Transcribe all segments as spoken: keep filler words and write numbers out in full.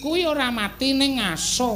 kuwi ora mati ning ngaso.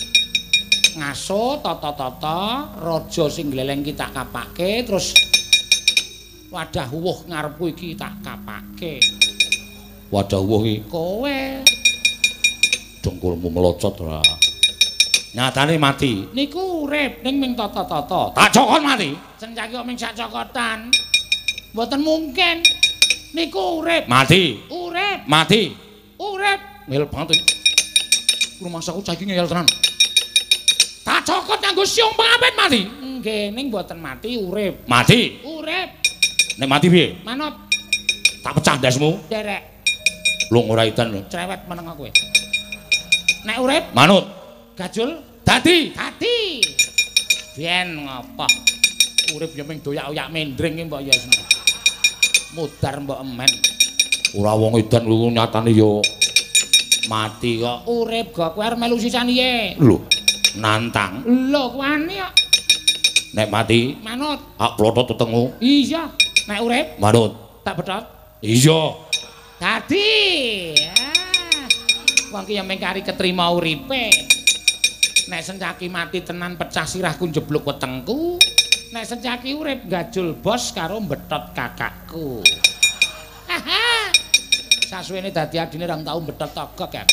Ngaso tata-tata raja sing gleleng ki tak kapake terus wadah wuh ngarepku iki tak kapake. Wadah wuh iki kowe. Dengkulmu melocot ora. Nyatane mati. Niku urip ning ming tata-tata. Tak cokot mati. Senjaki kok ming sak cokotan. Mboten mungkin. Niku urip. Mati. Urip. Mati. Urip. Ngel banget. Rumah saku saiki ngel tenan. Tak cokot nganggo siung pengapit mati. Nggih, ning mboten mati urip. Mati. Urip. Nek mati piye? Manut. Tak pecah ndasmu. Derek. Lung ora idan lho. Cerewet meneng kowe. Nek urip manut. Gajul dadi. Dadi. Biyen ngopo? Urip ya ming doyak-oyak mendring mbok ya semua. Mudar mbok emen. Ora wong edan lu nyatane ya mati kok. Urip kok kowe arep melu sisan iye. Lho, nantang. Lho, wani kok. Nek mati manut. Hak plotot tetengu. Iya. Nek urip manut. Tak betot. Iya. Dadi. Ah. Wong ki ya ming kari ketrima uripe. Nek Sencaki mati tenan pecah sirahku njebluk wetengku. Nek Sencaki urip gajul bos karo betot kakakku. Haha. Sasuwene dadi adine rong tau betot togok ya.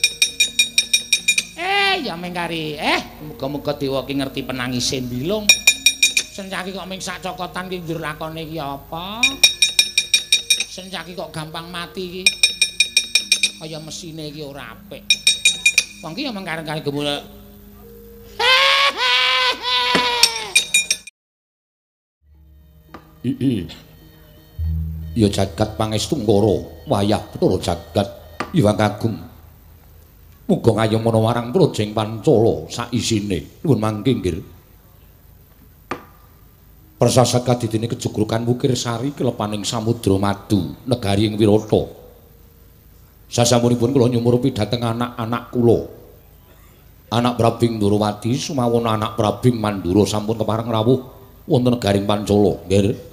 Eh, ya mengkari. Eh, muga-muga dewa ki ngerti penangise mbilung. Sencaki kok ming sak cokotan ki njur lakone ki apa? Sencaki kok gampang mati ki. Kaya mesine ki ora apik. Wong ki ya mengkari-kari gemulek. Ii. Ya jagat pangestu ngoro, wayah Bathara Jagat Hyang Agung. Muga ngayomana marang Projeng Pancala sak isine. Nuwun mangke nggih. Persasat kadidene kejugrukan Wukir Sari kelepaning Samudra Madu, negari ing Wirata. Sasampunipun kula nyumurupi dhateng anak-anak kula. Anak Prabing Ndorowati sumawon anak Prabing Mandura sampun kepareng rawuh wonten negaring Pancala, nggih.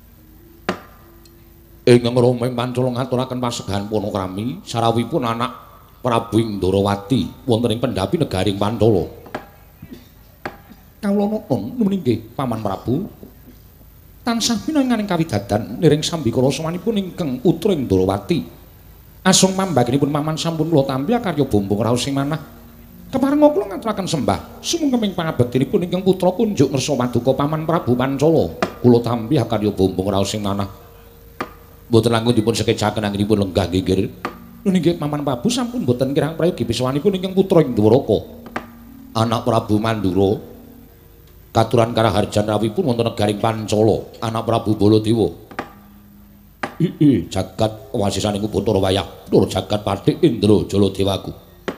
Ingkang Romeng Pancala ngaturaken pasegahan Panakrami sarawipun anak Prabing Ndorowati wonten ing pendhapi negaring Pancala. Kawula nukun nuwun inggih Paman Prabu. Tansah pinanganing kawidadan niring sambikala sawanipun ingkang putra Ndorowati. Asung mambaginipun Paman sampun kula tampi karya bombong raos sing manah. Kepareng kula ngaturaken sembah sumengkeming pangabektinipun ingkang putra kunjuk ngersa paduka Paman Prabu Pancala. Kula tampi karya bombong raos sing manah. Mboten langkung dipun sekecaken anggenipun lenggah geger. Nggih Paman Prabu sampun mboten kirang prayogi biswanipun ingkang putra ing Dwaraka. Anak Prabu Mandura katuran karaharjan rawipun wonten negaring Pancala, anak Prabu Baladewa. Ii jagat wasisaning Bathara wayah, Bathara Jagat Pathik Indra Jaladewaku.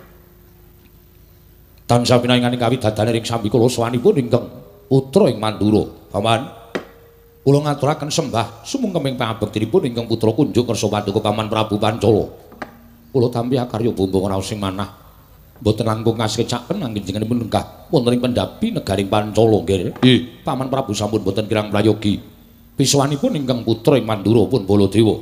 Tansah pinanganing kawidadane ring sambikala sawanipun ingkang putra ing Mandura. Paman kula ngaturaken sembah sumengkeming pangabektinipun ingkang putra kunjuk kersa paduka Paman Prabu Pancala. Kula tampi karya bombong raos sing manah. Mboten langkung kasecaken anggenipun lenggah wonten ing pendhapi negaring Pancala nggih. Nggih, Paman Prabu sampun mboten kirang prayogi. Piswanipun ingkang putra ing Mandura pun Baladewa.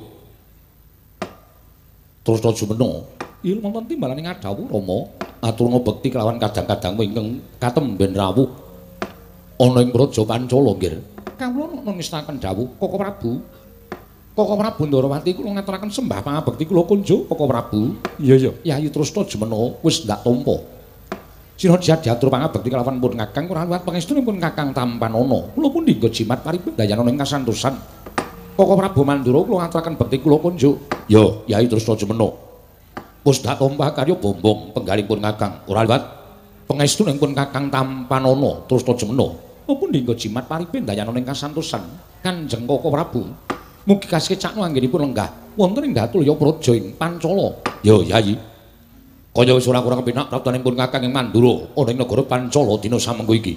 Terus Jumena, il wonten timbalan ing Adawu Rama, aturna bekti kelawan kadang-kadang ingkang katemben rawuh ana ing Praja Pancala nggih. Kawula nangestaken dawuh Koko Prabu. Koko Prabu Ndorowati kula ngaturaken sembah pangabekti kula kunjuk Koko Prabu. Iya iya. Yayi Trusna Jumena wis ndak tampa. Sira diatur pangabekti kelawan pun Kakang ora liwat pangestunipun Kakang Tampanana. Kula pun dinggo jimat paripundayana ing kasantosan. Koko Prabu Mandura kula ngaturaken bekti kula kunjuk. Ya, Yayi Trusna Jumena. Wis ndak tampa karya bombong penggalipun Kakang ora liwat pangestunipun Kakang Tampanana Trusna Jumena. Pun dinggo jimat paripundayana ing kasantosan Kanjeng Koko Prabu. Mugi kasekecakno anggenipun lenggah wonten ing Datulya Praja ing Pancala. Ya, Yayi. Kaya wis ora kurang kepenak praptanipun Kakang ing Mandura ana ing negara Pancala dina samengko iki.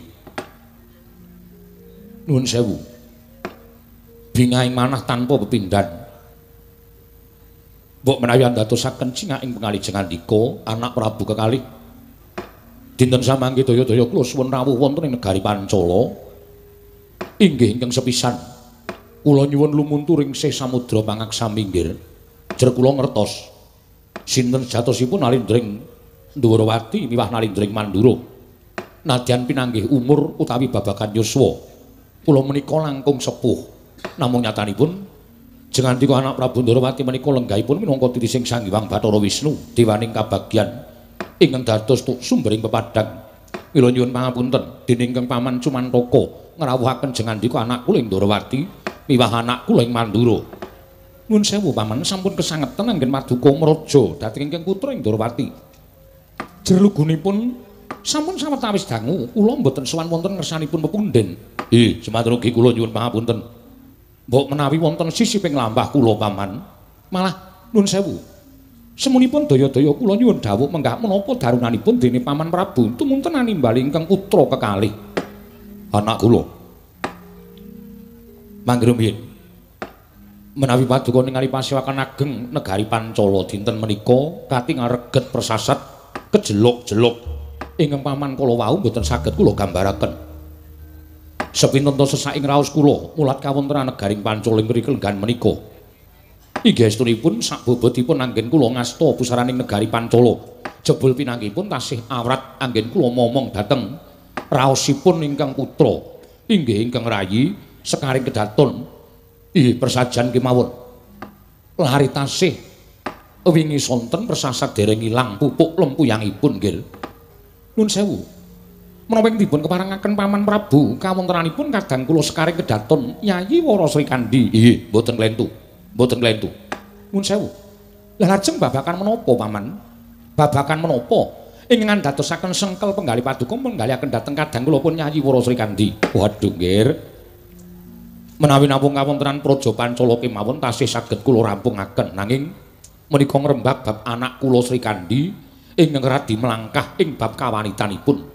Nuwun sewu. Bingahing manah tanpa pepindhan. Mbok menawi andadosaken cingak ing pengalijengan andika anak Prabu kekalih dinten samangke daya-daya kula suwun rawuh wonten ing negari Pancala. Inggih ingkang sepisan kula nyuwun lumunturing sih samudra pangaksa minggir. Jer kula ngertos sinten jatosipun alindring Ndhurawati miwah Nalindring Mandura. Nadyan pinanggih umur utawi babagan yuswa, kula menika langkung sepuh. Namung nyatanipun jengandika anak Prabu Ndhurawati menika lenggahipun minangka titi sing Sang Hyang Bathara Wisnu dewaning kabagyan ingkang dados sumbering pepadang. Mila nyuwun pangapunten dening Kang Paman Cumantaka ngrawuhaken jengandika anak kula ing Ndhurawati miwah anak kula ing Mandura. Nuwun sewu Paman, sampun kesangetan anggen Paduka Mraja dhateng ingkang putra ing Ndhurawati. Jerlugunipun sampun sawetawis dangu, kula mboten sowan wonten ngersanipun pepunden. Nggih, semanten ugi kula nyuwun pangapunten. Mbok menawi wonten sisiping lampah kula Paman, malah nuwun sewu. Semunipun daya-daya kula nyuwun dawuh menggah menapa darunanipun dene Paman Prabu tumunten animbali ingkang putra kekalih. Anak kula. Mangga rumiyin. Menawi Paduka ningali pasewakan ageng negari Pancala dinten menika kating reget persasat kejelok-jelok ingkang Paman kula wau mboten saged kula gambaraken. Sepinten to sesaking raos kula mulat kawontenan negaring Pancala ing mriki lenggan menika. Inggih estunipun sakbobotipun anggen kula ngasta pusaraning negari Pancala. Jebul pinanggihipun tasih awrat anggen kula momong dhateng raosipun ingkang putra inggih ingkang rayi sekaring kedaton. Ih persajan kemawon. Lari tasih wingi sonten persasat dereng ilang pupuk lempuyangipun nggih. Nun sewu. Menapa ing dipun keparengaken Paman Prabu kawontenanipun kadang kula sekaring kedaton Yayi Wara Sri Kandi. Nggih, mboten klentu. Mboten klentu. Nun sewu. Lah lajeng babakan menapa Paman? Babakan menapa ingkang dadosaken sengkel penggali Paduka menggaliaken dhateng kadang kula pun Yayi Wara Sri Kandi. Waduh nggih. Menawi namung kawontenan praja Pancala kemawon tasih saged kula rampungaken nanging menika ngrembak bab anak kula Sri Kandi ingkang radi melangkah ing bab kawanitanipun.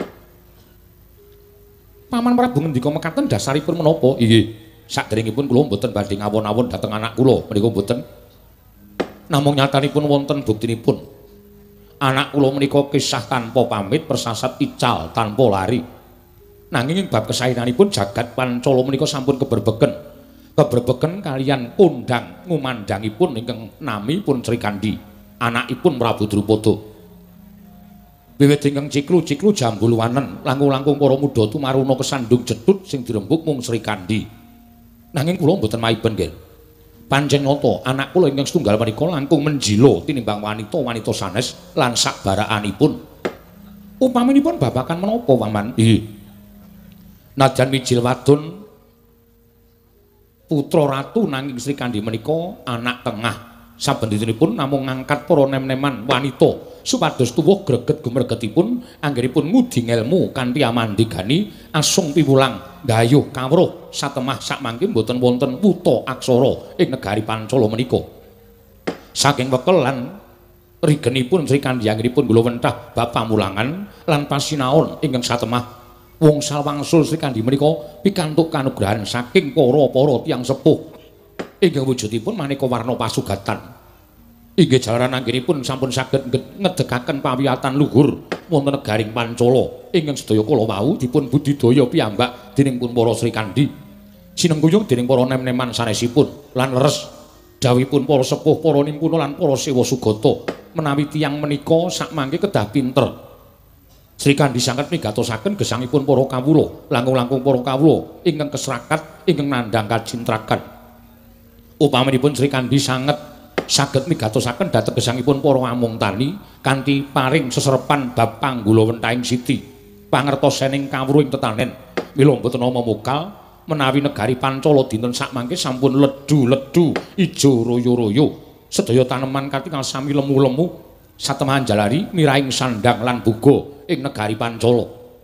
Paman Prabu ngendika mekaten dasaripun menapa? Inggih, saderengipun kula mboten badhe ngawon-awon dhateng anak kula menika mboten. Namung nyatanipun wonten buktinipun. Anak kula menika kisah tanpa pamit persasat ical tanpa lari. Nanging ing bab kesaenanipun jagat Pancala menika sampun keberbeken. Keberbeken kaliyan kondang ngumandangipun ingkang namipun Sri Kandi, anakipun Prabu Drupada. Wiwit ingkang ciklu-ciklu jambuluwanen, langkung-langkung para muda tumaruna kesandung jedhut sing dirembuk mung Sri Kandi. Nanging kula mboten maiben nggih. Pancen nyata anak kula ingkang setunggal menika langkung menjila tinimbang wanita-wanita sanes lan sakbarakanipun. Upaminipun babakan menapa, Paman? Nggih. Nadyan mijil wadon putra ratu nanging Sri Kandi menika anak tengah. Saben dintenipun namung ngangkat para nem-neman wanita supados tuwuh greget gumregetipun anggenipun ngudi ngelmu kanthi amandigani asung piwulang gayuh kawruh satemah sakmangke boten wonten wuta aksara ing negari Pancala menika. Saking wekel lan rigenipun Sri Kandi anggenipun kula wentah bab pamulangan lan pasinaon ingkang satemah wong salwangsul Sri Kandi menika pikantuk kanugrahan saking para-para tiyang sepuh ingkang wujudipun maneka warna pasugatan. Inggih jalaran anggenipun sampun saged ngedegaken pawiyatan luhur wonten negaring Pancala ingkang sedaya kala wau dipun budidaya piyambak dening pun para Sri Kandi. Sinengguyung dening para nem-neman sanesipun lan leres dawuhipun para sepuh, para nimpuna lan para sewa sugata menawi tiyang menika sakmangke kedah pinter. Sri Kandi sanget migatosaken gesangipun para kawula, langkung-langkung para kawula ingkang kesrakat ingkang nandhang kacintrakan. Upaminipun Sri Kandi sanget saged migatosaken dhateng gesangipun para amung tani kanthi paring seserepan bab panggula wentahing siti. Pangertosening kawruh ing tetanen. Mila mboten nama mokal menawi negari Pancala dinten sakmangke sampun ledhu-ledhu, ijo royo-royo, sedaya taneman katingal sami lemu-lemu. Satemahan jalari miraing sandang lan buga ing negari Pancala.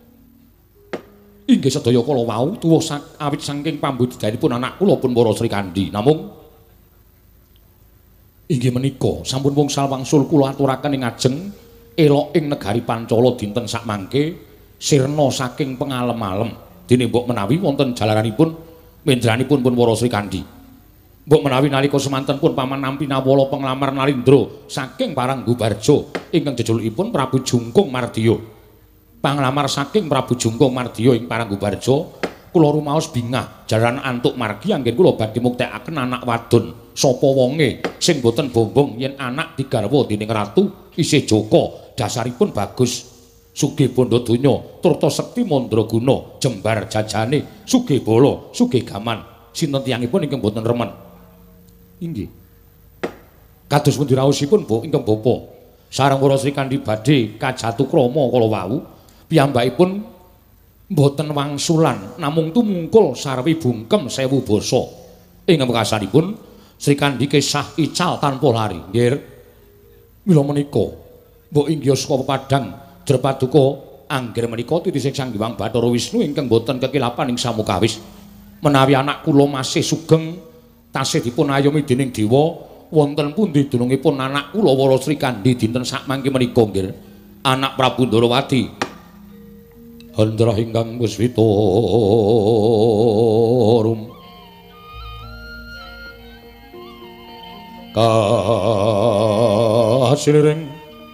Inggih sedaya kala wau tuwuh sak awit saking pambudidayanipun anak kula pun para Sri Kandi. Namung inggih menika sampun wungsul wangsul kula aturaken ing ajeng elok ing negari Pancala dinten sakmangke sirna saking pengalem-alem dene mbok menawi wonten jalaranipun mendranipun pun para Sri Kandi. Mbok menawi nalika semanten pun paman nampi nawala penglamar Nalindra saking Paranggubarja ingkang jejulukipun Prabu Jungkung Mardiya. Panglamar saking Prabu Jungkung Mardiya ing Paranggubarja kula rumaos bingah jalaran antuk margi anggen kula badhe muktekaken anak wadon sapa wonge sing boten bombong yen anak digarwa dening ratu isih Joko dasaripun bagus sugih bondo donya turta sekti mandraguna jembar jajane sugih bala sugih gaman sinten tiyangipun ingkang boten remen inggih kados pundi raosipun Bu ingkang bapa sareng para Sri Kandi badhe kajatukrama kala wau piyambakipun mboten wangsulan namung tumungkul sarwi bungkem sewu basa ing wekasanipun Sri Kandi kesah ical tanpa lari nggih mila menika mbok inggih saka padang jer paduka angger menika titising Sang Hyang Bathara Wisnu ingkang boten kekilapan ing samukawis menawi anak kula masih sugeng tasih dipun ayomi dening dewa wonten pundi dunungipun anak kula Wara Sri Kandi dinten sakmangke menika nggih anak Prabu Ndarawati Handra ingkang Puswita rum kasiliring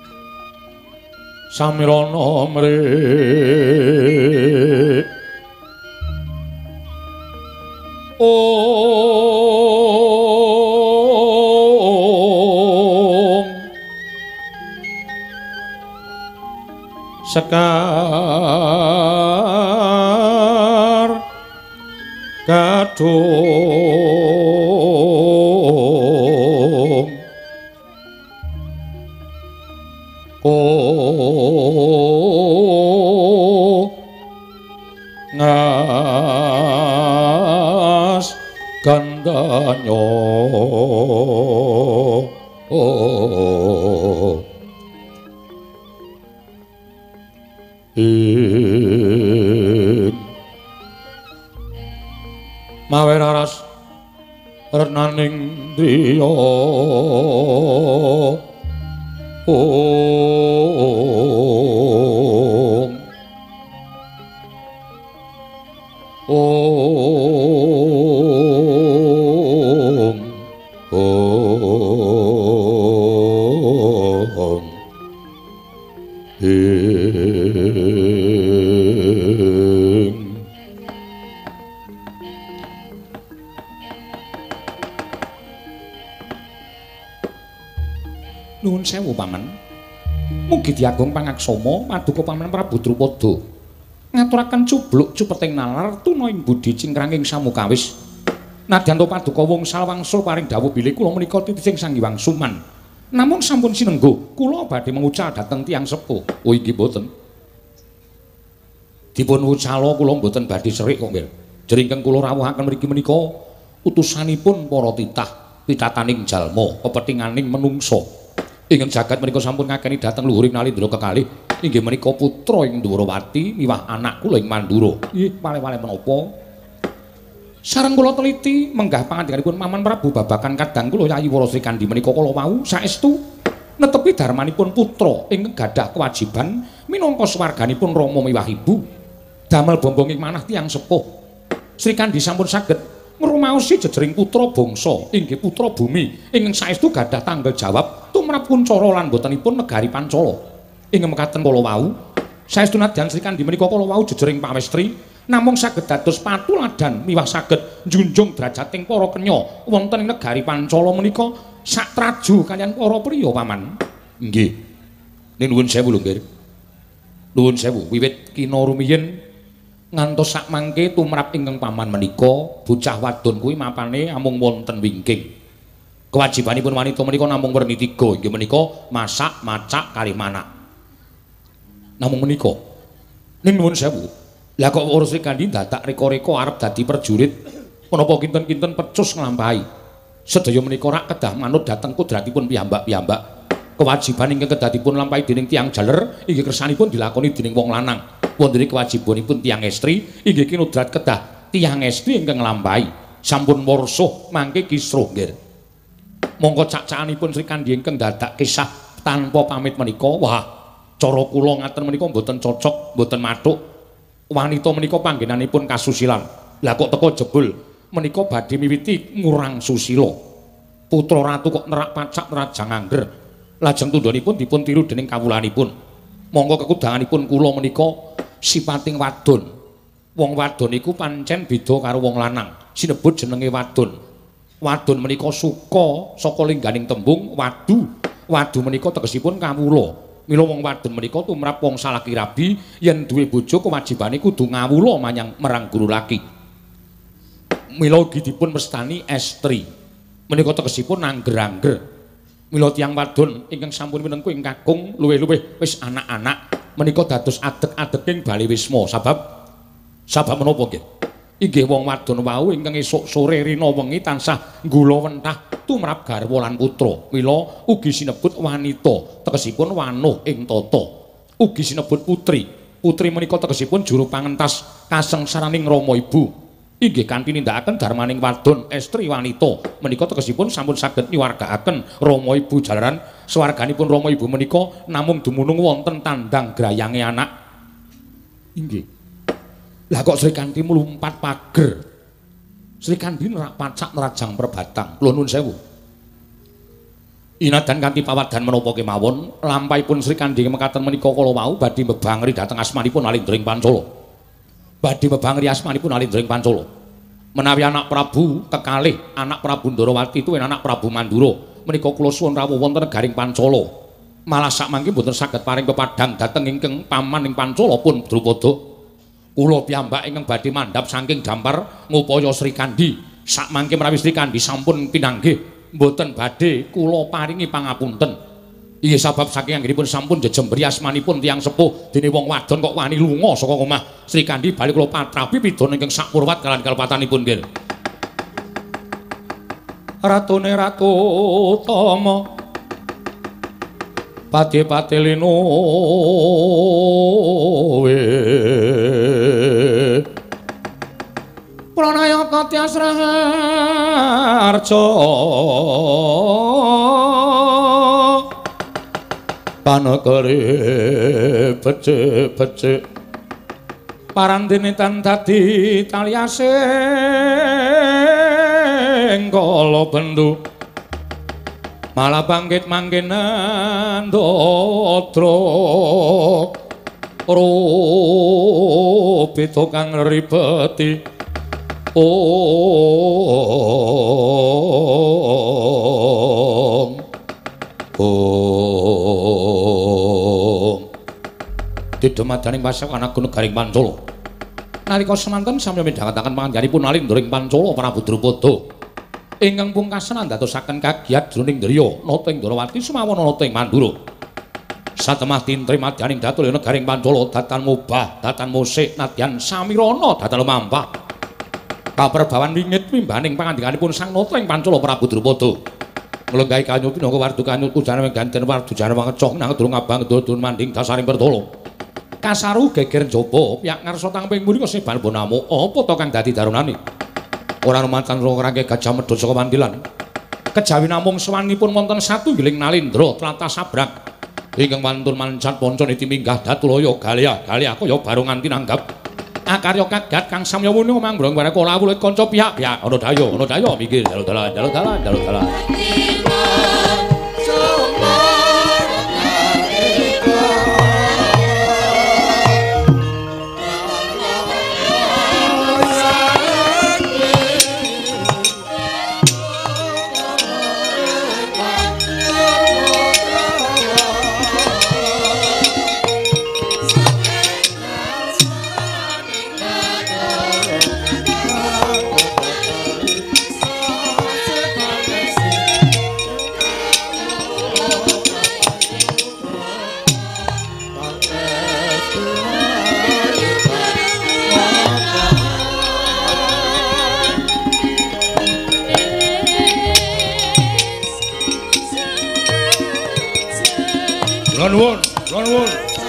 samirana mrih Om Sekar Kadung Oh ngas gandanyo oh ing mawe raras renaning driya Om Om Om ing Nuwun sewu paman mugi diagung pangaksama paduka paman Prabu Drupada ngaturaken cubluk cupeting nalar tuna ing budi cingkranging samukawis nadyan to paduka wungsal wangsul paring dawuh bilih kula menika titising Sang Hyang Suman namun sampun sinenggo kula badhe mengucal dhateng tiyang sepuh oh inggih boten dipun wucala kula boten badhe serik kok nggih jering kula rawuhaken mriki menika utusanipun para titah pitataning jalma kepethinganing menungsa ingkang jagat menika sampun ngakeni dhateng luhuring Nalindra kekalih inggih menika putra ing Ndarawati miwah anak kula ing Mandura nggih wale-wale menapa sareng kula teliti menggah pangandikanipun Paman Prabu babakan kadang kula Yayi Wara Sri Kandi menika kala wau saestu netepi darmanipun putra ingkang gadah kewajiban minangka swarganipun rama miwah ibu damel bombonging manah tiyang sepuh Sri Kandi sampun saged ngrumaosi jejering putra bangsa inggih putra bumi ingkang saestu gadah tanggung jawab tumrap kuncara lan botenipun negari Pancala ing mekaten kala wau saestu nadyan Sri Kandi menika kala wau jejering pawestri namung saged dados patuladan miwah saged njunjung drajating para kenya wonten ing negari Pancala menika satraju kaliyan para priya paman nggih nuwun sewu lho nggih nuwun sewu wiwit kina rumiyin ngantos sakmangke tumrap ingkang paman menika bocah wadon kuwi mapane amung wonten wingking kewajibanipun wanita menika namung werni tiga inggih menika masak macak kalih manak namung menika ning nuwun sewu lah kok Wara Sri Kandi dadak reka-reka arep dadi prajurit menapa kinten-kinten pecus nglampahi sedaya menika rak kedah manut dhateng kodratipun piyambak-piyambak kewajiban ingkang kedah dipun lampahi dening tiyang jaler inggih kersanipun dilakoni dening wong lanang wonten kewajibanipun tiyang estri inggih kinudrat kedah tiyang estri ingkang nglampahi sampun warsuh mangke kisruh nggih mongko cak-cakanipun Sri Kandi ingkang dadak kisah tanpa pamit menika wah cara kula ngaten menika mboten cocok mboten mathuk wanita menika panggenanipun kasusilan lah kok teko jebul menika badhe miwiti ngurang susila putra ratu kok nerak pacak nerak jangangger lajeng tundhonipun dipun tiru dening kawulanipun monggo kekudanganipun kula menika sipating wadon wong wadon iku pancen beda karo wong lanang sinebut jenenge wadon wadon menika suka saka lingganing tembung wadu. Wadu menika tegesipun kawula. Mila wong wadon menika tumrap wong salaki rabi yen duwe bojo kewajibane kudu ngawula manyang marang guru laki. Mila ugi dipun mestani estri. Menika tegesipun angger-angger. Mila tiyang wadon ingkang sampun minengku ing kakung luwih-luwih wis anak-anak menika dados adeg-adeking bali wisma sabab sabab menapa nggih? Inggih wong wadon wau ingkang esuk sore rina wengi tansah nggula wentah tumrap garwa lan putra. Mila ugi sinebut wanita, tegesipun wanuh ing tata. Ugi sinebut putri. Putri menika tegesipun juru pangentas kasengsaraning Rama Ibu. Inggih kanthi nindakaken darmaning wadon estri wanita menika tegesipun sampun saged niwargakaken Rama Ibu jalaran swarganipun Rama Ibu menika namung dumunung wonten tandang grayange anak. Inggih. Lah kok Sri Kandi mlumpat pager. Sri Kandi nerak pacak nerajang perbatang. Kula nuwun sewu. Inadan kanthi pawadan menapa kemawon, lampahipun Sri Kandi mekaten menika kala wau badhe mbebangri dhateng asmanipun Alindring Pancala. Badhe mbebangri asmanipun Alindring Pancala. Menawi anak Prabu kekalih anak Prabu Ndarawati tuwin anak Prabu Mandura, menika kula suwun rawuh wonten negaring Pancala. Malah sakmangke boten saged paring pepadang dhateng ingkang paman ing Pancala pun Drupada. Kula piyambak ingkang badhe mandhap saking dampar ngupaya Sri Kandi. Sakmangke menawi Sri Kandi sampun pinanggih mboten badhe kula paringi pangapunten. Inggih sabab saking anggenipun sampun jejemberi asmanipun tiyang sepuh dene wong wadon kok wani lunga saka omah Sri Kandi bali kula patrapi pidana ingkang sakpurwat kaliyan kalpatanipun nggih. Ratune Ratu Tama Pati-pati lino we Pranayaka Tyas Raharja Panegari becik-becik Parandene tan dadi taliasing kala bendu malah bangkit mangkenan dodro rupita kang ribeti om om didemadaning pasewanan negaring Pancala nalika semanten sami midhangetaken pangandhanipun Alindring Pancala Prabu Drupada ingkang pungkasan andadosaken kagiat jroning Driya nata ing Ndarawati sumawan nata ing Mandura. Satemah tintri madyaning datul negaring Pancala datan mubah, datan musik, nadyan samirana datan lumampah. Kaperbawan wingit mimbaning pangandikanipun sang nata ing Pancala Prabu Drupada. Nglenggahi kanyuti nangka wardu kanyut ujane ganten wardu jane wangecok nang durung abang dudun manding dasaring bertolo. Kasaru geger njaba piyak ngarsa tangping mriki seban bonamu apa to kang dadi darunane? Ora rumantan rangke gajah medhot saka mandilan. Kejawi namung sawanipun wonten satunggiling nalindra tlatah sabrak. Ingkang wantun mancat ponca niti minggah datulaya galya galya kaya baru nganti nanggap. Akarya kagat kang samya muni mangbrong bareng kala wulut kanca pihak-pihak ana daya ana daya minggir dalu-dalan dalu-dalan dalu-dalan. Nuwun, nuwun.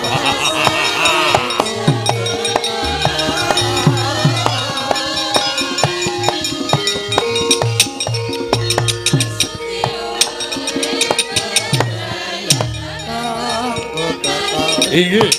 Inggih.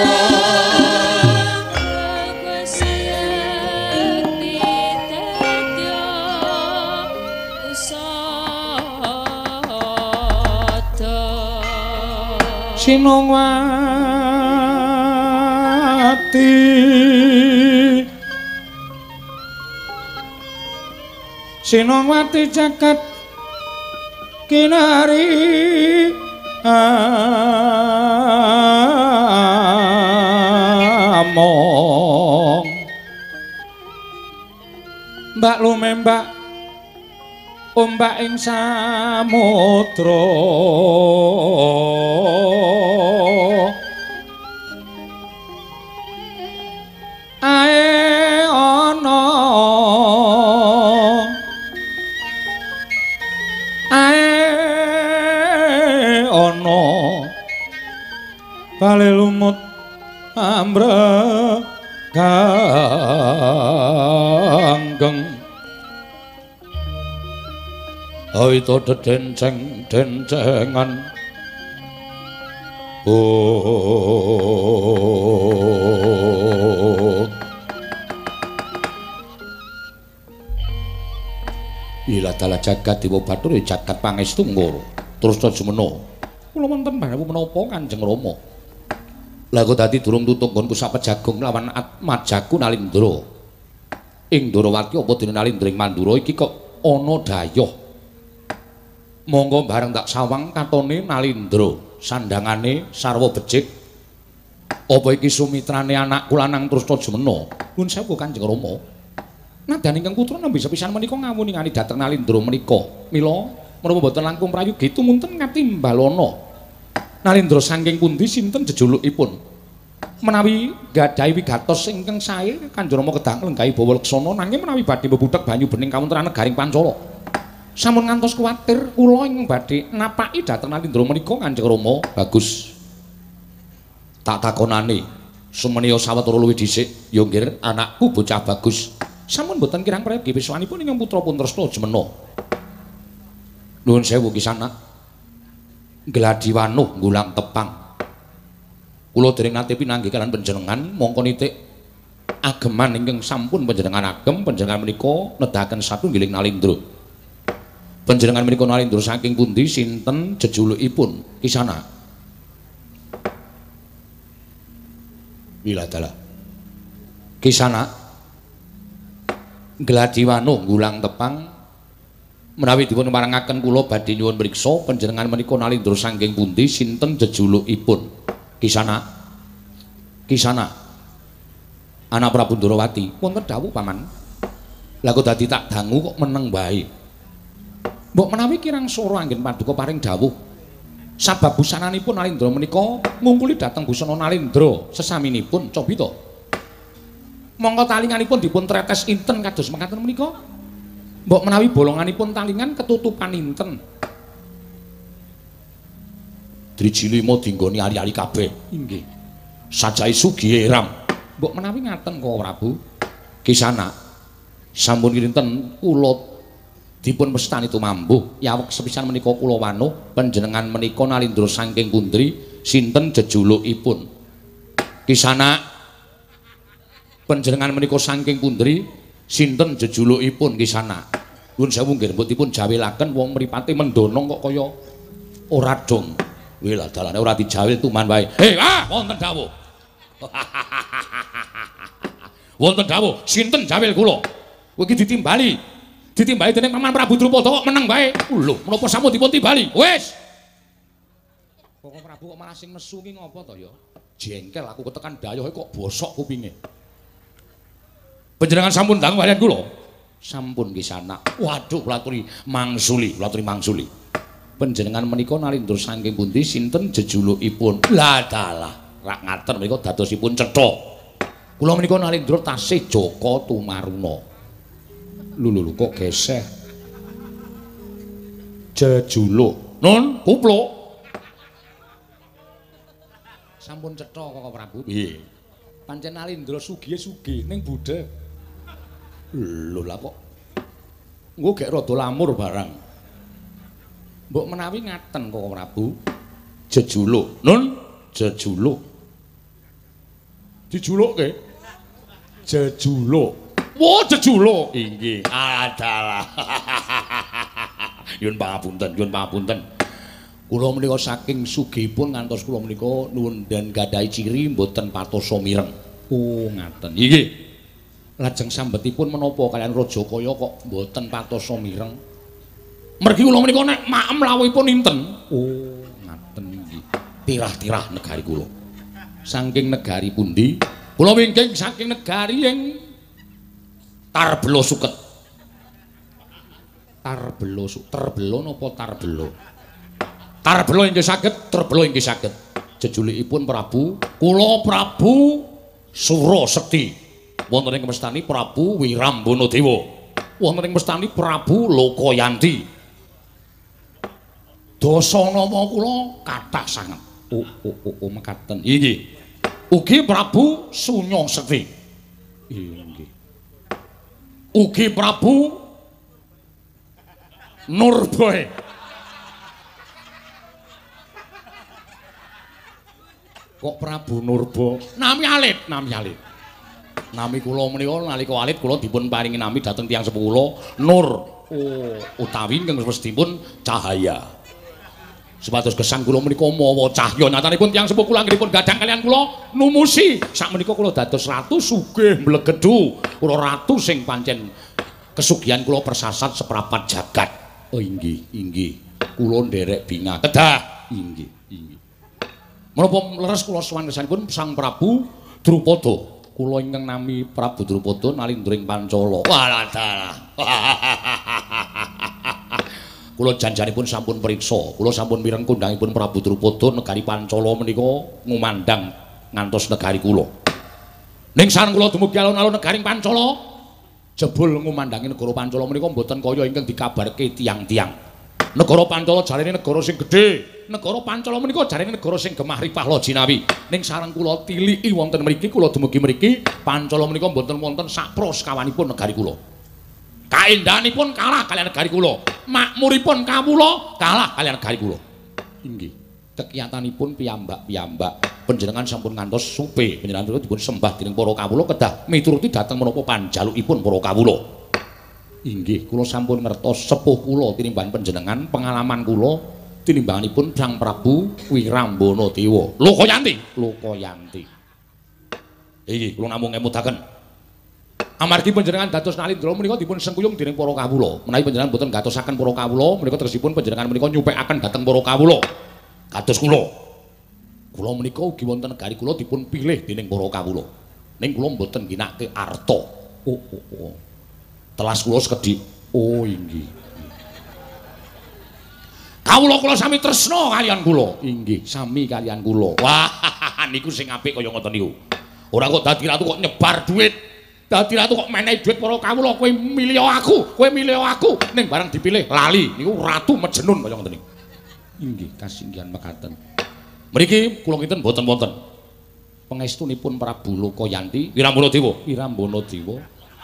Sinongwati Sinongwati jagat kinari among mbak lumembak ombak ing samudra ae ana ae ana bale lumut ambreganggeng awita denceng dencengan oh ila tala jagat dewa bathara jagat pangestu ngoro terus Jumena kula wonten barawu menapa Kanjeng Rama lha kok dadi durung tutuk nggonku sapejagung lawan Atmajaku Nalindra ing Ndarawati apa dene Nalindra ing Mandura iki kok ana dayoh monggo bareng tak sawang katone Nalindra sandangane sarwa becik apa iki sumitrane anakku lanang Trusna Jumena nuwun sewu Kanjeng Rama nadyan ingkang putra nembe sepisan menika ngawuni ngani dhateng Nalindra menika mila menapa boten langkung prayogi tumunten ngatimbalana Nalindra saking pundi sinten jejulukipun menawi gadhahi wigatos ingkang sae Kanjeng Rama kedang lenggahi bawa leksana nanging menawi badhe mbebudhek banyu bening kawontenan negaring Pancala sampun ngantos kuwatir kula ing badhe napaki dhateng Nalindra menika Kanjeng Rama bagus tak takonane sumeniya sawetara luwih dhisik ya nggih anakku bocah bagus sampun boten kirang prayogi wiswanipun ingkang putra pun Tresna Jemena nuwun sewu Kisanak Gladiwanuh nggulang tepang kula dereng nate pinanggih kalian panjenengan mongko nitik ageman ingkang sampun panjenengan agem panjenengan menika nedahaken satunggiling Nalindra panjenengan menika Nalindra saking pundi sinten jejulukipun Kisanak Wila dalah Kisanak Gladiwanuh nggulang tepang menawi dipun marangaken kula badhe nyuwun mriksa panjenengan menika Nalindra saking pundi sinten jejulukipun Kisanak Kisanak anak Prabu Ndarawati wonten dawuh paman lha kok dadi tak dangu kok meneng wae mbok menawi kirang sora anggen paduka paring dawuh sabab busananipun Nalindra menika ngungkuli dhateng busana Nalindra sesaminipun cobi to mongko talinganipun dipun tretes inten kados mekaten menika mbok menawi bolonganipun talingan ketutupan inten driji lima dinggoni ari-ari kabeh inggih sajahe sugih ram mbok menawi ngaten kok Prabu Kisanak sampun kinten kula dipun mestani tumambuh yawek sepisan menika kula wanuh panjenengan menika Nalindra saking pundi sinten jejulukipun Kisanak panjenengan menika saking pundi sinten jejulukipun Kisanak nuwun sewu nggih mbok dipun jawelaken wong mripate mendono kok kaya ora dong wila dalane ora dijawel tuman wae he ah wonten dawuh wonten dawuh sinten jawel kula kowe iki ditimbali ditimbali dening Paman Prabu Drupada kok meneng wae lho menapa sampun dipun timbali wis kok Prabu kok malah sing nesu ki ngopo to ya jengkel aku ketekan dayohe kok bosok kupinge panjenengan sampun dangu kalian kula sampun Kisanak waduh kula aturi mangsuli kula aturi mangsuli panjenengan menika Nalindra saking pundi sinten jejulukipun lah dalah rak ngaten menika dadosipun cetha kula menika Nalindra tasih Jaka Tumaruna lho lho kok geseh jejuluk nun kupluk sampun cetha kok Prabu piye pancen Nalindra sugih sugih ning budhe lho lah kok engko gek rada lamur barang mbok menawi ngaten kok Prabu jejuluk nun jejuluk Dijulukke. Jejuluk. Wah, jejuluk. Inggih, adalah. Yun pangapunten, yun pangapunten. Kula menika saking sugihipun ngantos kula menika nuwun dan gadahi ciri mboten patosa mireng. Oh, ngaten. Inggih. Lajeng sambetipun menapa kalian Rajakaya kok mboten patosa mireng? Mergi kula menika nek maem lawuhipun inten. Oh, ngaten inggih. Tirah-tirah negari kula. Saking negari pundi? Kula wingking saking negari ing Tarbelo Suket. Tarbelo Suket. Tarbelo napa Tarbelo? Tarbelo inggih saged, Tarbelo inggih saged. Jejulikipun Prabu, kula Prabu Surasekti. Wonten ing mestani Prabu Wirambana Dewa. Wonten ing mestani Prabu Lokayanti. Dasanama kula kathah sanget. Oh, oh, oh, oh mekaten. Inggih. Ugi Prabu Sunya Sekti. Inggih. Ugi Prabu Nurboe. Kok Prabu Nurbo? Nami alit, nami alit. Nami kula menika nalika alit kula dipun paringi nami dhateng tiyang sepuh kula Nur. Oh, utawi ingkang mestipun cahaya. Supados gesang kula menika mawa cahya nyatanipun tiyang sepuh kula anggenipun gadhang kalian kula numusi sak menika kula dados ratu sugih mlegedhu kula ratu sing pancen kesugihan kula persasat seprapat jagat. Oh inggih inggih kula nderek bingah kedah inggih inggih menapa leres kula sowan kesanipun Sang Prabu Drupada kula ingkang nami Prabu Drupada nalindring Pancala. Walah kula janjanipun sampun priksa, kula sampun mireng kondhangipun Prabu Drupada negari Pancala menika ngumandang ngantos negari kula. Ning sareng kula dumugi alun-alun negaring Pancala, jebul ngumandangi negara Pancala menika mboten kaya ingkang dikabarke tiyang-tiyang. Negara Pancala jarene negara sing gedhe, negara Pancala menika jarene negara sing gemah ripah lojinawi. Ning sareng kula tiliki wonten mriki, kula dumugi mriki, Pancala menika mboten wonten sapros kawanipun negari kula. Kaendahanipun kalah kalian negari kula. Makmuripun kawula kalah kalian negari kula. Inggih. Kekiyatanipun piyambak-piyambak panjenengan sampun ngantos supe panjenengan dipun sembah dening para kawula kedah mituruti dhateng menapa panjalukipun para kawula. Inggih, kula sampun ngertos sepuh kula tinimbang panjenengan, pengalaman kula tinimbanganipun Sang Prabu Wirambana Dewa. Lokayanti, Lokayanti. Inggih, kula namung ngemudaken amargi panjenengan dados nalindra menika dipun sengkuyung dening para kawula. Menawi panjenengan boten gatosaken para kawula, menika tegesipun panjenengan menika nyupekaken dhateng para kawula. Kados kula. Kula menika ugi wonten negari kula dipun pilih dening para kawula. Ning kula mboten ginake arta. Oh, oh, oh. Telas kula sekedhik. Oh, inggih. Kawula kula sami tresna kaliyan kula. Inggih, sami kaliyan kula. Wah, niku sing apik kaya ngoten niku. Ora kok dadi ratu kok nyebar duit. Dadi ratu kok menehi dhuwit para kawula, kowe milih aku, kowe milih aku. Ning barang dipilih lali, niku ratu Majnun kaya ngoten niku. Inggih, kasinggihan mekaten. Mriki kula kinten boten wonten pangestunipun Prabu Lokayanti, Wirambana Dewa, Wirambana Dewa.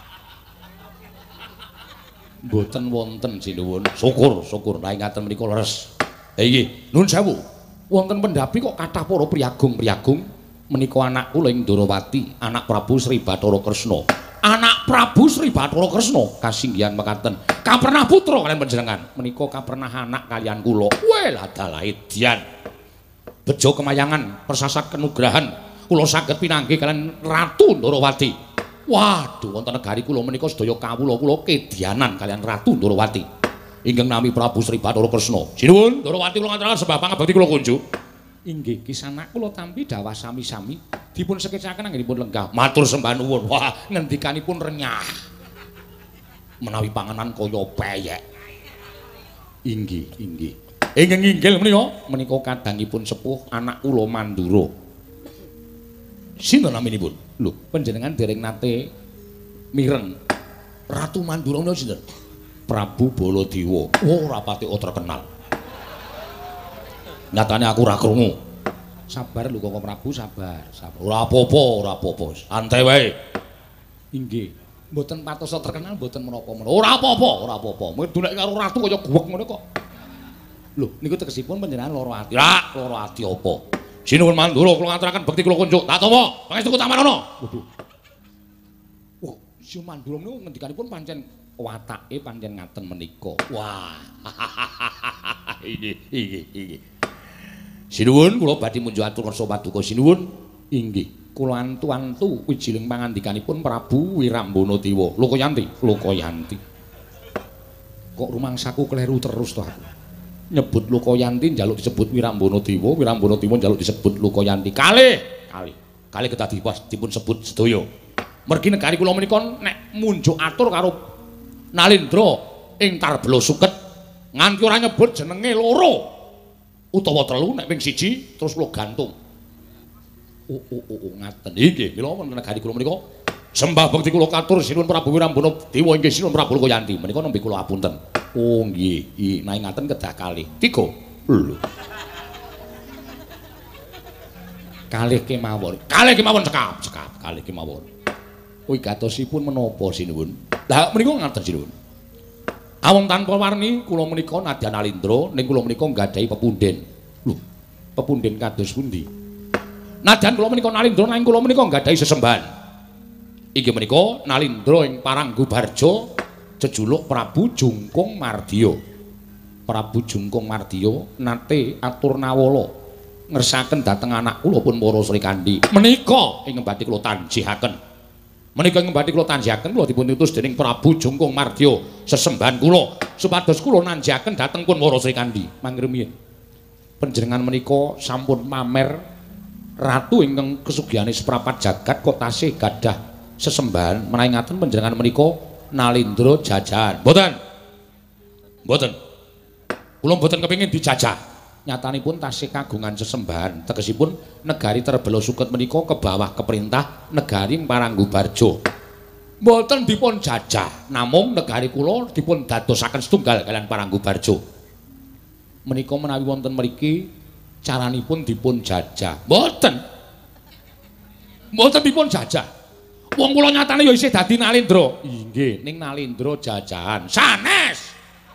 Boten wonten sinuwun. Syukur, syukur lah ngaten mriku leres. Ha nggih, nuwun sewu. Wonten pendhapi kok kathah para priyagung-priyagung. Menika anak kula ing Ndorowati, anak Prabu Sri Bathara Kresna. Anak Prabu Sri Bathara Kresna kasinggihan mekaten. Kapernah putra kalian panjenengan. Menika kapernah anak kalian kula. Wel adalah edian. Bejo kemayangan, persasat kenugrahan. Kula saged pinanggih kalian Ratu Ndorowati. Waduh, wonten negari kula menika sedaya kawula kula kedianan kalian Ratu Ndorowati. Ingkang nami Prabu Sri Bathara Kresna. Sinuwun, Ndorowati kula ngaturaken sembah pangabekti kula kunjuk. Inggih, kisanak kula tampi dawah sami-sami dipun sekecaken anggenipun lenggah. Matur sembah nuwun. Wah, ngendikanipun renyah. Menawi panganan kaya peyek. Inggih, inggih. Ingkang inggil menika menika kadangipun sepuh anak kula Mandura. Sinten naminipun? Lho, panjenengan dereng nate mireng Ratu Mandura menika sinten? Prabu Baladewa. Oh, ora pati terkenal. Nyatane aku ora krungu. Sabar lho Koko Prabu, sabar, sabar. Ora apa-apa, ora apa-apa. Santai wae. Inggih. Mboten patosa terkenal, mboten menapa-menapa. Ora apa-apa, ora apa-apa. Medulek karo ratu kaya guwek ngono kok. Lho, niku tegesipun panjenengan lara ati. Lah, lara ati apa? Sinuwun Mandura kula ngaturaken bekti kula kunjuk. Tak tampa pangestu Tamarana. Waduh. Wah, si Mandura niku ngendikanipun pancen watake pancen ngaten menika. Wah. Iki iki iki. Sinuwun kula badhe munjuk atur kersa paduka sinuwun. Inggih, kula antu-antu wijining pangandikanipun Prabu Wirambana Dewa. Lokayanti, Lokayanti. Kok rumangsaku kleru terus to aku. Nyebut Lokayanti njaluk disebut Wirambana Dewa, Wirambana Dewa njaluk disebut Lokayanti. Kalih, kalih. Kalih kedah dipun sebut sedaya. Mergi negari kula menika nek munjuk atur karo Nalindra ing Tarbela Suket nganti ora nyebut jenenge loro utawa telu nek ping siji terus kula gantung. Oh oh oh ngaten. Nggih, mila wonten negari kula menika sembah bekti kula katur sinuwun Prabu Wirambana Dewa inggih sinuwun Prabu Lokayanti. Menika nembe kula apunten. Oh nggih, nggih nai ngaten kedah kalih. Tiga. Lho. Kalih kemawon. Kalih kemawon cekap, cekap. Kalih kemawon. Kuwi gatosipun menapa sinuwun? Lah menika ngaten sinuwun. Awong tanpa warni kula menika nadyan Nalindra ning kula menika nggadahi pepunden. Lho, pepunden kados pundi? Nadyan kula menika Nalindra nanging kula menika nggadahi sesembahan. Inggih menika Nalindra ing Paranggubarja jejuluk Prabu Jungkung Mardya. Prabu Jungkung Mardya nate atur nawala ngersaken dhateng anak kula pun para Sri Kandi. Menika ing badhe kula tanjihaken. Menika ing badhe kula tanjihaken kula dipun utus dening Prabu Jungkung Mardya sesembahan kula supados kula nanjihaken dhateng pun para Sri Kandi. Mangrumiyin. Panjenengan menika sampun pamer ratu ingkang kesugihane seprapat jagat kok tasih gadah sesembahan menawi ngaten panjenengan menika Nalindra jajahan. Mboten. Mboten. Kula mboten kepengin dijajah. Nyatanipun tasih kagungan sesembahan. Tegesipun negari Tarbela Suket menika kebawah keperintah negari Paranggubarja. Mboten dipun jajah, namung negari kula dipun dadosaken setunggal kaliyan Paranggubarja. Menika menawi wonten mriki caranipun dipun jajah. Mboten. Mboten dipun jajah. Wong kula nyatane ya isih dadi Nalindra. Inggih, ning Nalindra jajahan. Sanes.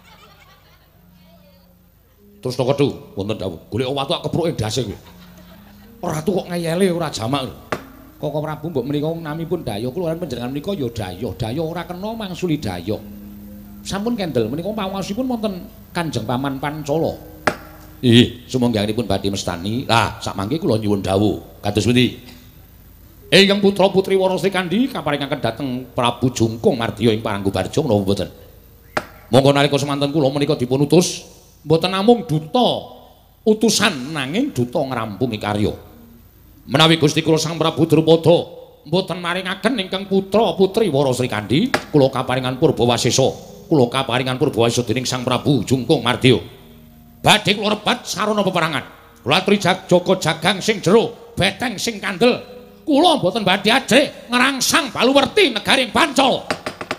Terus to kedhu wonten dawuh, golek watu kepruke ndase kowe. Ratu kok ngeyele ora jamak lho. Koko Prabu mbok menika namipun Daya, kula panjenengan menika ya Daya. Daya ora kena mangsuli Daya. Sampun kendel menika pawasipun wonten Kanjeng Paman Pancala. Nggih, sumangganipun badhe mestani. Lah, sakmangke kula nyuwun dawuh. Kados pundi? Ingkang putra putri Wara Sri Kandi kaparingaken dhateng Prabu Jungkung Mardya ing Paranggubarja menapa mboten? Monggo nalika semanten kula menika dipun utus mboten namung duta utusan nanging duta ngrampungi karya. Menawi Gusti kula Sang Prabu Drupada mboten maringaken ingkang putra putri Wara Sri Kandi, kula kaparingan Purbawasesa, kula kaparingan Purbawasesa dening Sang Prabu Jungkung Mardya. Badhe kula rebat sarana peperangan. Kula aturi jaga jagang sing jero, beteng sing kandel. Kula mboten badhe ajrih ngrangsang Baluwerti negaring Pancala.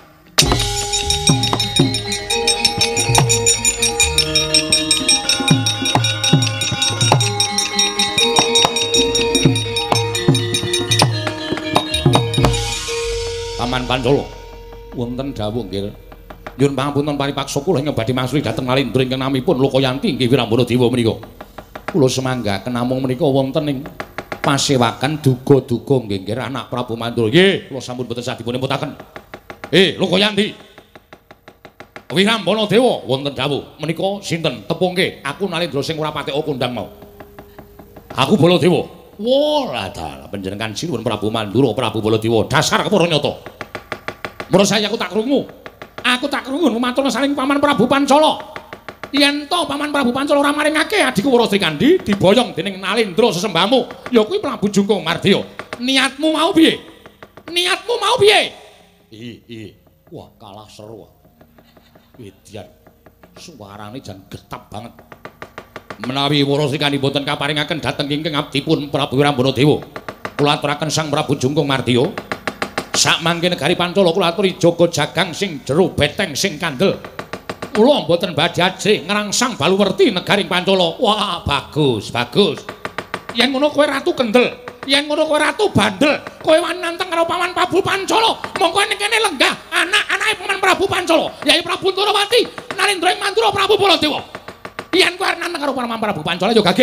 Paman Pancala, wonten dawuh nggih. Nyuwun pangapunten paripaksa kula ing badhe mangsuli dhateng Nalindra ingkang namipun Lokayanti inggih Wirambana Dewa menika. Kula semanggaken namung menika wonten ing pasewakan duga-duga nggih nggih anak Prabu Mandura. Nggih, kula sampun boten sadipun mutaken. Eh, Lokayanti. Wirambana Dewa wonten dawuh, menika sinten? Tepungke, aku Nalindra sing ora patek kondang mau. Aku Baladewa. Wah, dalah panjenengan sinuwun Prabu Mandura, Prabu Baladewa. Dasar kepara nyata. Mula saya aku tak krungu. Aku tak krungu matur saling Paman Prabu Pancala. Yen to Paman Prabu Pancala ora maringake adhiku Wara Sri Kandi diboyong dening Nalindra sesembahmu, ya kuwi Prabu Jungkung Mardya. Niatmu mau piye? Niatmu mau piye? Ih, ih. Wah, kalah seru. Widyan. Suarane jan getap banget. Menawi Wara Sri Kandi boten kaparingaken dhateng ingkang abdipun Prabu Wirambana Dewa, kula aturaken Sang Prabu Jungkung Mardya. Sak mangke negari Pancala kula aturi jaga jagang sing jero beteng sing kandel. Kula mboten badhe ajrih ngrangsang Baluwerti negaring Pancala. Wah, bagus, bagus. Yen ngono kowe ratu kendel, yen ngono kowe ratu bandel, kowe wani nantang karo Paman Prabu Pancala. Monggo ning kene lenggah anak-anake Paman Prabu Pancala, yai Prabu Turawati, Nalindra ing Mandura Prabu Baladewa. Yen kowe arep nantang karo Paman Prabu Pancala ya gage,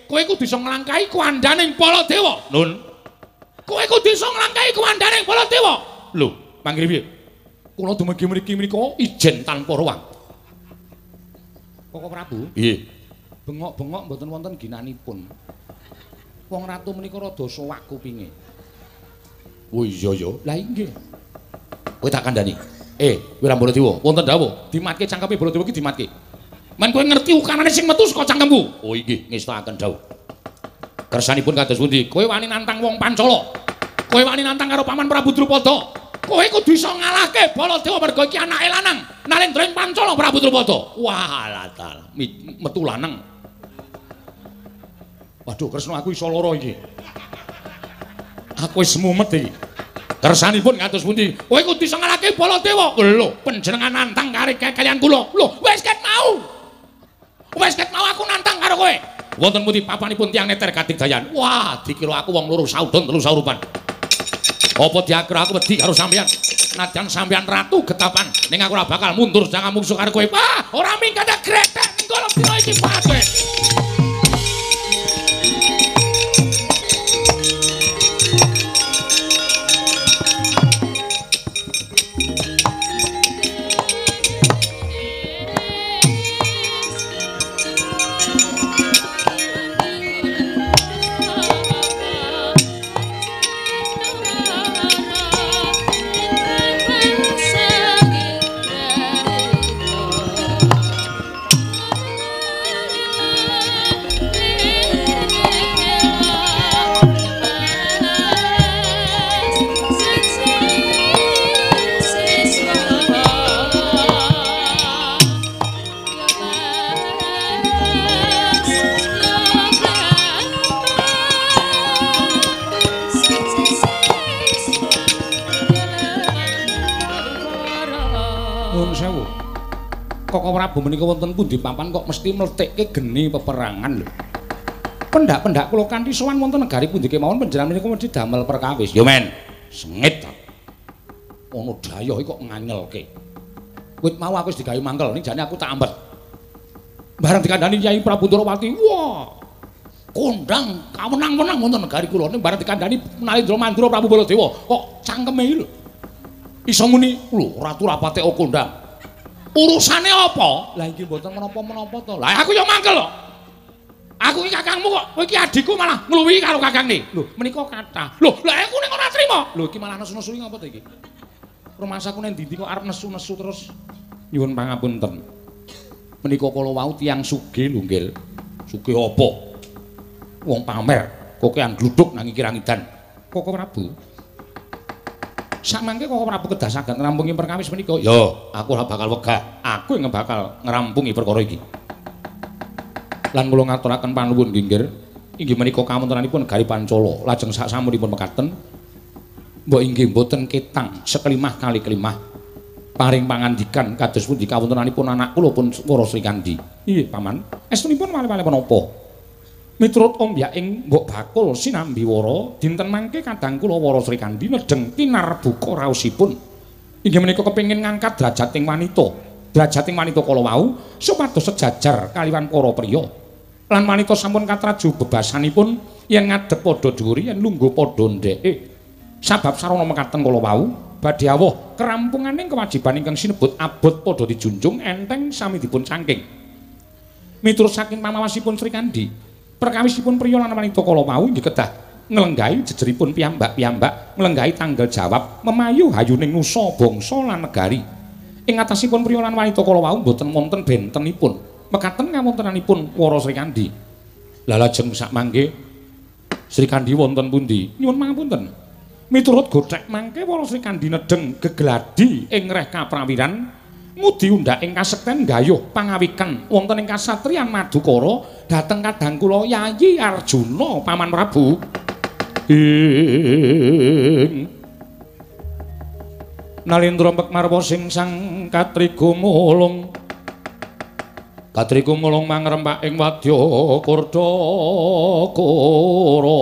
kowe kudu iso nglangkahi kuwandaning Baladewa. Nun. Kowe kudu iso nglangkahi kuwandaning Baladewa. Lho, mangke piye? Kula dumugi mriki menika ijen tanpa ruang. Koko Prabu. Piye? Bengok-bengok mboten wonten ginanipun. Wong ratu menika rada sowak kupinge. Oh iya ya. Lah inggih. Kowe tak kandhani. Eh, Wirang Baladewa, wonten dawuh, Dimatke cangkeme Baladewa iki dimatke. Men kowe ngerti ukanane sing metu saka cangkemmu? Oh inggih, ngestakaken dawuh. Kersanipun kados pundi? Kowe wani nantang wong Pancala. Kowe wani nantang karo Paman Prabu Drupada. Kowe kudu iso ngalahke Baladewa mergo iki anake lanang. Nalendra ing Pancala Prabu Drupada. Wah, latal, metu lanang. Waduh, Kresna aku iso lara iki. Aku wis mumet iki. Kersanipun kados pundi? Kowe kudu iso ngalahke Baladewa. Lho, panjenengan nantang karo kalian kula. Lho, wis ket mau. Wis ket mau aku nantang karo kowe. Wonten pundi papanipun tiyang neter katigdayan? Wah, dikira aku wong loro saudon telu saurupan. Apa diakira aku wedi karo sampeyan? Nadyan sampeyan ratu getapan, ning aku ora bakal mundur jangan mungsuh karo kowe. Wah, ora minggat gretek engko dina iki pate. Koko Prabu menika wonten pundi papan kok mesti mletikke geni peperangan lho. Pendak-pendak kula kanthi sowan wonten negari pundi kemawon panjenengan menika mesti damel perkawis. Yo men, sengit ta. Ono dayoh iki kok nganyelke. Wit mau aku wis digawe mangkel ning jane aku tak ambet. Bareng dikandani Kyai Prabu Ndrawati, wah. Kondang kamenang-menang wonten negari kula ning bareng dikandani Nalendra Mandura Prabu Baladewa kok cangkeme iki lho. Iso muni, lho Ratu Rapate kondang. Urusane apa? Lah iki mboten menapa-menapa to. Lah aku yo mangkel kok. Aku iki kakangmu kok. Kowe iki adikku malah ngluwihi karo kakangne. Lho, menika kathah. Lho, lah aku ning ora trima. Lho, iki malah nesu-nesu ngapa to iki? Rumasaku ning ndi kok arep nesu-nesu terus nyuwun pangapunten. Menika kala wau tiyang sugih lho, Nggil. Sugih apa? Wong pamer, kokean gluduk nang kirang-idan. Koko Prabu. Samangke Koko Prabu kedah saged ngrampungi perkawis menika. Yo, aku ora bakal wegah. Aku yang bakal ngrampungi perkara iki. Lan kula ngaturaken panuwun nggih. Inggih menika kawontenanipun negari Pancala. Lajeng sak samunipun mekaten mbok inggih mboten ketang sekelimah kali kelimah paring pangandikan kados pundi kawontenanipun anak kula pun Wara Srikandi. Nggih, Paman. Estunipun wale-wale menapa? Miturut ombyaking Mbok Bakul sinambi wara dinten mangke kadang kula Wara Srikandi nedeng tinarbuka raosipun inggih menika kepengin ngangkat derajating wanita derajating wanita kala wau supados sejajar kaliwan para priya lan wanita sampun katraju bebasanipun yen ngadhep padha dhuwur yen lungguh padha ndheke sabab sarana mekaten kala wau badhe awuh kerampunganing kewajiban ingkang sinebut abot padha dijunjung enteng sami dipun cangking miturut saking pamawasipun Srikandi perkawisipun priya lan wanita kala wau inggih kedah nglenggahi jejeripun piyambak-piyambak nglenggahi tanggal jawab memayu hayuning nusa bangsa lan negari ing atasipun priya lan wanita kala wau boten wonten bentenipun mekaten ngawontenanipun Wara Srikandi la lajeng sak mangke Srikandi wonten pundi nyuwun pangapunten miturut gothek mangke Wara Srikandi nedeng gegladi ing reh kaprawiran ngudi undhak ing kasekten gayuh pangawikan wonten ing kasatriyan Madukara dhateng kadang kula Yayi Arjuna Paman Prabu ing Nalendra Mekmarwa sing sang katriga mulung katriga mulung mangrempak ing wadya Kurdakara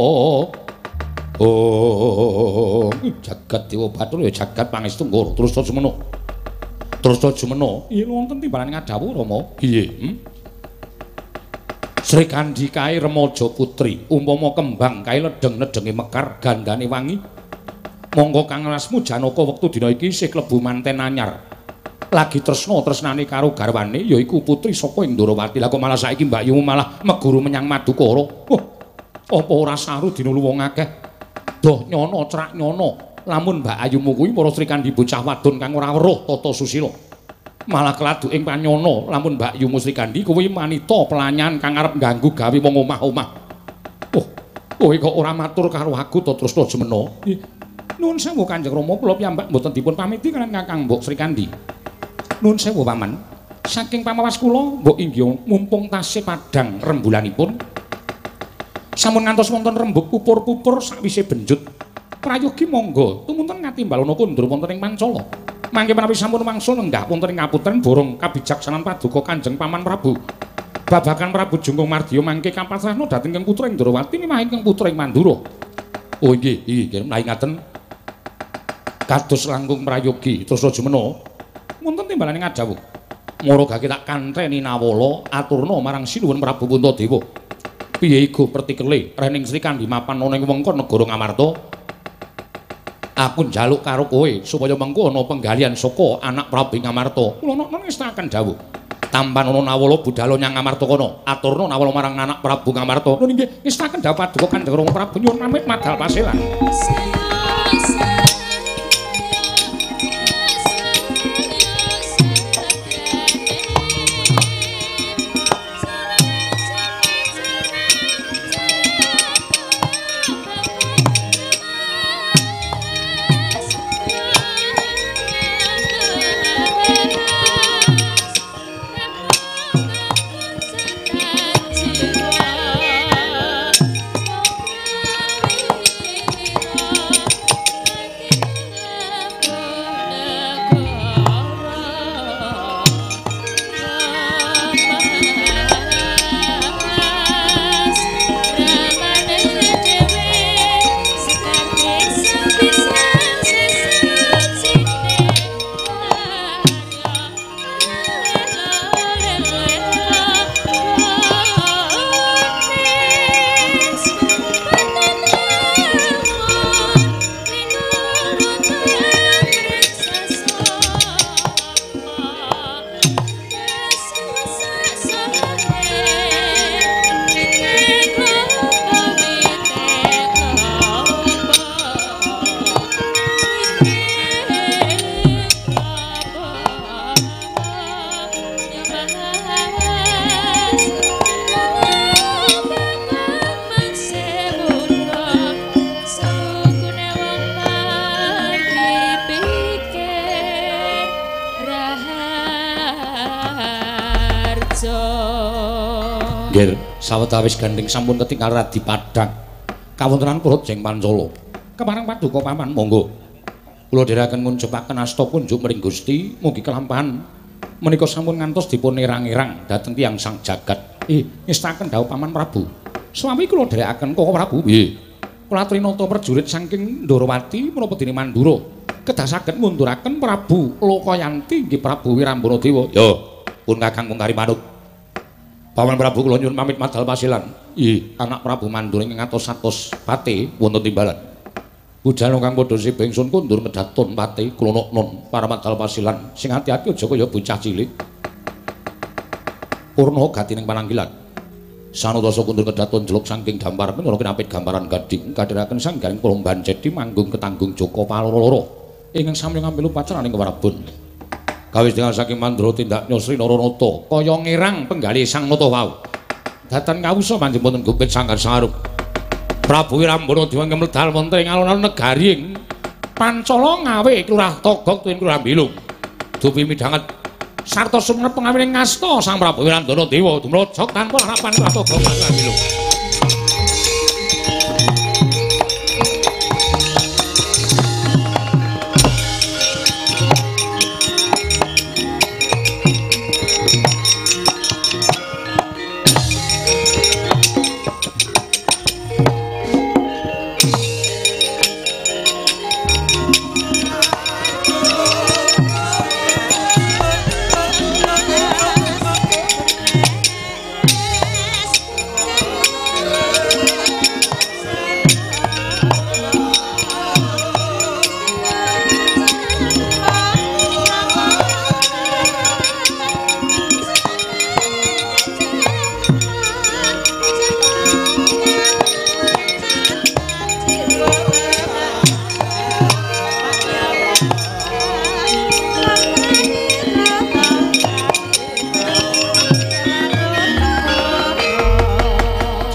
oh jagat Dewa Bathara ya jagat pangestu nggara terus semeno terus Jumena iya wonten timbalan ngadhawuh Rama. Piye? Hmm? Sri Kandi kae remaja putri, umpama kembang kae ledeng-ledenge mekar, gandane wangi. Monggo Kang Lasmu Janaka wektu dina iki isih klebu manten anyar. Lagi tresna tresnane karo garwane yaiku putri saka Indrawati. Lah kok malah saiki Mbak Yumu malah meguru menyang Madukara. Wah, apa ora saru dinulu wong akeh. Doh nyono crak nyono. Lamun Mbak Ayumu kuwi para Sri Kandi bocah wadon kang ora weruh tata susila. Malah keladu ing panyono lamun Mbak Yumu Sri Kandi kuwi manita pelanyan kang arep ganggu gawe wong omah-omah. Oh, kowe kok ora matur karo aku to Tresna Jemena? Nuwun sewu Kanjeng Rama, kula piyambak mboten dipun pamiti kalian Kakang Mbok Sri Kandi. Nuwun sewu Paman. Saking pamawas kula mbok inggih mumpung tasih padhang rembulanipun. Sampun ngantos wonten rembug pupur-pupur sakwise benjut. Prayogi monggo tumunten ngatimbalana kondur wonten ing Pancala. Mangke menawi sampun wangsul lenggah wonten ing ngaputren borong kabicaksanan paduka Kanjeng Paman Prabu. Babagan Prabu Jungkung Mardiya mangke kapatrahna dhateng Kang Putra Indrawati mimahing Kang Putra ing Mandura. Oh nggih, nggih menawi ngaten. Kados langkung prayogi Tresna Jemena. Wonten timbalane ngadhawuh. Maragake tak kantheni nawala aturna marang Sinuwun Prabu Puntadewa. Piye iku pertikele rening Sri Kandi mapan ana ing wengkon negara Ngamarta? Aku njaluk karo kowe supaya mengko ana penggalian saka anak Prabu Ngamarta. Kula nek ngestaken dawuh. Tampan ana nawala budhal nyang Ngamarta kono, aturna nawala marang anak Prabu Ngamarta. Nuwun inggih ngestaken dawuh paduka Kanjeng Rama Prabu nyuwun pamit madhal paselan. Sawetawis gandeng sampun ketingal radi padhang. Kawontenan Purut Jeng Pancala. Kepareng paduka Paman monggo. Kula dherekaken ngunjupaken asta kunjuk mring Gusti mugi kelampahan menika sampun ngantos dipun erang-erang dhateng tiyang sang jagat. Eh, ngestaken dawuh Paman Prabu. Swami kula dherekaken Koko Prabu. Nggih. Kula atrinata prajurit saking Ndrawati menapa dene Mandura kedah saged munduraken Prabu Lokayanti nggih Prabu Wirambana Dewa. Yo, pun Kakang mung kari manut. Paman Prabu kula nyuwun pamit madhal pasilan. Nggih, anak Prabu Mandura ing atos-atos pate wonten timbalan. Budal kang padha sibengsun kundur medhaton pate kula non para madhal pasilan. Sing ati-ati aja kaya bocah cilik. Purna gati ning pananggilan. Sanodasa kundur kedaton jeluk saking dampar menawa kinapit gambaran gading kadhiraken sanggaring Palomban Cedi manggung ketanggung Joko paloro-loro. Ingkang sami ngambil upacaraning kewarabun. Kawis dengan saking Mandura tindak nyosri Naranata kaya ngirang penggali sang nata wau. Datan kawusa panjenengan gupit sanggar saruk. Prabu Wirambana Dewa medal wonten ing alun-alun negari ing Pancala ngawe Kelurah Togog tuwin Kelurah Bilung. Dupi midhanget sarta sumenep pengawining ngasta Sang Prabu Wirambana Dewa dumrajak tanpa harapan Kelurah Togog Kelurah Bilung.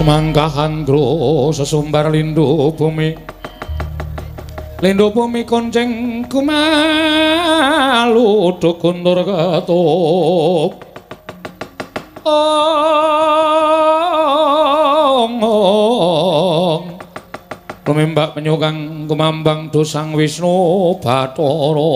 Mangkahan gro sesumbar lindu bumi lindu bumi konceng kumalu dukundur ketup ong ong lumimbak penyukang kumambang dosang Wisnu Bathara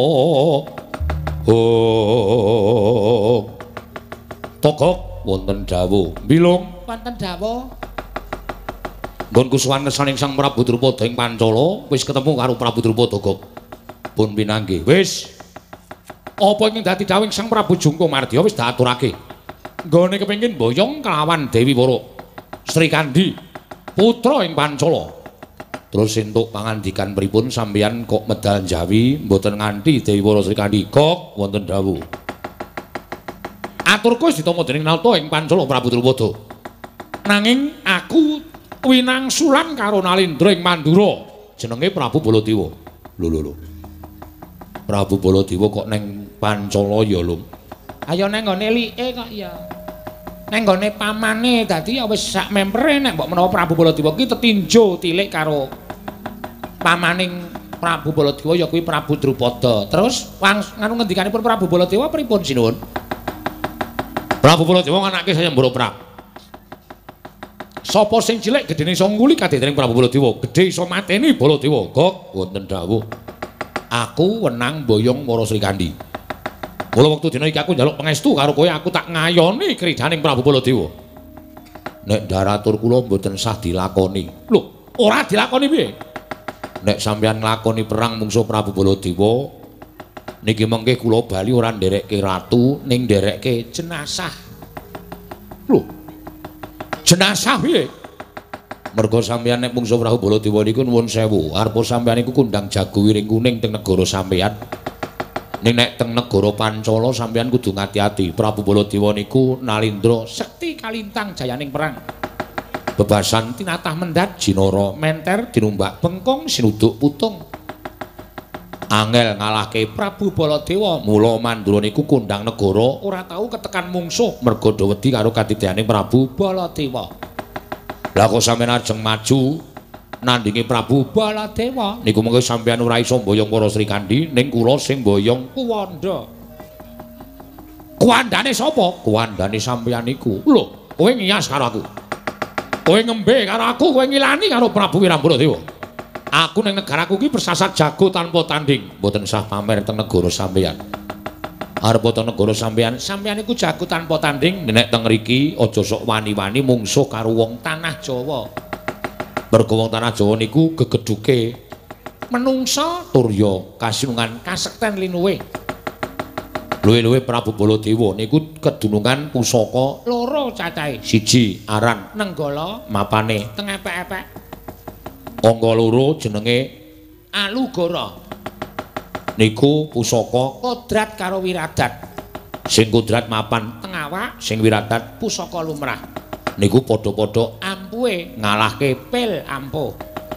ong tokok wonten dawuh bilung wonten dawuh nggon kusuhan kesaning Sang Prabu Drupada ing Pancala wis ketemu karo Prabu Drupada Gog. Pun pinanggih. Wis. Apa ingkang dadi dawuhing Sang Prabu Jungkomardiya wis diaturake. Nggone kepengin boyong kelawan Dewi Wara Sri Kandi putra ing Pancala. Terus entuk pangandikan pripun sampeyan kok medal Jawi mboten nganti Dewi Wara Sri Kandi Gog wonten dawuh. Aturku wis ditampa dening Nalta ing Pancala Prabu Drupada. Nanging aku winangsulan karo Nalindra ing Mandura jenenge Prabu Baladewa. Lho lho lho. Prabu Baladewa kok neng Pancala ya, Lum? Ayo neng nggone like kok ya. Neng nggone pamane dadi ya wis sak mempere nek mbok menawa Prabu Baladewa ki tetinjo tilik karo pamaning Prabu Baladewa ya kuwi Prabu Drupada. Terus wang nganu ngendikanipun Prabu Baladewa pripun sinuwun? Prabu Baladewa anake Sayembara Prabu. Sapa sing cilik gedene iso nguli kadening Prabu Baladewa, gedhe iso mateni Baladewa. Gog wonten dawuh. Aku wenang boyong Wara Sri Kandi. Mula wektu dina iki aku njaluk pangestu karo kowe aku tak ngayoni kridaning Prabu Baladewa. Nek daratur kula mboten sah dilakoni. Lho, ora dilakoni piye? Nek sampeyan nglakoni perang mungsuh Prabu Baladewa, niki mengke kula bali ora nderekke ratu ning nderekke jenazah. Lho, jenazah piye? Mergo sampeyan nek mungsuh Prabu Baladewa niku nuwun sewu, arepa sampeyan iku kundang jago wiring kuning teng negara sampeyan. Ning nek teng negara Pancala sampeyan kudu ngati-ati. Prabu Baladewa niku Nalindra sekti kalintang jayaning perang. Bebasan tinatah mendat jinara menter dinumbak bengkong sinuduk putung. Angel ngalahke Prabu Baladewa, mula Mandura niku kundang negara ora tau ketekan mungsuh merga do wedi karo katidayaning Prabu Baladewa. Lah kok sampeyan ajeng maju nandingi Prabu Baladewa niku mengko sampeyan ora iso mboyong Wara Sri Kandi ning kula sing mboyong Kuwanda. Kuwandane sapa? Kuwandane sampeyan niku. Lho, kowe ngiyas karo aku. Kowe ngembe karo aku, kowe ngilani karo Prabu Wirambaradewa. Aku ning negaraku iki bersasat jago tanpa tanding, mboten sah pamer teng negara sampeyan. Arep teng negara sampeyan, sampeyan iku jago tanpa tanding, nek teng mriki aja sok wani-wani mungsuh karo wong tanah Jawa. Mergo wong tanah Jawa niku gegeduke menungsa turya kasinungan kasekten linuwe. Luwe-luwe Prabu Baladewa niku kedunungan pusaka loro cacahe. Siji aran Nenggala, mapane teng epek-epek. Angka loro jenenge Alugara. Niku pusaka kodrat karo wiradat. Sing kodrat mapan teng awak, sing wiradat pusaka lumrah. Niku padha-padha ampuhe ngalahke pil ampuh.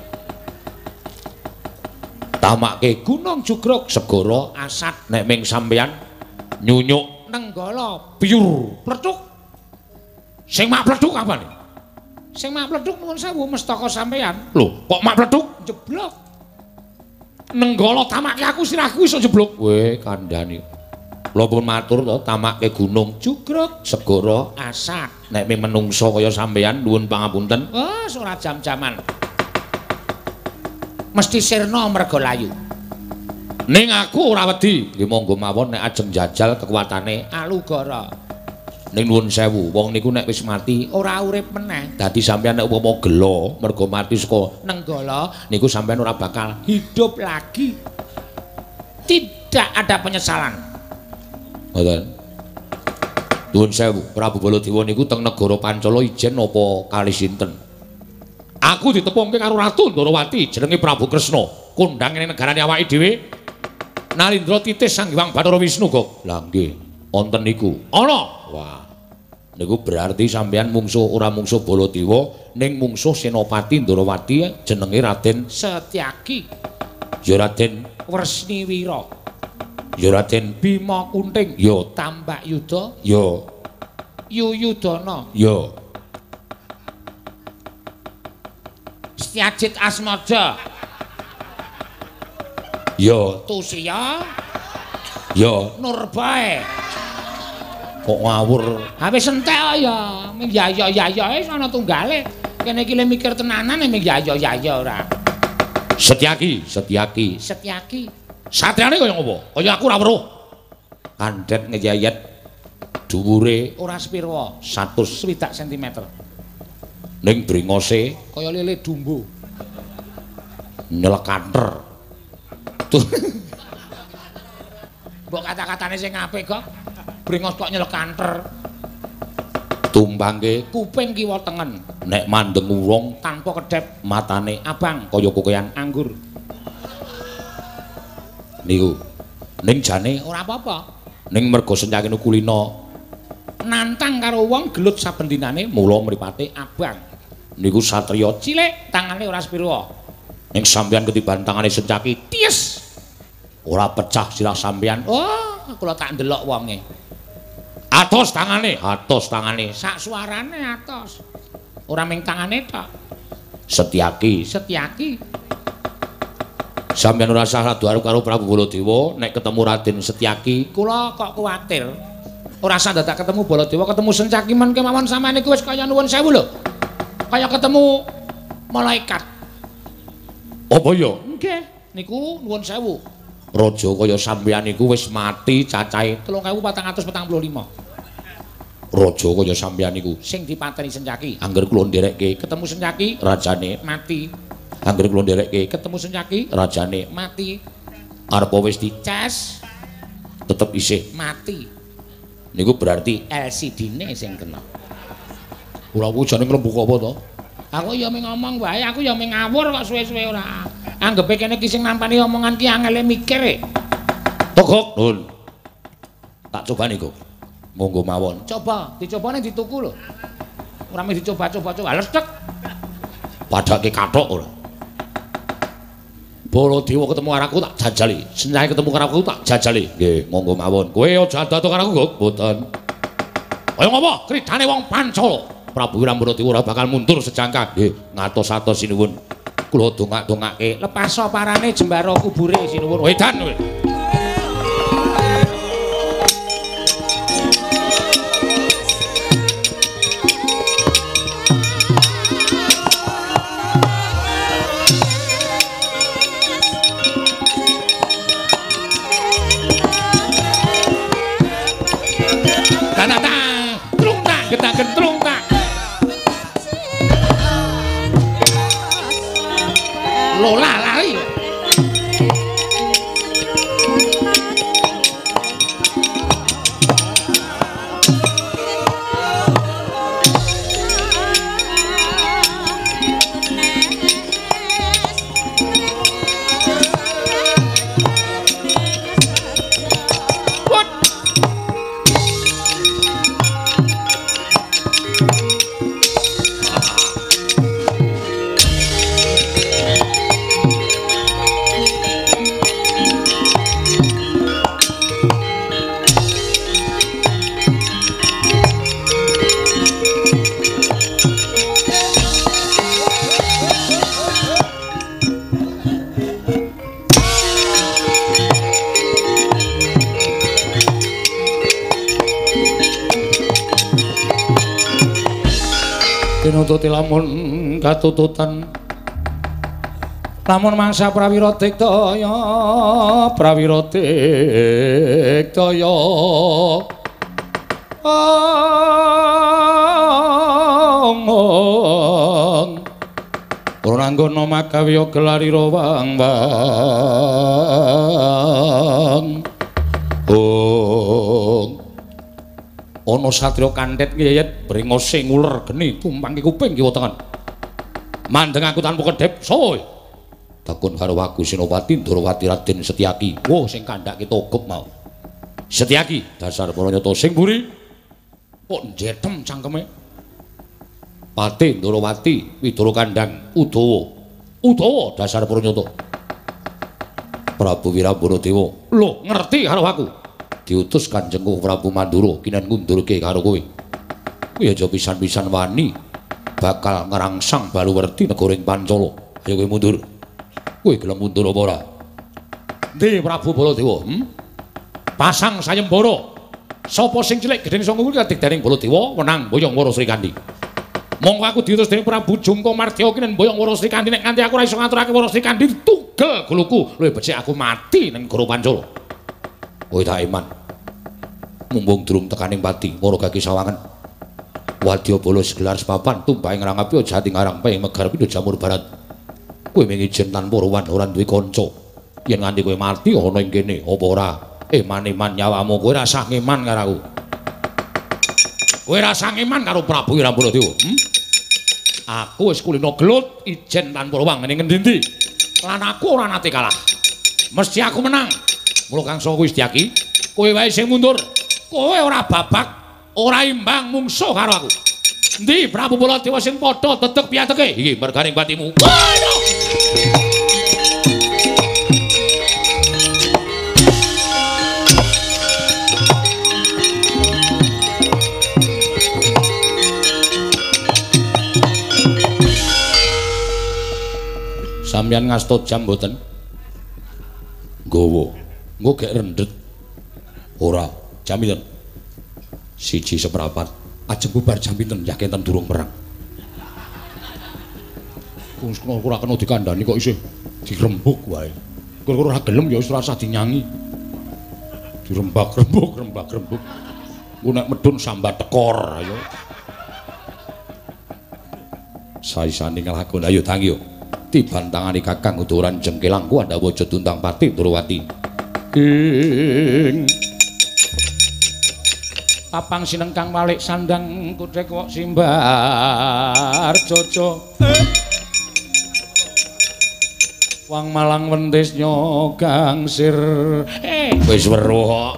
Tamake Gunung Jugruk segara asat nek ming sampeyan nyunyuk Nenggala biur pledhuk. Sing mak pledhuk kapan? Sing mak pledhuk nuwun sewu mestaka sampeyan. Lho, kok mak pledhuk jeblok? Nenggala tamake aku sirahku iso jeblok. Weh, kandhani. Kula pun matur to, tamake Gunung Jugruk segara asat. Nek ming menungsa kaya sampeyan nuwun pangapunten. Wes ora jam-jaman. Mesti sirna merga layu. Ning aku ora wedi. Nggih monggo mawon nek ajeng jajal kekuatane Alugara. Ning nuwun sewu, wong niku nek wis mati ora urip meneh. Dadi sampeyan nek upama gela merga mati saka Nenggala niku sampeyan ora bakal hidup lagi. Tidak ada penyesalan. Ngoten. Nuwun sewu, Prabu Baladewa niku teng negara Pancala ijen apa kali sinten? Aku ditepungke karo Ratu Ndarawati jenenge Prabu Kresna. Kondang ning negarane awake dhewe. Nalindra titis Sang Hyang Bathara Wisnu kok. Lah nggih, wonten niku. Ana. Wah. Niku berarti sampeyan mungsuh ora mungsuh Baladewa ning mungsuh Senopati Ndarawati jenenge Raden Setyaki. Ya Raden Wresniwira. Ya Raden Bima Kunting. Ya Tambak Yuda. Ya Yuyudana. Ya Setyajid Asmaja. Ya, Tusia. ya, Nurbae. kok ngawur. Ha wis entek ya. Ming ya ya ya ya wis ana tunggale. Kene iki le mikir tenanan ming ya ya ya ya ora. Setyaki, Setyaki. Setyaki. Satriane kaya ngopo? Kaya aku ora weruh. Kandhet ngeyayet dhuwure Ora sepira. seratus swidak sentimeter. ning bringose Kaya lele dumbo. nyelekanter. Tuh. Mbok kata-katane sing apik kok. Bringos kok nyelekanter. Tumpangke Kuping kiwa tengen. nek mandeng wong Tanpa kedep. matane Abang. kaya kokean Anggur. niku. Ning jane Ora apa-apa. ning merga Setyaki kulina Nantang karo wong gelut saben dinane mula mripate abang. niku satriya Cilik tangane ora sepira. ning sampeyan ketiban tangane Setyaki ties ora pecah sirah sampeyan. Oh, kula tak ndelok wonge. Atos tangane, atos tangane. Sak suarane atos. Ora ming tangane tok. Setyaki. Setyaki. Sampeyan ora usah adu-adu karo Prabu Baladewa nek ketemu Raden Setyaki. Kula kok kuwatir. Ora usah dadak ketemu Baladewa, ketemu Setyaki men kemawon sampeyan iku wis kaya nuwun sewu lho. Kaya ketemu malaikat. Apa ya? Nggih, niku nuwun sewu. Raja kaya sampeyan iku wis mati cacahe telung ewu patang atus patang puluh lima. Raja kaya sampeyan iku Sing dipateni Setyaki. angger kula nderekke Ketemu Setyaki rajane mati. angger kula nderekke Ketemu Setyaki rajane mati. arep wis di Ces tetep isih. mati. Niku berarti L C D-ne sing kena. kula ku jane nglembuk apa to? Aku ya ming ngomong wae, aku ya ming ngawur kok suwe-suwe ora. Anggepe kene ki sing nampani omongan ki angele mikir e. Togok, Nun. Tak coba niku. Monggo mawon. Coba, dicobane dituku lho. Ora mung dicoba-coba, coba ledek. Padake kathok ora. Baladewa ketemu karo aku tak jajali. Senyake ketemu karo aku tak jajali. Nggih, monggo mawon. Kowe aja ado karo aku, Guk. Mboten. Kaya ngapa? Kridane wong Pancala. Prabu Wirambaradewa ora bakal mundur sejangkah. Nggih, ngatos-atos sinuwun. Kula dongak-dongake Lepaso parane jembara kubure sinuwun. wedan kowe. Ta-ta-ta, trung tak, getak trung tak. Lola lari. Tinututi lamun katututan lamun mangsa prawira diktaya prawira diktaya ong ora nggono makawiya gelarira wang-wang ong ana satriya kanthet ngeyet bringose nguler geni tumpangke kuping kiwa tengen mandeng aku tanpa kedhep soe takun karo aku Senopati Ndrawati Raden Setyaki wo sing kandhake togup mau Setyaki dasar para nyata sing mburi kok njetem cangkeme Pati Ndrawati Widara Kandhang Udawa Udawa dasar para nyata Prabu Wirambaradewa lho ngerti karo aku diutus Kanjengku Prabu Mandura kinen ngundurke karo kowe. Kuwi aja pisan-pisan wani bakal ngerangsang Baluwerti negoring Pancala. Ayo kowe mundur. Kowe gelem mundur apa ora? Ndi Prabu Baladewa? Hmm? Pasang sayembara. Sapa sing cilik gedeng sanga kuwi kadigdaning Baladewa wenang Boyong Wara Srikandi. Monggo aku diutus dening Prabu Jungka Mardya kinen Boyong Wara Srikandi nek nganti aku ora iso ngaturake Wara Srikandi tugel guluku luwih becik aku mati ning negara Pancala. Kowe tak iman. Mumpung durung tekaning pati Wara Gagi Sawangen. Wadya Bala segelar sepapan tumpahing Rangapi Jati Ngarang Pehing Megar Pindha Jamur Barat. Kowe mengijin tanpa ruwan ora duwe kanca. Yen nganti kowe mati ana ing kene apa ora? Eh man-iman nyawamu kowe rasah ngeman karo aku. Kowe rasah ngeman karo Prabu Wirambaladewa. Hmm? Aku wis kulino gelut ijen tanpa ruwang ning ngendi-endi. Lan aku ora nate kalah. Mesti aku menang. Mula Kang Sawa Wisdyaki, kowe wae sing mundur. Kowe ora babak, ora imbang mungsuh karo aku. Endi Prabu Baladewa sing padha dedeg piyateke? Iki merganing batimu. Ayo! Sampeyan ngasta jam mboten? Nggawa. Engko gek rendet. Ora, jam pinten? Siji seprapat. Ajeng bubar jam pinten yakin ten durung perang. Wong ora kena dikandhani kok isih dirembug wae. Kok ora gelem ya wis ora usah dinyangi. Dirembak-rembug, rembak-rembug. Ku nek medun sambat tekor ayo. Saisane nglakon ayo tangi yo. Tiban tangani Kakang Uturan Jengkelang ku anda waja tuntang pati Durwati. Ing papang sinengkang walik sandang kudhek kok simbar jojo. Wang Malang wentis nyogangsir. Eh, wis weruh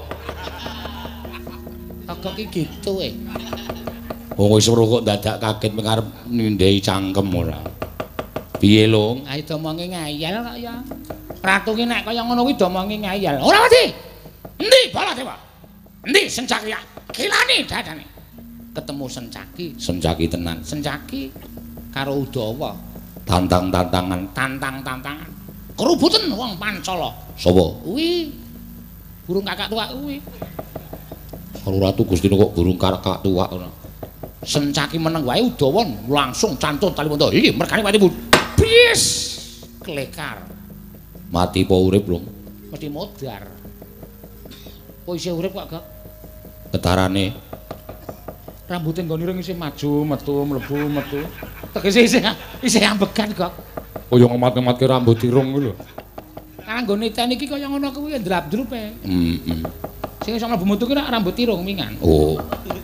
kok. Kok iki gitu e. Wong wis weruh kok dadak kaget mengarep nindai cangkem ora. Piye lho? Ayo domonge ngayal kok ya. Ratu ki nek kaya ngono kuwi domonge ngayal. Ora wedi. Endi Baladewa? Endi Sencaki? Kilani dadane. Ketemu Sencaki. Sencaki tenan. Sencaki karo Udawa. Tantang-tantangan, tantang-tantangan. Kerubuten wong Pancala. Sapa? Kuwi. Burung kakak tuwak kuwi. Karo Ratu Gustina kok burung kakak tuwak ngono. Sencaki meneng wae Udawa langsung cantun tali monto. Iki mergane patimu. Bis klekar. Mati apa urip, Lung? Mesti modar. Kok isih urip kok, Gak? Ketarane rambute nggone ireng isih maju, metu, mlebu, metu. Tegese isih isih ambekan, Gak. Kaya ngemat-ngematke rambut irung kuwi lho. Karang nggone ten iki kaya ngono kuwi ndrap-drupe. Heeh. Sing iso mlebu metu ki rambut irung mingan. Oh.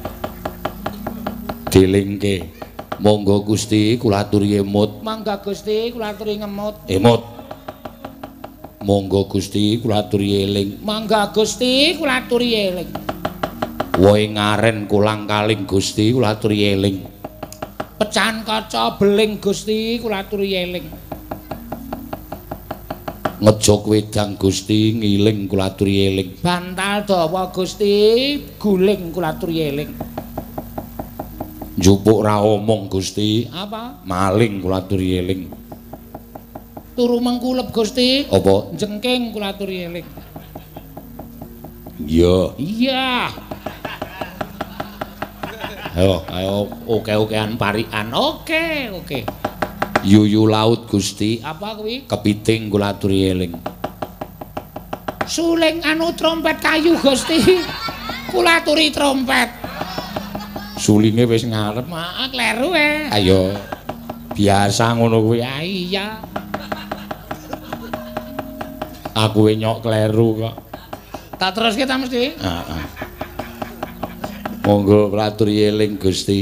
Dilingke. Monggo Gusti kula aturi emut. Mangga Gusti kula aturi ngemut. Emut. Monggo Gusti kula aturi eling. Mangga Gusti kula aturi eling. Woe ngaren kulang kaling Gusti kula aturi eling. Pecahan kaca beling Gusti kula aturi eling. Ngejog wedang Gusti ngiling kula aturi eling. Bantal dawa Gusti guling kula aturi eling. Njupuk ra omong Gusti. Apa? Maling kula aturi eling. Turu mengkulep Gusti. Apa? Jengking kula aturi eling. Iya. Iya. Ayo, ayo oke-okean parikan. Oke, oke. Yuyu laut Gusti. Apa kuwi? Kepiting kula aturi eling. Suling anu trompet kayu Gusti. Kula aturi trompet. Sulinge wis ngarep. Mak kleru e. Ayo. Biasa ngono kuwi. Ya iya. Aku e nyok kleru kok. Tak teruske ta mesti? Heeh. Monggo kula aturi eling Gusti.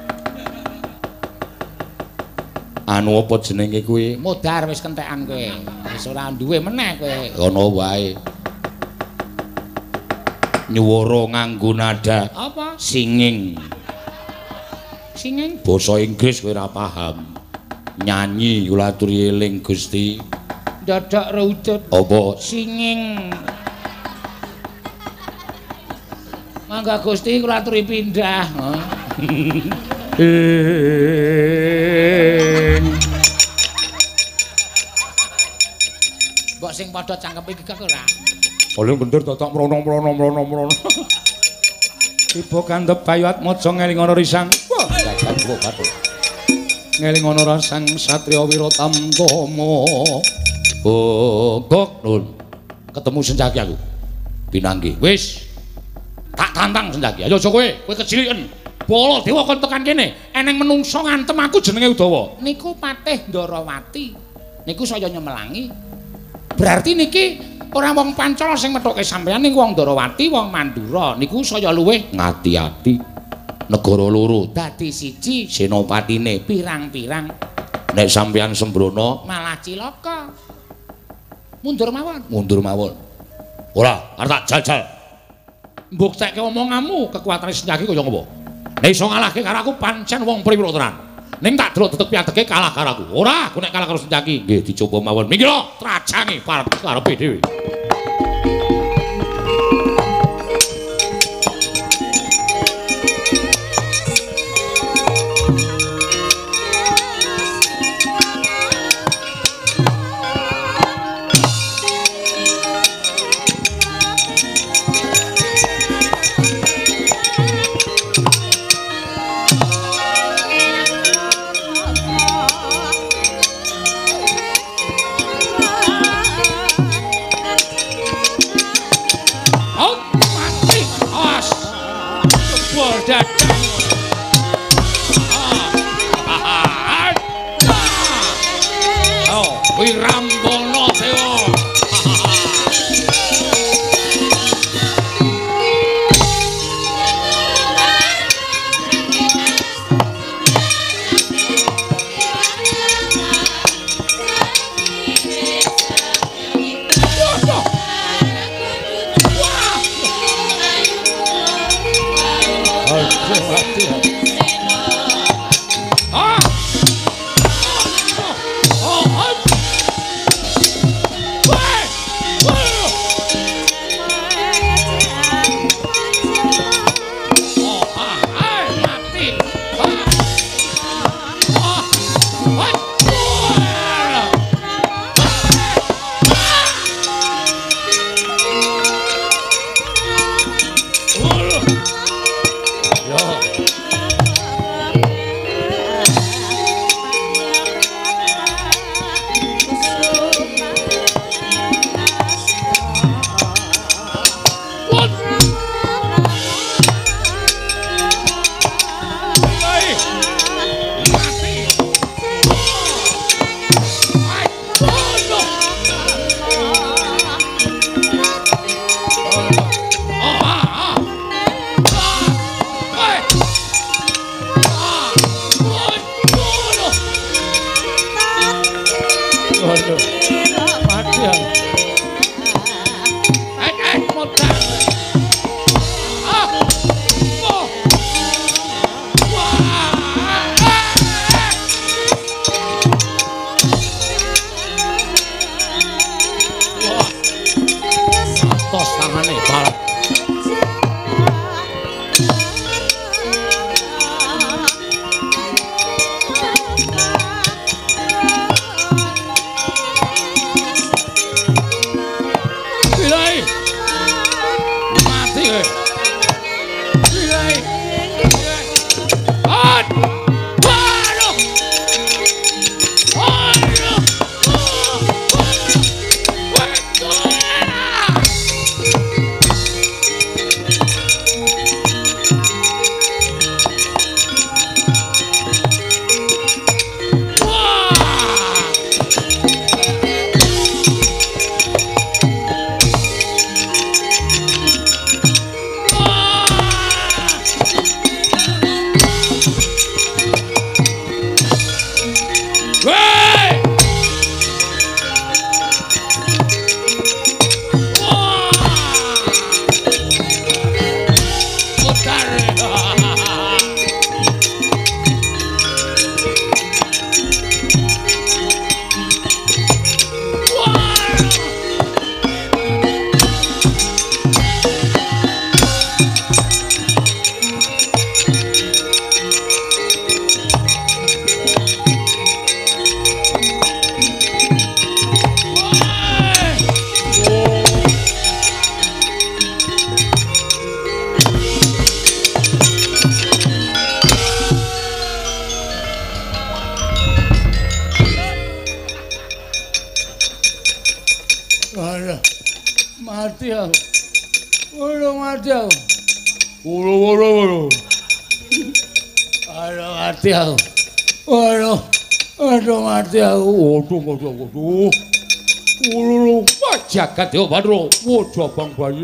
Anu apa jenenge kuwi? Modar wis kentekan kowe. Wis ora duwe meneh kowe. Ngono wae. Nyuwara nganggo nada. Apa? Singing. Singing basa Inggris kowe ora paham. Nyanyi kula aturi eling Gusti. Dadak raudut. Apa? Singing. Mangga Gusti kula aturi pindah. Mbok sing padha cangkepe iki kok ora. Oleh bener totok mrono-mrono mrono-mrono. Tiba kandhep payuat maja ngeling ana risan. Wah, dadak kok bathuk. Ngeling ana rasang satriya Wiratamtama. Oh, Gok Nun. Ketemu Senjaki aku. Pinanggi. Wis. Tak tantang Senjaki. Ayo aja kowe, kowe keciliken. Bala dewa kon tekan kene. Eneng menungso ngantem aku jenenge Udawa. Niku Patih Ndarawati. Niku saya nyemelangi. Berarti niki ora wong Pancala sing methoke sampeyan ning wong Ndarawati, wong Mandura. Niku saya luwih ngati-ati. Negara loro dadi siji, senopatine pirang-pirang. Nek sampeyan sembrono malah cilaka. Mundur mawon. Mundur mawon. Ora, arep tak jajal. Mbuktekke omonganmu, kekuatane Senjaki kaya ngopo? Nek iso ngalahke karo aku pancen wong priwira tenan. Ning tak delok detek pianteke kalah karo aku. Ora, aku nek kalah karo Senjaki, nggih dicoba mawon. Minggir lho, trajange parep karepe dhewe. Wirambono Dewa. Mati aku. Waduh mati aku. Waduh, waduh, waduh. Waduh mati aku. Waduh. Waduh mati aku. Waduh, waduh, waduh. Waduh, wah jagat Dewa Batara. waduh abang bayi.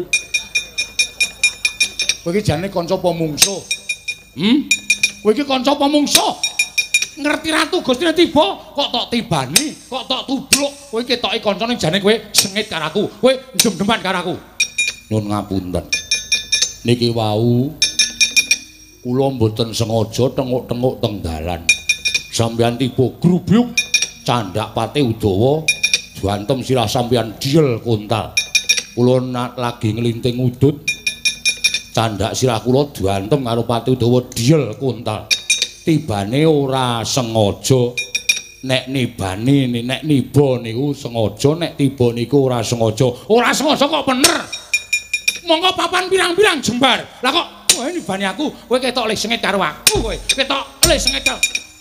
Kowe iki jane kanca pamungsuh. Hmm? Kowe iki kanca pamungsuh. Ngerti Ratu Gustine tiba, kok tok tibani, kok tok tubruk. Kowe ketoke kancane jane kowe sengit karo aku. Kowe ndem-deman karo aku. Nyun ngapunten. Niki wau kula mboten sengaja tenguk-tenguk teng dalan. Sampeyan tiba grubyuk candak Patih Udawa, duantem sirah sampeyan diel kontal. Kula lagi nglinting udut. Candak sirah kula duantem karo Patih Udawa diel kontal. Tibane ora sengaja. Nek nibani nek niba niku sengaja, nek tiba niku ora sengaja. Ora sengaja kok bener. Monggo papan pirang-pirang jembar. Lah kok kowe nibani aku, kowe ketok le sengit karo aku kowe. Ketok le sengit karo.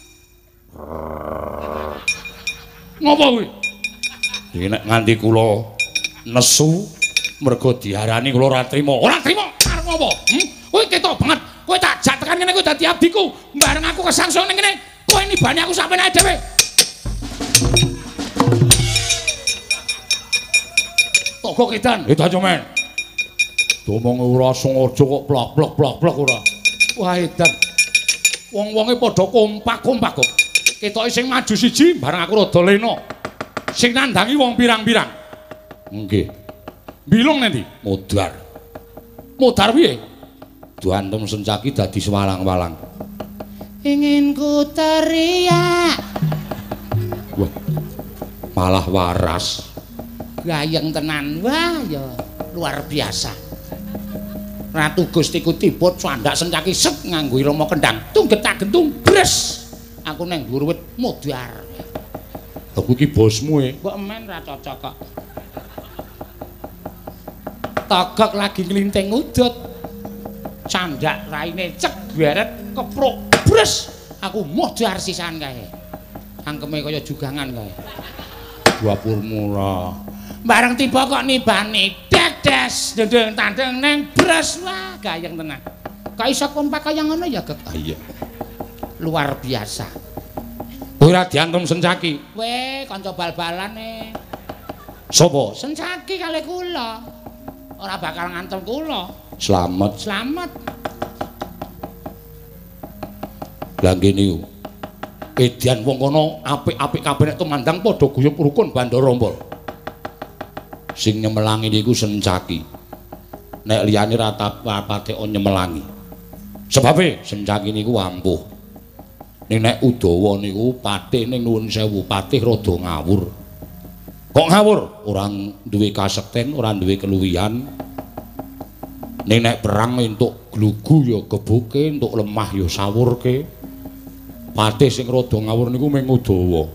Ngopo kuwi? Iki nek nganti kula nesu mergo diarani kula ora trima. Ora trima karo ngopo? Hm? Kowe ketok banget. Kowe tak jak tekan ngene kowe dadi abdiku. Bareng aku kesangsun ning kene. Kowe nibani aku sampeyan dhewe. Toko kidan. Eh Dajo Men. Domong ora sengaja kok plak-plak-plak-plak ora. Wah edan. Wong-wonge padha kompak-kompak kok. Ketoke sing maju siji bareng aku rada lena. Sing nandangi wong pirang-pirang. Nggih. Bilung nendi? Modar. Modar piye? Duantem sencaki dadi sewalang-walang. Ingin ku teriak. Wah. Malah waras. Gayeng tenan. Wah ya luar biasa. Ratu Gustiku tiba candak sencaki set nganggo irama kendang. Tunggetak gentung bres. Aku neng dhuwur wit modar. Aku iki bosmu e. Mbok men ra cocok kok. Togok lagi nglinting udut. Candak raine cek beret kepruk bres. Aku modar sisan kae. Angkeme kaya jugangan kae. Dapurmu ra. Bareng tiba kok nibani dedes dendeng tandeng neng bres. Wah gayeng tenan. Kok iso kompak kaya ngono ya, Gek? Ah iya. Luar biasa. Ora diantem sencaki. Weh, kanca bal-balane. Sopo? Sencaki kali kula. Ora bakal ngantem kula. Slamet. Slamet. Lah ngene yo. Edian wong kono apik-apik kabeh nek tumandang padha guyub rukun Bandaramba. Sing nyemelangi niku sencaki. Nek liyane ra patek nyemelangi. Sebabe sencaki niku ampuh. Ning nek Udawa niku patih ning nuwun sewu, patih rada ngawur. Kok ngawur? Ora duwe kasekten, ora duwe keluwihan. Ning nek perang entuk glugu ya gebuke, entuk lemah ya sawurke. Patih sing rada ngawur niku mung Udawa.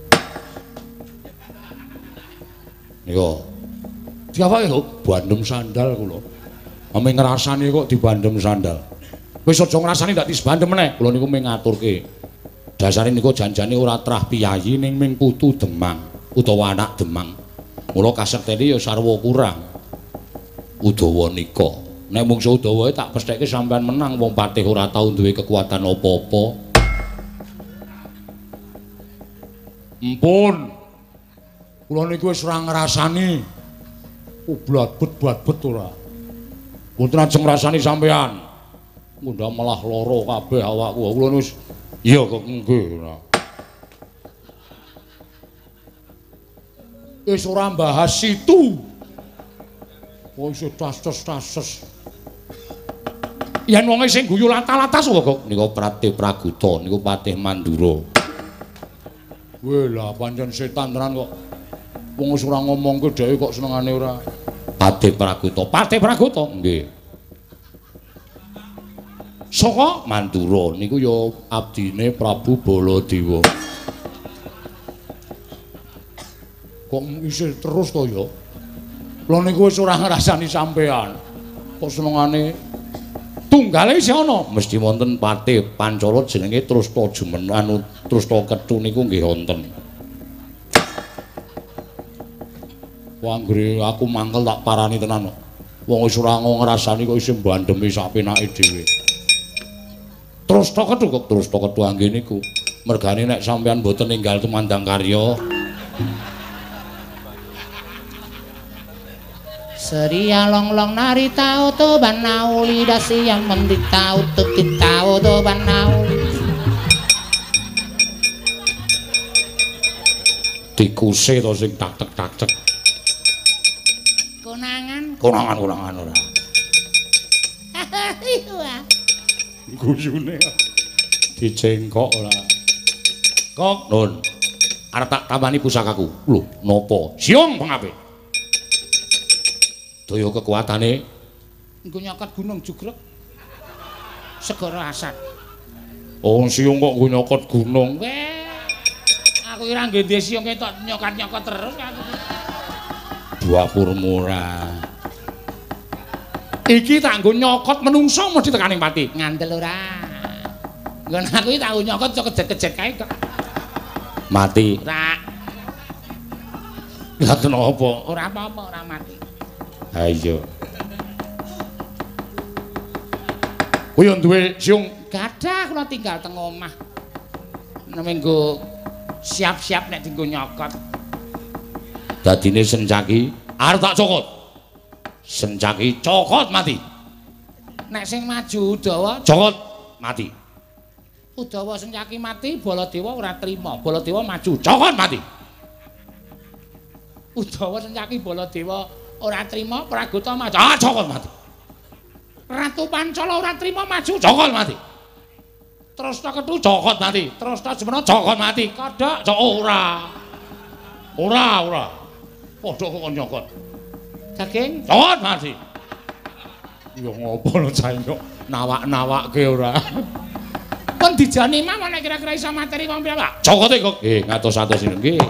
Nika diawake kok bandem sandal kula. Ame ngrasani kok dibandem sandal. Wis aja ngrasani ndak disbandem meneh. Kula niku mung ngaturke. Dasare niku janjane ora trah piyayi ning ming putu Demang utawa anak Demang. Mula kasektene ya sarwa kurang. Udawa nika. Nek mungsuh Udawa tak pesthekke sampean menang wong patih ora tau duwe kekuatan apa-apa. Empun. Kula niku wis ora ngrasani. Ublat-but-bat ora. Mboten ajeng ngrasani sampean. Ngundang malah lara kabeh awakku. Kula wis iya kok nggih. Wis ora bahas situ. Oh iso tas-tas-tas. Yen wonge sing guyu latas-latas kok nika Pratih Praguta niku Patih Mandura. Weh lah pancen setan tenan kok. Wong wis ora ngomongke dhewe kok senengane ora. Patih Praguta, Patih Praguta nggih. Saka Mandura niku ya abdine Prabu Baladewa. Kok isih terus to ya? Lha niku wis ora ngrasani sampean. Kok senengane tunggale isih ana? Mesti wonten Patih Pancala jenenge Trusna Jumen anu Trusna Kethu niku nggih wonten. Wah anggere aku mangkel tak parani tenan. Wong wis ora ngrasani kok isih mbandemi sak penake dhewe. Terus to kethu kok terus to kethu anggene niku. Mergane nek sampean mboten ninggal tumandang karya. Seria long long nari tau to banauli dasi yang mendik tau to tau to banauli. Tikuse to sing tak tek tak cek. Konangan. Konangan konangan ora. Iya. Guyune dicengkok ora. Kok nun. Arep tak tambani pusakaku. Lho, napa? Siung pengape? Daya kekuatane nggo nyokot gunung jugrek. Segara asat. Oh, siung kok nggo nyokot gunung. Weh. Aku kira nggih ndek siung ketok nyokot-nyokot terus aku. Dapur murah. Iki tak nggo nyokot menungso mesti tekaning pati. Ngandel ora. Nggon aku iki tak nggo nyokot cok kejet-kejet kae kok. Mati. Ora. Lah kenapa? Ora apa-apa, ora mati. Ha iya. Kuwi duwe siung Gadah kula tinggal teng omah. Neme nggo siap-siap nek dienggo nyokot. dadine sencaki arep tak cokot. Sencaki cokot mati. Nek sing maju Udawa Cokot mati. Udawa sencaki mati, Baladewa ora trima. Baladewa maju, cokot mati. Udawa sencaki Baladewa ora trima, Pragota maju. Ah, cokot mati. Ratu Pancala ora trima maju, Cokot mati. terus tak kethu Cokot mati. terus tak Jemena Cokot mati. kodhok Cok ora. Ora, ora. Padha kok nyokot. daging Cokot mati. Ya ngopo lho cah kok nawak-nawakke ora. kon dijani mah nek kira-kira iso materi wong piyambak. Cokote kok. Nggih, ngatos-atos nggih.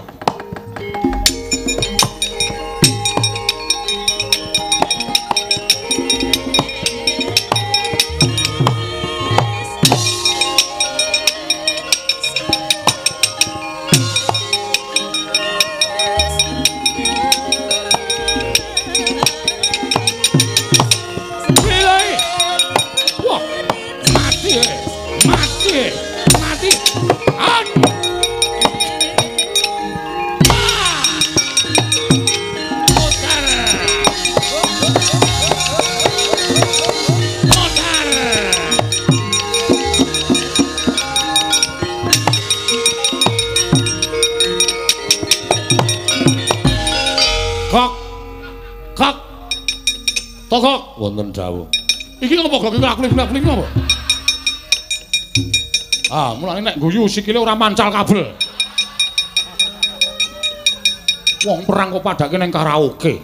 Tokok wonten dawuh. Iki ngopo kok iki aklik-aklik ngopo? Ah, mulane nek guyu sikile ora mancal kabel. Wong perang kok padake ning karaoke.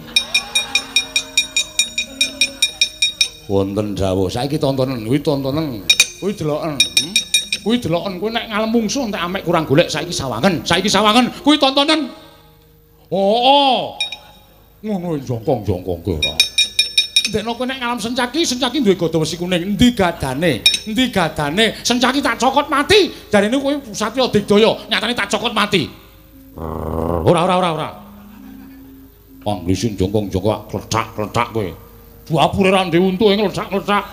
Wonten dawuh. Saiki tontonen, kuwi tontonen. Kuwi deloken. Hmm? Kuwi deloken kowe nek ngalem mungsuh entek amek kurang golek saiki sawangen. Saiki sawangen. Kuwi tontonen. Oh, oh. Ngono jongkong-jongkong kowe ora. Ndekno kowe nek ngalam sencaki, sencaki duwe gada wesi kuning. Endi gadane? Endi gadane? Sencaki tak cokot mati. Jarine kowe Satya Digdaya, nyatane tak cokot mati. Ora ora ora ora. Wong lisin jongkong-jongkok kletak-kletak kowe. Dapure ra ndek untu ngletak-letak.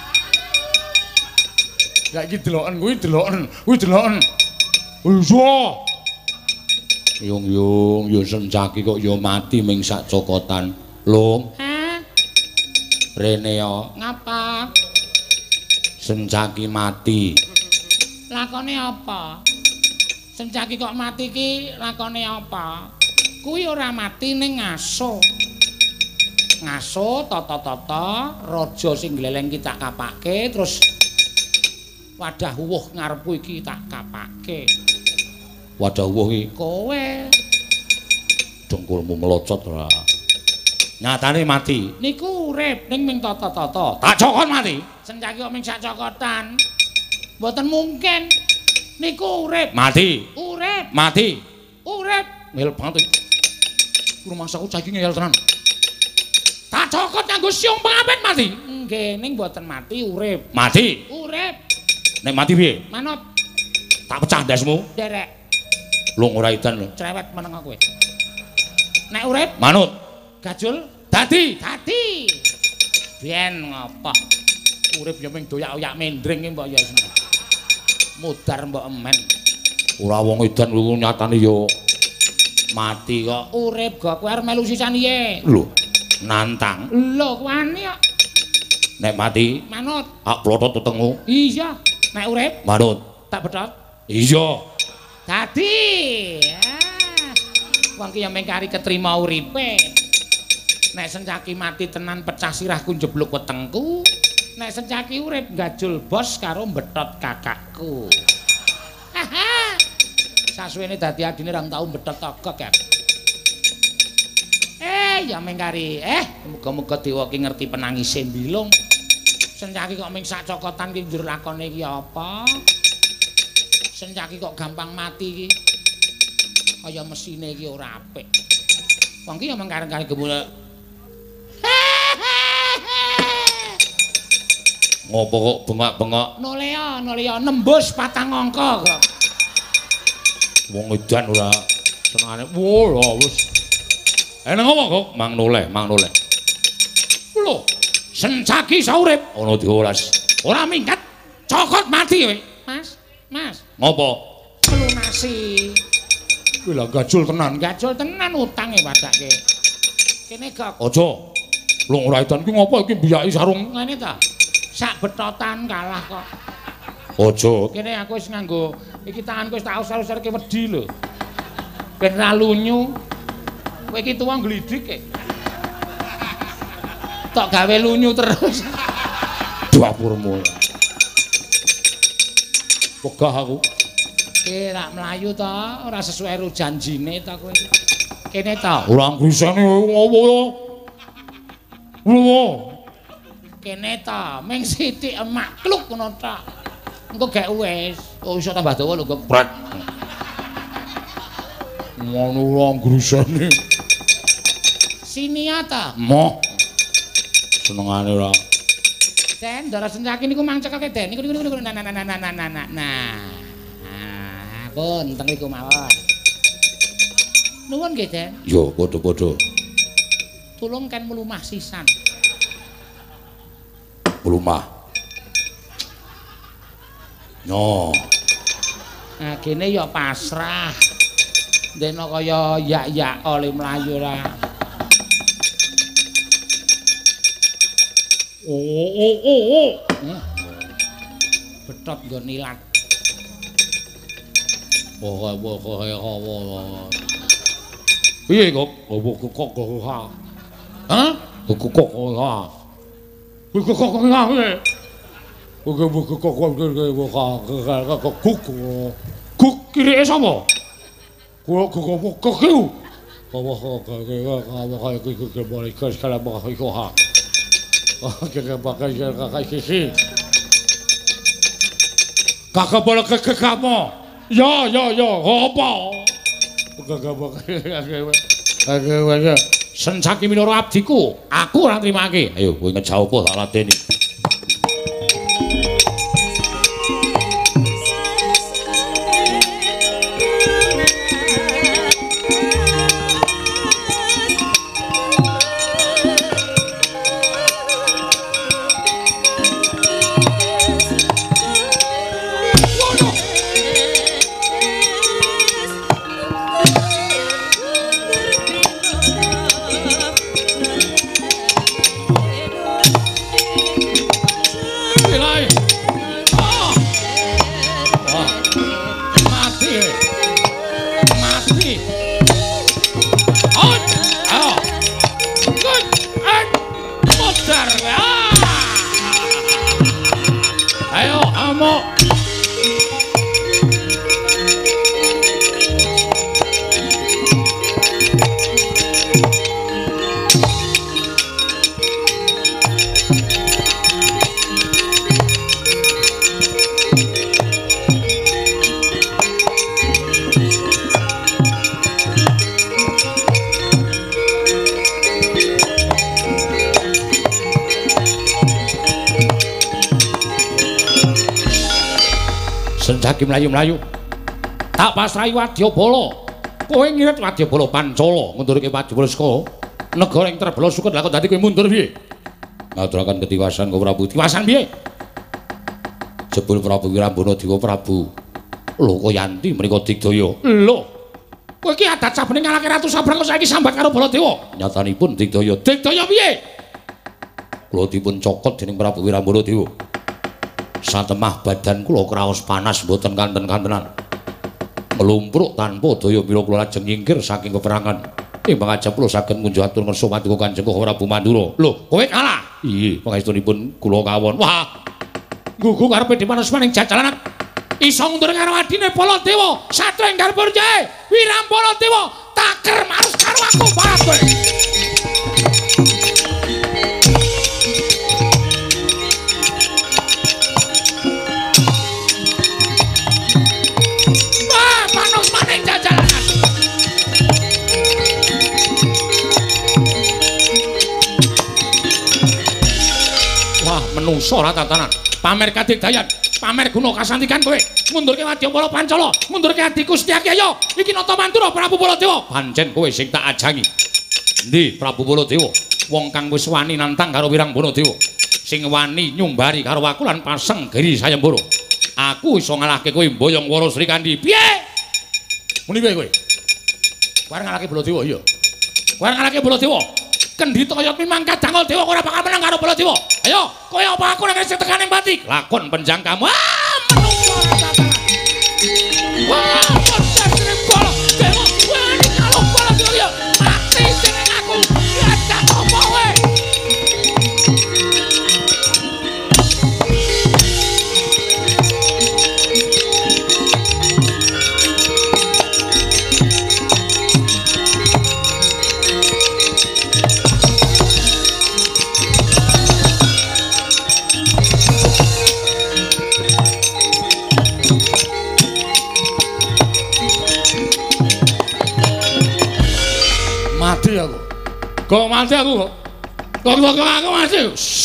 Ya iki deloken kuwi deloken, kuwi deloken. Iya. Yung-yung yo sencaki kok yo mati ming sak cokotan. Lung. Rene yo. Ngapa? Sencaki mati. Lakone apa? Sencaki kok mati ki lakone apa? Kuwi ora mati ning ngaso. Ngaso tata-tata raja sing gleleng ki tak kapake terus wadah wuh ngarepku iki tak kapake. Wadah wuh iki Kowe dengkulmu melocot ora. Nyatane mati. Niku urip ning ming tata-tata. Tak cokot mati. Sencaki kok ming sak cokotan. Mboten mungkin. Niku urip. Mati. Urip. Mati. Urip. Ngel banget. Rumahsaku saiki ngel tenan. Tak cokot nganggo siung pengapit mati. Nggih, ning mboten mati urip. Mati. Urip. Nek mati piye? Manut Tak pecah ndasmu. derek. Lung ora idan lho. Cerewet meneng kowe. Nek urip manut. gajul Dadi dadi. Biyen ngopo? Urip ya ming doyak-oyak mendring ki mbok ya mudar mbok emen. ora wong edan kuwi nyatane ya mati kok. Urip kok kowe arep melu sisan iye. Lho, nantang. Lho wani kok. Nek mati Manut. hak plotot tetengmu. Iya. Nek urip Manut. tak betot. Iya. Dadi. Ah. Wong ki ya ming kari ketrima uripe. Nek Sencaki mati tenan pecah sirahku njebluk wetengku. Nek Sencaki urip gajul bos karo betot kakakku. Haha. Sasuwene dadi adine ra tau betot togok ya. Eh, ya ming kari. Eh, muga-muga dewa ki ngerti penangise mbilung. Sencaki kok ming sak cokotan ki njur lakone iki apa? Sencaki kok gampang mati iki. Kaya mesine iki ora apik. Wong ki ya mung kareng-kareng gemule. Ngopo kok bengak-bengak? Nolea, nolea nembus patang angka kok. Wong edan ora senengane. Wo lho wis. Eneng apa kok? Mang noleh, mang noleh. Lho, Sencaki saurip Ana diolas. ora mingkat. Cokot mati kowe. Mas, Mas, Ngopo? melunasi. Kuwi lah gajul tenan. Gajul tenan utange padake. Kene kok Aja. Lho ora edan ki ngopo iki mbiyaki sarung? ngene ta. Sak betotan kalah kok. Aja. Kene aku wis nganggo iki tanganku wis tak usar-usarke wedi lho. Ben ra lunyu. Kowe iki tuwa ngglidik e. Tok gawe lunyu terus. Dapurmu. Wegah aku. Ki rak mlayu to, ora sesuai karo janjine to kowe. Kene to. Ora ngriseni ngopo ya? Lho. Kene to, ming sithik makluk ngono tok. Engko gek wis. Oh iso tambah dawa lho kok. Pret. Ngono ora ngriseni. Sinia to. Moh. Senengane ora. Den, Ndara Sencaki niku mang cekelke Den. Niku niku niku nah nah nah nah nah nah nah. Nah. Nah, pun teng niku mawon. Nuwun nggih, Den. Yo padha-padha. Tulung kan melumah sisan. Rumah. Nyo. Nah, kene ya pasrah. Dene kaya yak-yak oleh mlayu ra. Oh oh oh oh. Hmm. Betot nggo nilat. Wah wah wah wah. Piye kok? Opo kok kok ha. Hah? Kok kok ha. Kok kok kok ha. Kok kok kok kok kok kok kok kiri sapa? Kok kok kok kok kiu. Kok kok kok kok kok kok boleh kok kala bah kok ha. Oh, kakak pakai kakak kiki. Kakak boleh ke ke kamu. Ya, ya, ya. Apa? Kakak pakai kakak. Kakak kakak. Sencaki minoro abdiku, aku ora trimake. Ayo, kowe ngejauh apa tak ladeni. Sencaki mlayu-mlayu. Tak pasrahi Wadyabala. Kowe ngirit Wadyabala Pancala ngundurke Wadyabala saka negara ing Trebala Sukut lha kok dadi kowe mundur piye? Ngaturaken ketiwasan kok Prabu. Tiwasan piye? Jebul Prabu Wirambana Dewa Prabu. Lho kok Yanti mriku Digdaya. Lho. Kowe iki adat sabene ngalahke Ratu Sabrang kok saiki sambat karo Baladewa. Nyatanipun Digdaya. Digdaya piye? Kula dipun cokot dening Prabu Wirambana Dewa. Satemah badan kula kraos panas mboten kanten-kantenan. Melumpruk tanpa daya mila kula lajeng nyingkir saking peperangan. Imbang ajab kula saged ngunjuh atur ngersa paduka Kanjeng Prabu Mandura. Lho, kowe kalah. Iya, pangestunipun kula kawon. Wah. Gugu karepe dimanusman ing jajalanan. Isa ngundur karo adine Baladewa, satria ing garpur jae. Wirambana Dewa taker marus karo aku Prabu. Menungso ra tatanan pamer kadigdayan pamer guna kasantikan kowe ngundurke Wadyabala Pancala ngundurke adiku Setyaki-aya iki nata mantura Prabu Baladewa pancen kowe sing tak ajangi ndi Prabu Baladewa wong kang wis wani nantang karo Wirambana Dewa sing wani nyumbari karo aku lan paseng Giri Sayembara aku iso ngalahke kowe mboyong Wara Srikandhi piye muni piye kowe kowe ngalahke Baladewa iya kowe ngalahke Baladewa Kendhita kaya mimang kadangol dewa ora bakal menang karo Baladewa. Ayo, kowe apa aku nek sing tekaning pati? Lakon penjang kamu. Ah, menungso tatanan. Wah, podcast Baladewa. Wani karo Baladewa ya. Mati jeneng aku. Ya tak apa kowe. Mati aku. Kok mati aku kok. Kok kok aku mati.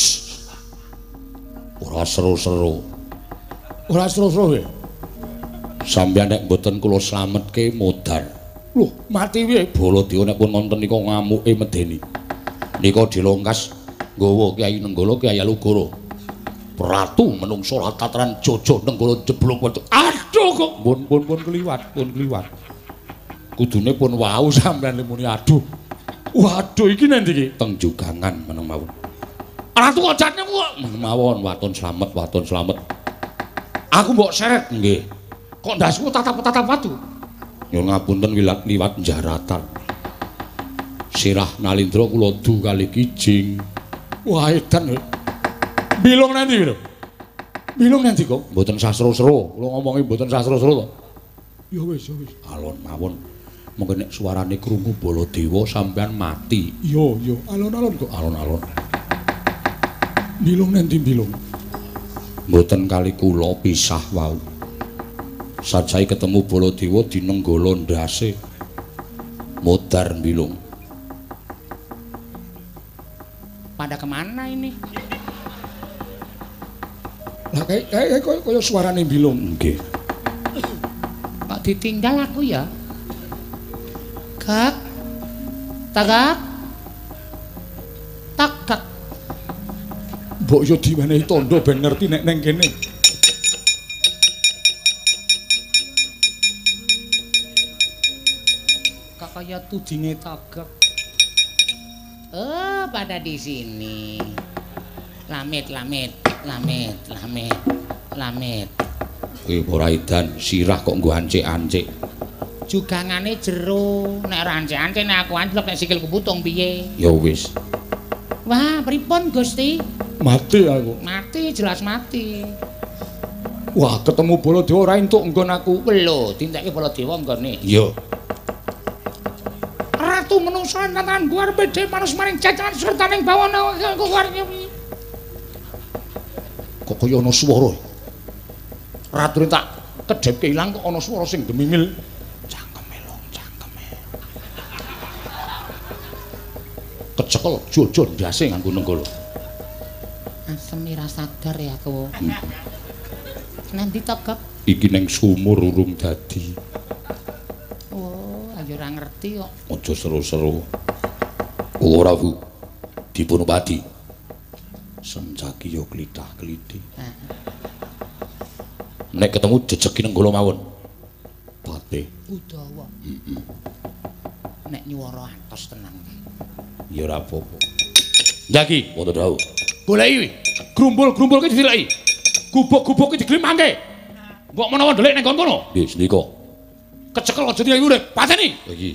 Ora seru-seru. Ora seru-seru ya. Sampeyan nek mboten kula slametke modar. Loh, mati piye? Baladewa nek pun wonten nika ngamuke medeni. Nika dilongkas nggawa Kyai Nenggala Kyai Alugara. Ratu menungso tataran Jaja Nenggala jeblok wedhus. Aduh kok pun pun pun kliwat, pun kliwat. Kudune pun wau sampean muni aduh. Waduh iki nendi iki? Teng Jugangan meneng mawon. Ratu kok jane kok mawon waton slamet, waton slamet. Aku mbok seret nggih. Kok ndasku tatap-tatap watu. Nyuwun ngapunten wilat liwat jaratan. Sirah Nalindra kula du kali kijing. Wah edan. Bilung nanti lho. Bilung nanti kok mboten sasro-sro. Kula ngomongi mboten sasro-sro to. Ya wis, ya wis. Alon mawon. Mungkin nek suarane krungu Baladewa sampean mati. Iya, iya, alon-alon kok, alon-alon. Bilung nanti bilung. Mboten kali kula pisah wau. Sajai ketemu Baladewa dinenggala ndase. Modar bilung. Pada kemana ini? Lah kayak kayak kaya, kaya suarane bilung. Nggih. Kok ditinggal aku ya? Kak, tagak, tagak. Mbok yo diwenehi tandha ben ngerti nek neng kene. Kak kaya tudinge tagak. Oh, pada di sini. Lamit, lamit, lamit, lamit, lamit. Kowe ora edan, sirah kok nggo ancik-ancik. Jugangane jero, nek ora ancik-ancik nek aku anjlok nek sikilku putung piye? Ya wis. Wah, pripun Gusti? Mati aku. Mati, jelas mati. Wah, ketemu Baladewa ora entuk nggon aku. Lho, dintekke Baladewa nggone. Iya. Ratu menungso tatanan guar bedhe manus maring jajalan sertaning bawana kok warnya piye? Kok kaya ana swara. Ratune tak kedhepke ilang kok ana swara sing gemimil. Kecekel jojo ndase nganggo nenggala. Asem ira sadar ya aku. Hmm. Nanti tegep. Iki ning sumur urung dadi. Oh, ayo ora ngerti kok. Aja seru-seru. Ora Bu. Dipunpadi. Sencaki yo klithah-klithih. Nek ketemu jejeg nenggala mawon. Pate. Udawa. Heeh. Nek nyuwara atos tenan. Ya ora apa-apa. Njaki, wonten dawuh. Goleki grumbul-grumbul ki dileki. Gubuk-gubuk ki diglimangke. Mbok menawa ndelik ning kono. Nggih, sendika. Kecekel aja diayu urip. Pateni. Iki.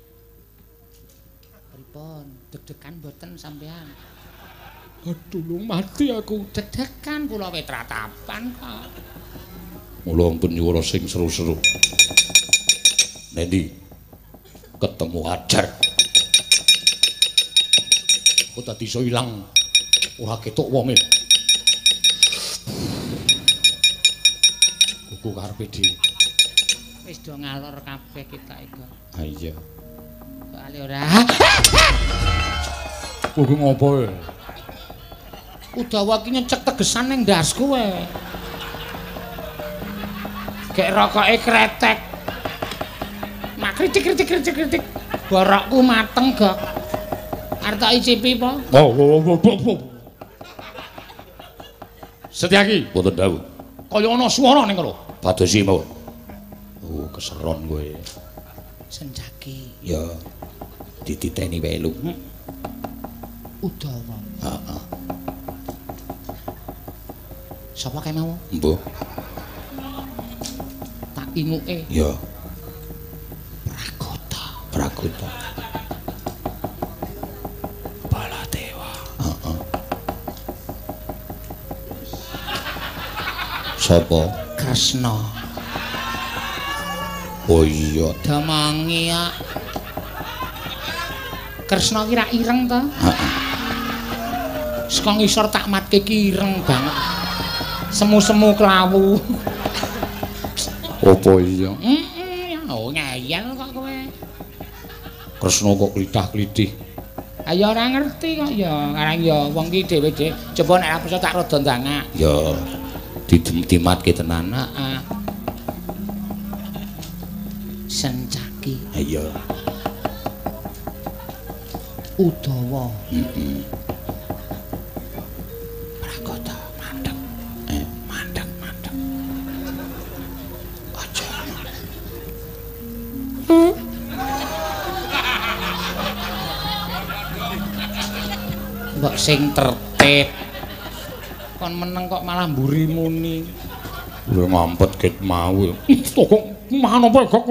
Pripun? Deg-degan mboten sampean? Aduh, lu mati aku. Deg-degan kula wit ratapan kok. Mula ampun nyuwara sing seru-seru. Nendi ketemu ajar. Kok tadi iso ilang ora ketok wonge. Kuku karepe dhewe. Wis do ngalor kabeh kita iku. Ha iya. Soale ora. Kuwi ngopo e? Udawa ki nyecek tegesan ning ndasku wae. Gek rokoke kretek. Mak kritik kritik kritik kritik. Borokku mateng gak. Arep tak icipi po? Oh, oh, oh, oh, oh. Setyaki, wonten dawuh. Kaya ana swara ning kono. Padosi mawon. Oh, keseron kowe. Sencaki. Ya dititeni wae lu. Udawa. Heeh. Sapa kae mau? Mbah. Tak inguke. Ya, Pragota. Pragota. Baladewa. Heeh. Sapa? Kresna. Oh iya. Damangi ya. Kresna ki ra ireng to? Heeh. Saka ngisor tak matke ki ireng banget. Semu-semu klawu. Apa iya? Heeh, ya oh ngayal kok kowe. Kresna kok klithah-klithih. Ayo ora ngerti kok ya, karang ya wong ki dhewe-dhewe. Coba nek aku tak rada ndangak. Ya didem-dimatke tenan. Heeh. Sencaki. Iya. Udawa. Heeh. Pragota mandeg. Eh, Mandeg, mandeg. Aja. Mbok sing tertib. Kon meneng kok malah mburi muni. lu ngampet ket mau. Kok mangan apa kok?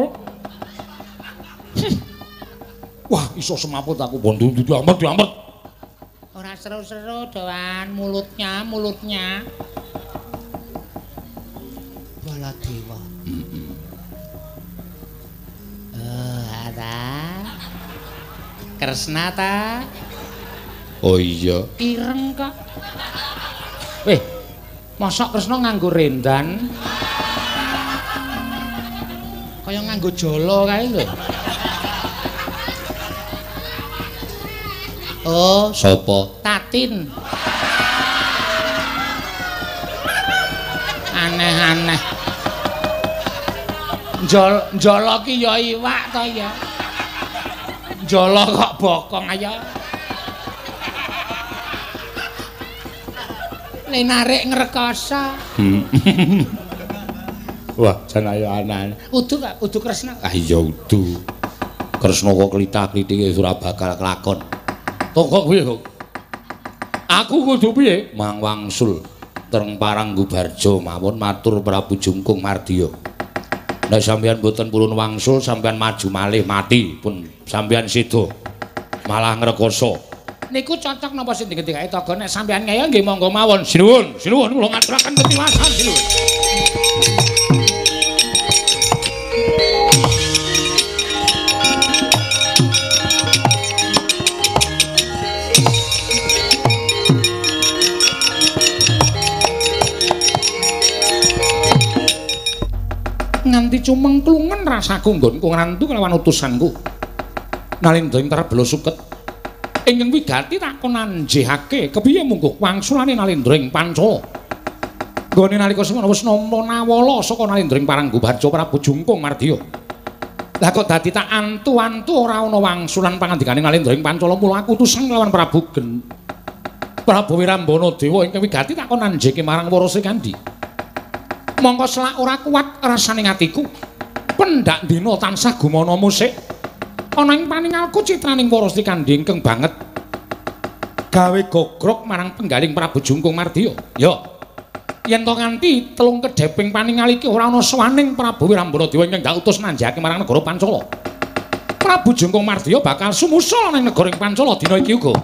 Wah, iso semaput aku. Pon diamet diamet. Ora seru-seru doan mulutnya, mulutnya. Baladewa. Heeh. Eh, ada. Kresna ta? Oh iya. Ireng kok. Weh, mosok Kresna nganggo rendan? Kaya nganggo jolo kae lho. Oh, Sapa? Tatin. Aneh-aneh. Jol jolo ki ya iwak to ya. Jolo kok bokong ayo. Le narik ngrekoso. Wah, jan ayo aneh. Udu kok, udu Kresna. Ah iya udu. Kresna kok klithah-klithih ora bakal kelakon. Kok piye kok? Aku kudu piye? Mang wangsul tereng Paranggubarja mawon matur Prabu Jungkung Mardiya. Nek sampeyan boten purun wangsul sampeyan maju malih mati pun sampeyan sida malah ngrekoso. Niku cocok napa sing diketikae togo nek sampeyan ngaya nggih monggo mawon. Sinuwun, sinuwun kula ngaturaken petiwasan sinuwun. Nganti cumengklungen rasaku nggonku ngrantu kelawan utusanku. Nalindring Trabela suket. Ingkang wigati takonan njihake kepiye mungguh wangsulane Nalindring Pancala. Nggone nalika semana wis nampa nawala saka Nalindring Paranggubarja Prabu Jungkung Mardiya. Lah kok dadi tak antu-antu ora ana wangsulan pangandikaning Nalendra ing Pancala mula aku utusan nglawan Prabu Gen. Prabu Wirambana Dewa ingkang wigati tak kon anjeke marang Wara Srikandhi. Mongko selak ora kuat rasane atiku. Pendak dina tansah gumana musik. Ana ing paningalku citraning Wara Srikandhi ingkang banget gawe gogrok marang penggaling Prabu Jungkung Mardiya. Ya. Yen to nganti telung kedheping paningal iki ora ana sawaning Prabu Wirambana Dewa ingkang dak utus nanjake marang negara Pancala. Prabu Jungkung Mardiya bakal sumusul ning negara Pancala dina iki uga.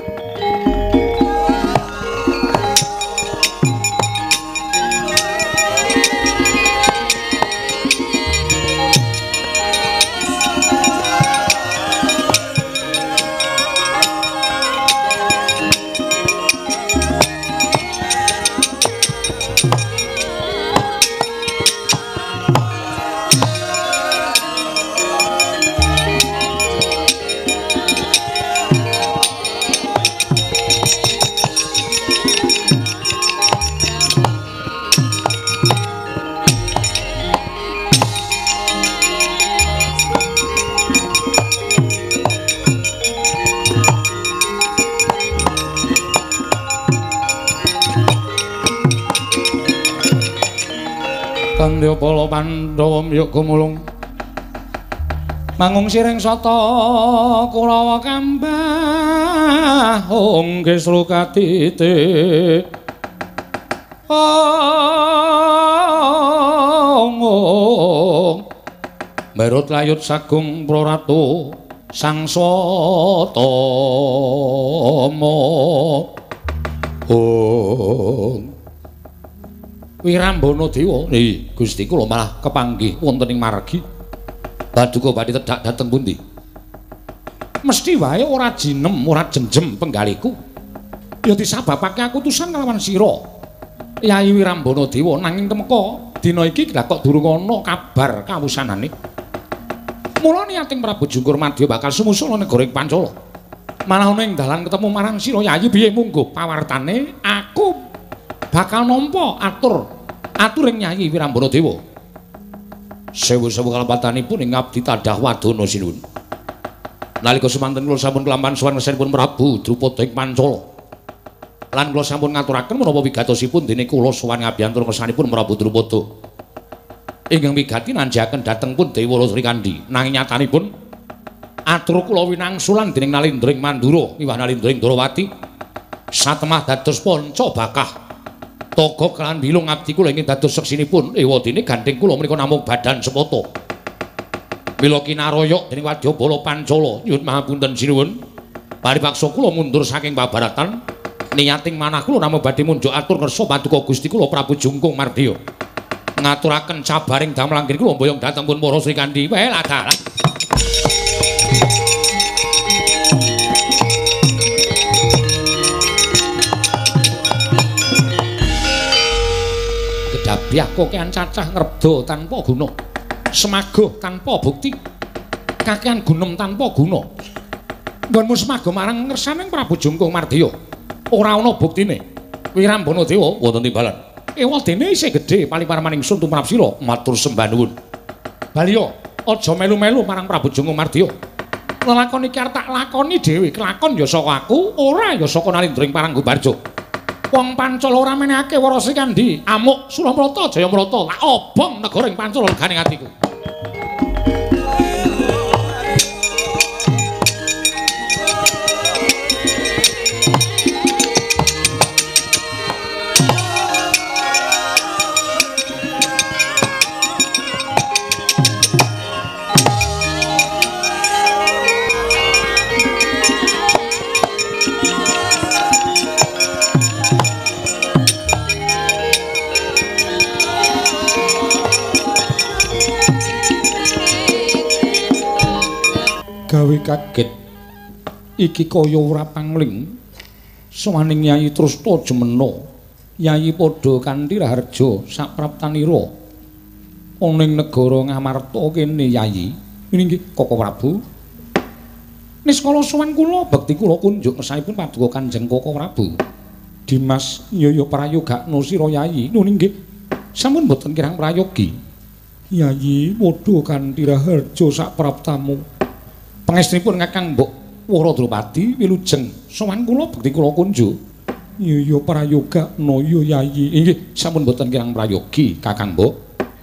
Kandya Bala Pandhawa miyuk gumulung mangung siring sata Kurawa kambah ong gesru katite ong ong merut layut sagung praratu sang Satama ong Wirambana Dewa nggih Gusti kula malah kepanggih wonten ing margi Paduka badhe tedhak dhateng pundi mesti wae ora jinem ora jenjem penggaliku ya disababake aku utusan kelawan sira Yayi Wirambana Dewa nanging temeka dina iki lha kok durung ana kabar kawusanane mula niating Prabu Jungkur Madya bakal sumusul negara ing Pancala malah ana ing dalan ketemu marang sira Yayi piye munggo pawartane aku bakal nampa atur aturing Nyai Wirambana Dewa. Sewu-sewu kalepatanipun ing abdi tadah wadana sinuwun. Nalika semanten kula sampun kelampan sowan ngesanipun Prabu Drupada ing Pancala. Lan kula sampun ngaturaken menapa wigatosipun dene kula sowan ngabiyantur ngesanipun Prabu Drupada. Ingkang wigati nanjaken dhateng pun Dewa Srikandhi. Nanging nyatanipun atur kula winangsulan dening Nalendra ing Mandura miwah Nalendra ing Darawati satemah dados panca bakah Toga kelan bilung abdi kula ingkang dados seksinipun ewadene gandeng kula menika namung badan sepata. Mila kinaraya dening Wadya Bala Pancala nyuwun mahapunten sinuwun. Paripaksa kula mundur saking pabaratan niyating manah kula namung badhe munjuk atur ngersa Paduka Gusti kula Prabu Jungkung Mardiya. Ngaturaken sabaring damel anggen kula mboyong dhateng pun Wara Srikandhi. Well adalah Dabiah kokean cacah ngrebda tanpa guna semagoh tanpa bukti kakean gunem tanpa guna nggonmu semagoh marang ngersaning Prabu Jungkung Mardiya ora ana buktine Wirambana Dewa wonten timbalan ewadene isih gedhe paliparman ingsun tumrap sira matur sembah nuwun Baliya aja melu-melu marang Prabu Jungkung Mardiya lelakon iki arep tak lakoni dhewe kelakon ya saka aku ora ya saka Nalendra ing Paranggubarja wong Pancala ora menehake Wara Srikandhi amuk Suramrata Jayamrata tak obong negara ing Pancala leganing atiku gawe kaget iki kaya ora pangling sawaning Yayi Trusna Jemena Yayi padha kanthi raharja sapraptanira ana ing negara Ngamarta kene Yayi inggih Koko Prabu niskala sowan kula bekti kula kunjuk ngesanipun Paduka Kanjeng Koko Prabu Dimas Yaya prayogakna sira Yayi nun inggih sampun boten kirang prayogi Yayi padha kanthi raharja sak praptamu. Pangestunipun Kakang Mbok Waradrupadi wilujeng sowan kula bekti kula kunjuk. Iya ya prayoga naya Yayi. Inggih sampun boten kirang prayogi Kakang Mbok.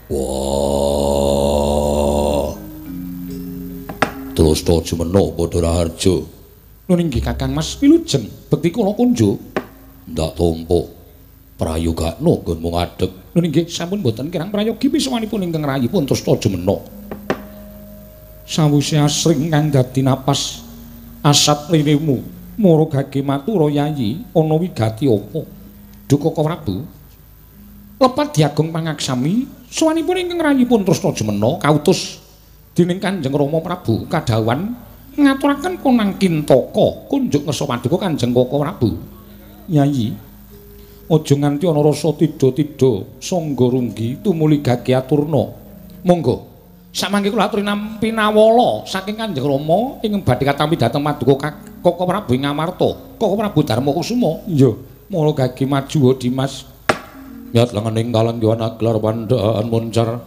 Wah. Terus to jemena padha raharja. Nun inggih Kakang Mas wilujeng bekti kula kunjuk. Ndak tompo. Prayogakno nggon mung adeg. Nun inggih sampun boten kirang prayogi pisawanipun ingkang rayipun terus to jemena. Sawise asring kang dadi napas asat liremu maragake matura Yayi ana wigati apa? Duka Prabu. Lepat diagung pangaksami sawanipun ingkang rayipun terus to jemena kautus dening Kanjeng Rama Prabu kadhawan ngaturaken konang Kintaka kunjuk ngersa paduka Kanjeng Koko Prabu. Yayi, aja nganti ana rasa tida-tida sangga runggi tumuli gage aturna. Monggo, samangke kula aturi nampi nawala saking Kanjeng Rama ing badhe katampi dhateng paduka Koko Prabu ing Ngamarta, Koko Prabu Darmakusuma. Iya, mula gage maju Dimas. Nyat lengening kalenggihan gelar pandaan moncar.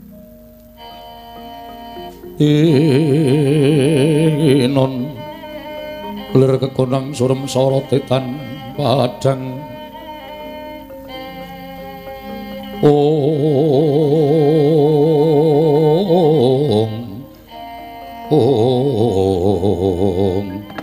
Inon lir kekonang surem sorotetan padang Om Om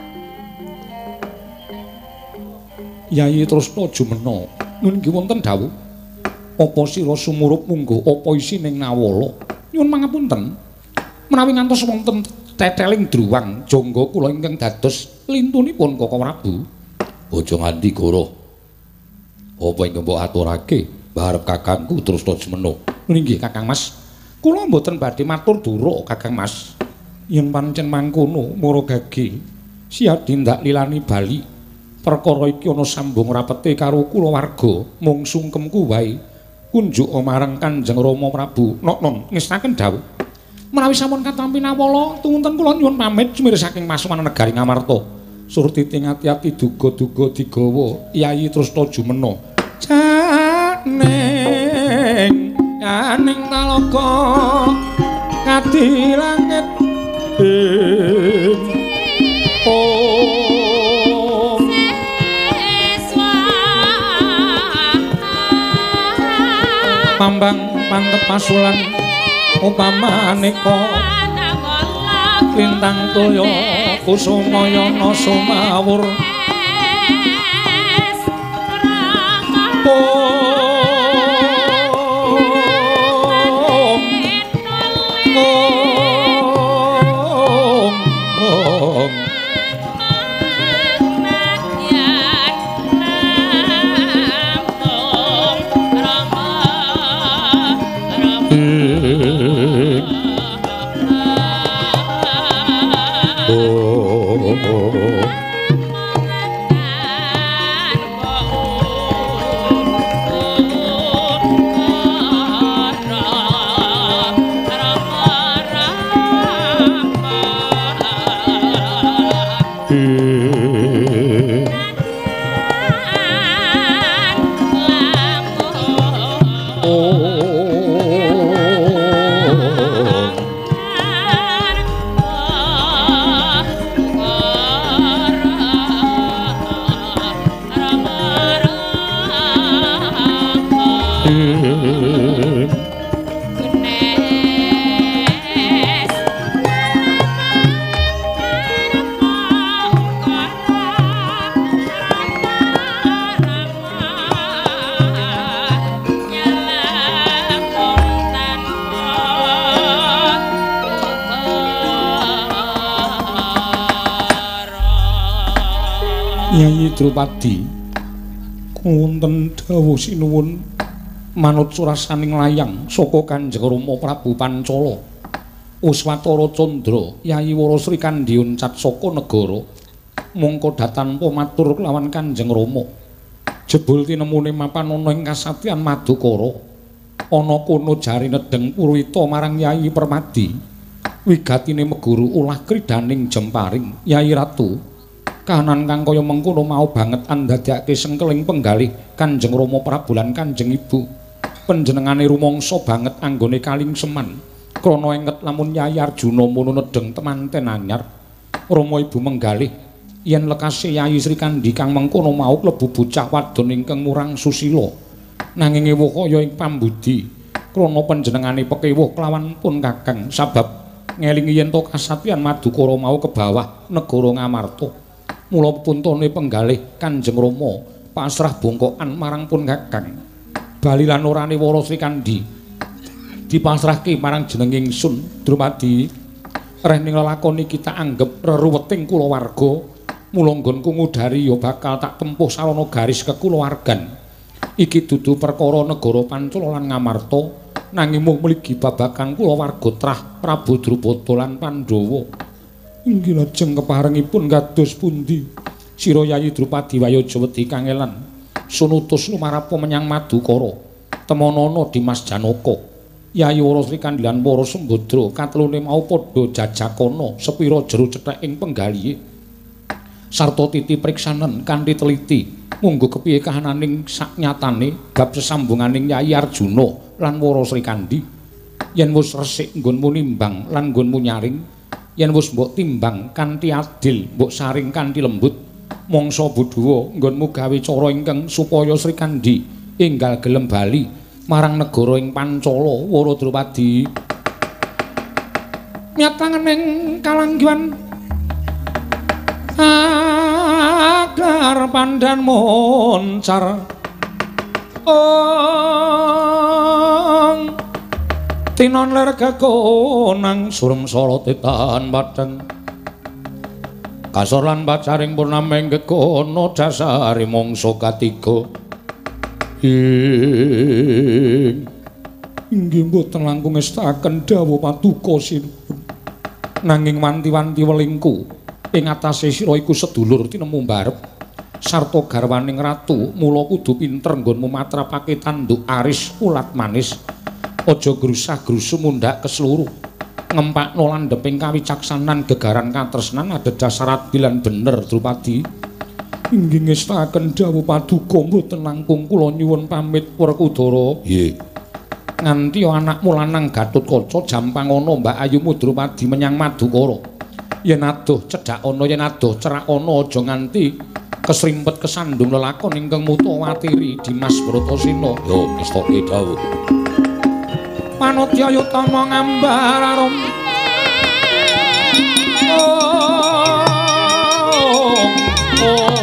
Yayi Trusna jumena nun nggih wonten dawuh apa sira sumurup munggo apa isining nawala nyuwun mangapunten menawi ngantos wonten teteling druwang jangga kula ingkang dados lintunipun Koko Prabu. Aja nganti goroh. Apa ingkang mbok aturake barep kakangku terus to jemena. Nggih Kakang Mas. Kula mboten badhe matur dura Kakang Mas. Yen pancen mangkono maragage siadi ndak lilani bali. Perkara iki ana sambung rapete karo kulawarga mung sungkemku wae kunjuk marang Kanjeng Rama Prabu. Nok-non ngestaken dawuh. Menawi sampun katampi nawala tumunten kula nyuwun pamit sumirasaking masukan negari Ngamarta. Surtiti ngati-ati duga-duga digawa Yayi Trusna jumena. Janeng kaning talaga kadi langit Om Pambang pantep pasulan upamaneka lintang toya kusumayana sumawur Yayi Drupadi wonten dawuh sinuwun manut surasaning layang saka Kanjeng Rama Prabu Pancala Uswatara Candra Yayi Wara Sri Kandiun cat saka negara mongko datanpa matur kelawan Kanjeng Rama jebul tinemune mapan ana ing kasatyan Madukara ana kono jari nedeng Purwita marang Yayi Permadi wigatine meguru ulah kridaning jemparing Yayi Ratu kahanan kang kaya mengkono mau banget andadekake sengkeling penggalih Kanjeng Rama Prabu lan Kanjeng Ibu panjenengane rumangsa banget anggone kalingseman krana enget lamun Nyai Arjuna mono nedeng temanten anyar Rama Ibu menggalih yen lekase Yayi Sri Kandi kang mengkono mau klebu bocah wadon ingkang murang susila nanging ewuh kaya ing pambudi krana panjenengane pekewuh kelawan pun Kakang sabab ngelingi yen to kasatyan Madukara mau ke bawah negara Ngamarta mula puntone penggalih Kanjeng Rama pasrah bongkokan marang pun Kakang bali lan orane Wara Sri Kandi dipasrahke marang jeneng ingsun Drupadi reh ning lelakon iki tak anggep reruweting kulawarga mula nggonku ngudari ya bakal tak tempuh sarana garis kekulawargan iki dudu perkara negara Pancala lan Ngamarta nanging mung mligi babagan kulawarga trah Prabu Drupada lan Pandhawa inggih lajeng keparengipun kados pundi sira Yayi Drupadi Wayaja wedi kangelan sunutus lumarapa menyang Madukara temonana Dimas Janaka Yayi Wara Sri Kandi lan Wara Sembadra katelune mau padha jajakana sepira jero cethèking penggalihe sarta titi priksanen kanthi teliti munggo kepiye kahananing saknyatane bab sesambunganing Yayi Arjuna lan Wara Sri Kandi yen wis resik nggonmu nimbang lan nggonmu nyaring yen wis mbok timbang kanthi adil mbok saring kanthi lembut mangsa Buduwa nggonmu gawe cara ingkang supaya Sri Kandi enggal gelem bali marang negara ing Pancala Wara Drupadi nyatangening kalanggihan agar pandan moncar ong tinon ler kekonang surem sorotetan badan kasor lan bacaring purnameng kekono dasari mongso katiga ing inggih mboten langkung ngestaken dawuh paduka sinuwun nanging wanti-wanti welingku ing atase sira iku sedulur tinemu mbarep sarta garwaning ratu mula kudu pinter nggonmu matrapake tanduk aris ulat manis aja grusah-grusu mundhak keseluruh ngempakno landheping kawicaksanan gegaran katresnan adhedhasar adil lan bener Drupadi inggih ngestaken dawuh paduka mboten langkung kula nyuwun pamit Werkudara nggih nganti anakmu lanang Gatotkaca jampangana Mbak Ayumu Drupadi menyang Madukara yen adoh cedhak ana yen adoh cerak ana aja nganti kesrimpet kesandung lelakon ingkang mutawatiri Dimas Bratasena yo ngestoke dawuh Panodya Utama ngambar arum oh, oh.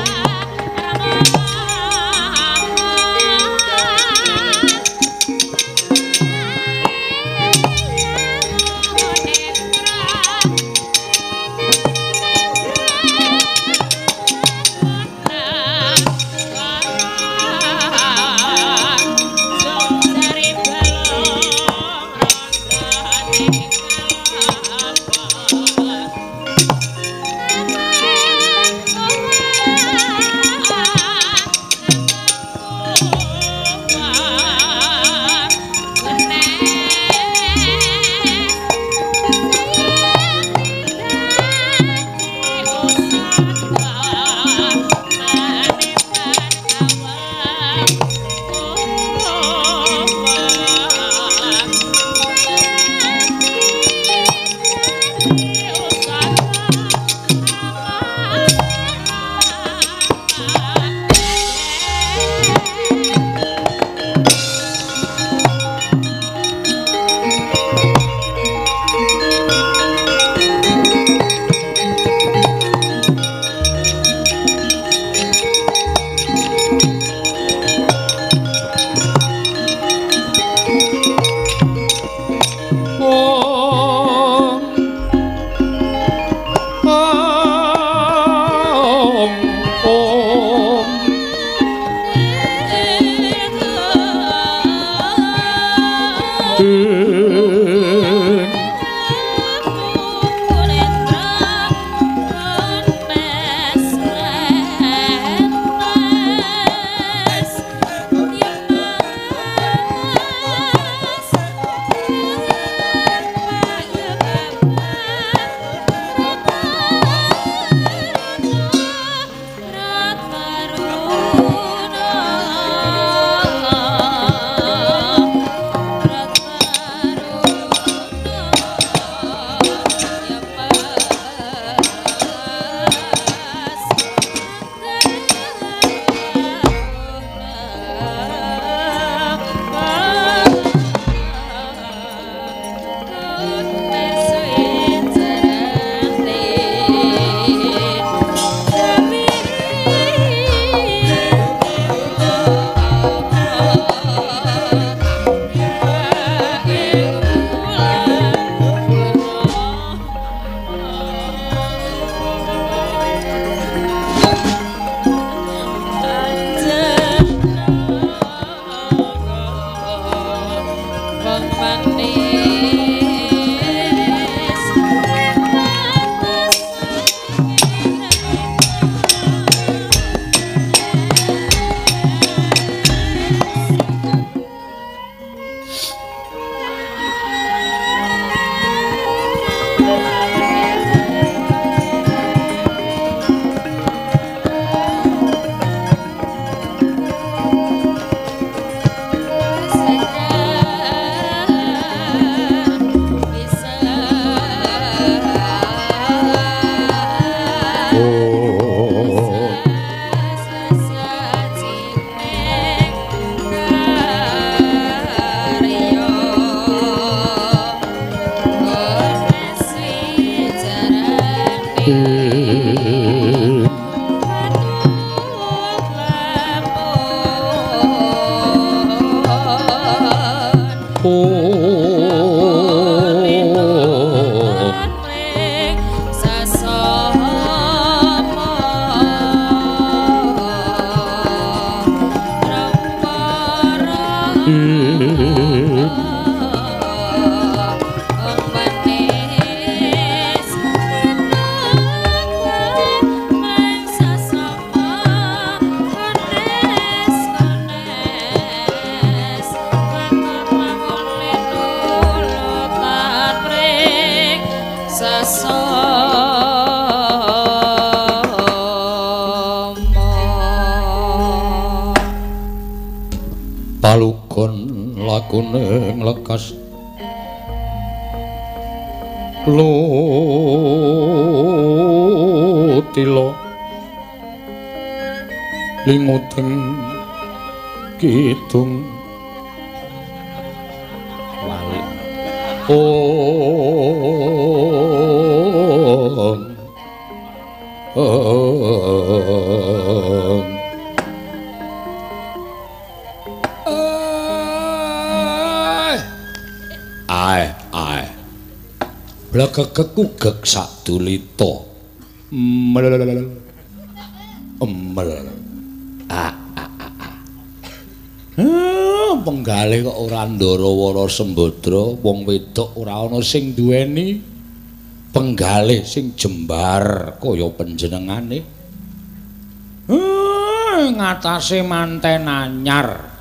Palugon lakune nglekas lutila linguteng kidung wali oh oh ae ae blekekku gek sadulita mel mel ah penggalih kok ora Ndarawara Sembadra wong wedok ora ana sing duweni penggalih sing jembar kaya panjenengane ngatasé manten anyar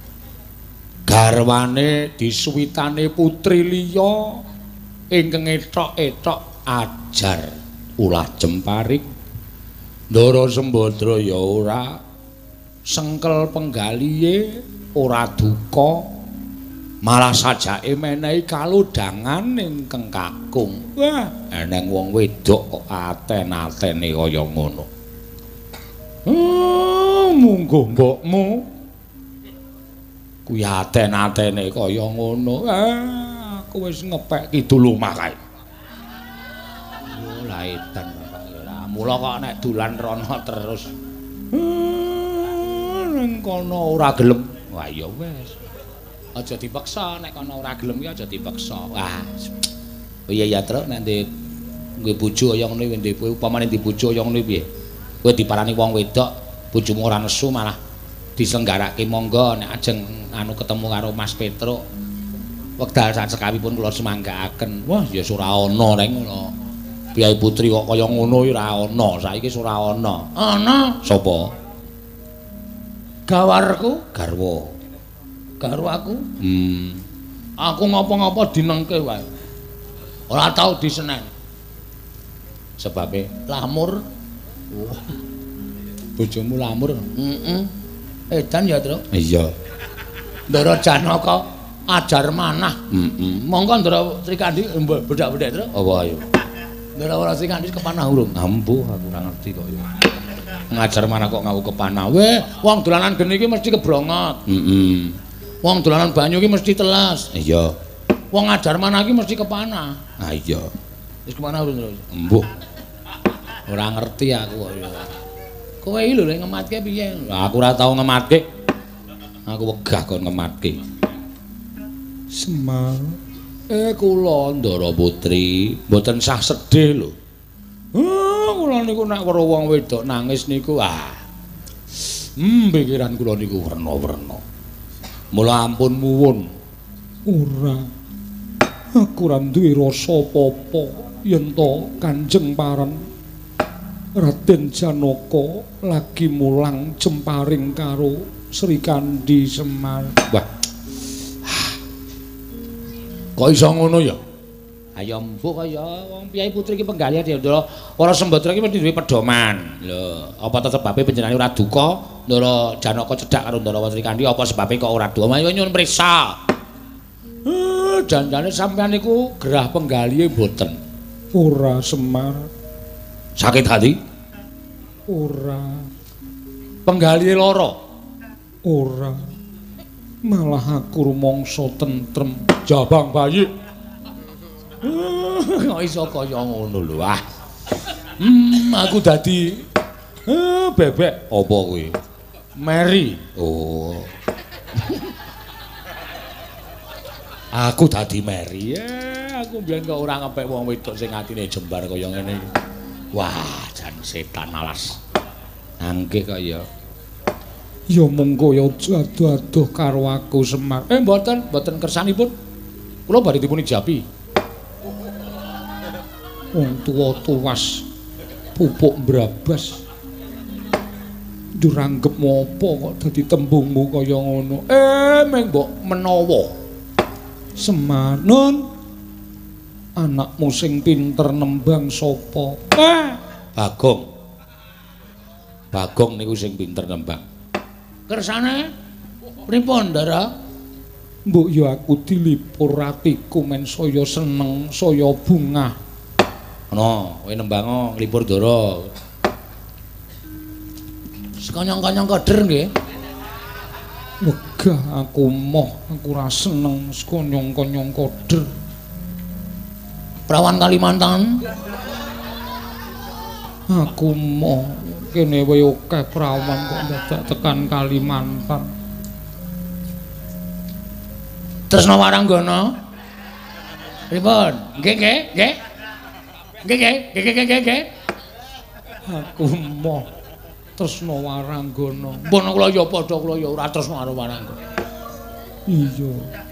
garwane disuwitane putri liya ingkang etok-etok ajar ulah jemparing Ndara Sembadra ya ora sengkel penggalihe ora duka malah sajake menehi kalodhangan ingkang kakung wah eneng wong wedok kok aten-atene kaya ngono hmm, munggo mbokmu kuwi aten-atene kaya ngono. Ah, aku wis ngepek kidul omah kae. Yo la edan Bapak ya. Mula kok nek dolan rono terus. Ning kono ora gelem. Wah ya wis. Aja dipaksa nek kono ora gelem ki aja dipaksa. Wah. Oh iya ya Tru nek ndek duwe bojo kaya ngono kuwi ndek kowe upamane ndek bojo kaya ngono piye? Kowe diparani wong wedok, bojomu ora nesu malah disenggarake monggo nek ajeng anu ketemu karo Mas Petruk wekdal sak sekawipun kula semanggaaken wah ya ora ana ning ngono Piyai Putri kok kaya ngono ora ana saiki ora ana ana sapa gawarku garwa garwaku hmm aku ngapa-ngapa dinengke wae ora tau disenen sebabe lamur oh. Bojomu lamur heeh edan ya, Tru? Iya. Ndara Janaka ajar manah. Heeh. Monggo Ndara Srikandi bedak-bedak, Tru. Apa ayo? Ndara Srikandi kepanah urung? Ampuh, aku ora ngerti kok ya. Ngajar manah kok ngawu kepanah. Weh, wong dolanan geni iki mesti kebrongot. Heeh. Wong dolanan banyu iki mesti telas. Iya. Wong ngajar manah iki mesti kepanah. Ah iya. Wis kepanah urung, Tru? Ampuh. Ora ngerti aku kok ya. Kowe iki lho ngematke piye? Aku ora tau ngematke. Aku wegah kon ngematke. Semar. Eh kula Ndara Putri, mboten sah sedih lho. Heh, kula niku nek weruh wong wedok nangis niku ah. Hmm, pikiran kula niku werna-werna. Mula ampun muwun. Ora. Aku ora duwe rasa apa-apa yen to Kanjeng Paran Raden Janaka lagi mulang jemparing karo Srikandi Semar. Wah. Kok iso ngono ya? Ayo mbok kaya wong Piyai Putri iki penggalih Ndara Para Sembadra iki mesti duwe pedoman. Lho, apa sebabe panjenengane ora duka? Ndara Janaka cedhak karo Ndara Srikandi apa sebabe kok ora duka? Ayo nyuwun priksa. Eh, janjane sampeyan niku gerah penggalihe mboten. Ora Semar. Sakit hati? Ora. Penggalihe lara? Ora. Malah aku rumangsa tentrem jabang bayi. Kok iso kaya ngono lho ah. Hmm, aku dadi eh bebek apa kuwi? Mary. Oh. Aku dadi meri. Ya, aku mbiyen kok ora ngepek wong wedok sing atine jembar kaya ngene. Wah, jan setan alas. Angke kaya ya mung kaya adoh-adoh karo aku Semar. Eh mboten, mboten kersanipun. Kula badhe dipun ijabi. Wong tuwa tuwas pupuk brabas. Duranggep mopo kok dadi tembungmu kaya ngono. Eh meng mbok menawa Semanon anakmu sing pinter nembang sapa? Ah, Bagong. Bagong niku sing pinter nembang. Kersane pripun, Ndara? Mbok ya aku dilipur atiku men saya seneng, saya bungah. Ana, kowe nembang nglipur Ndara. Sekonyong-konyong keder nggih. Wegah aku moh, aku ora seneng sekonyong-konyong koder. Prawan Kalimantan. Aku moh kene wae akeh prawan kok dadak tekan Kalimantan. Tresna Waranggana. Pripun? Nggih, nggih, nggih. Nggih, nggih, nggih, nggih, nggih. Aku moh Tresna Waranggana. Mbon kula ya padha kula ya ora tresna karo Waranggana. Iya.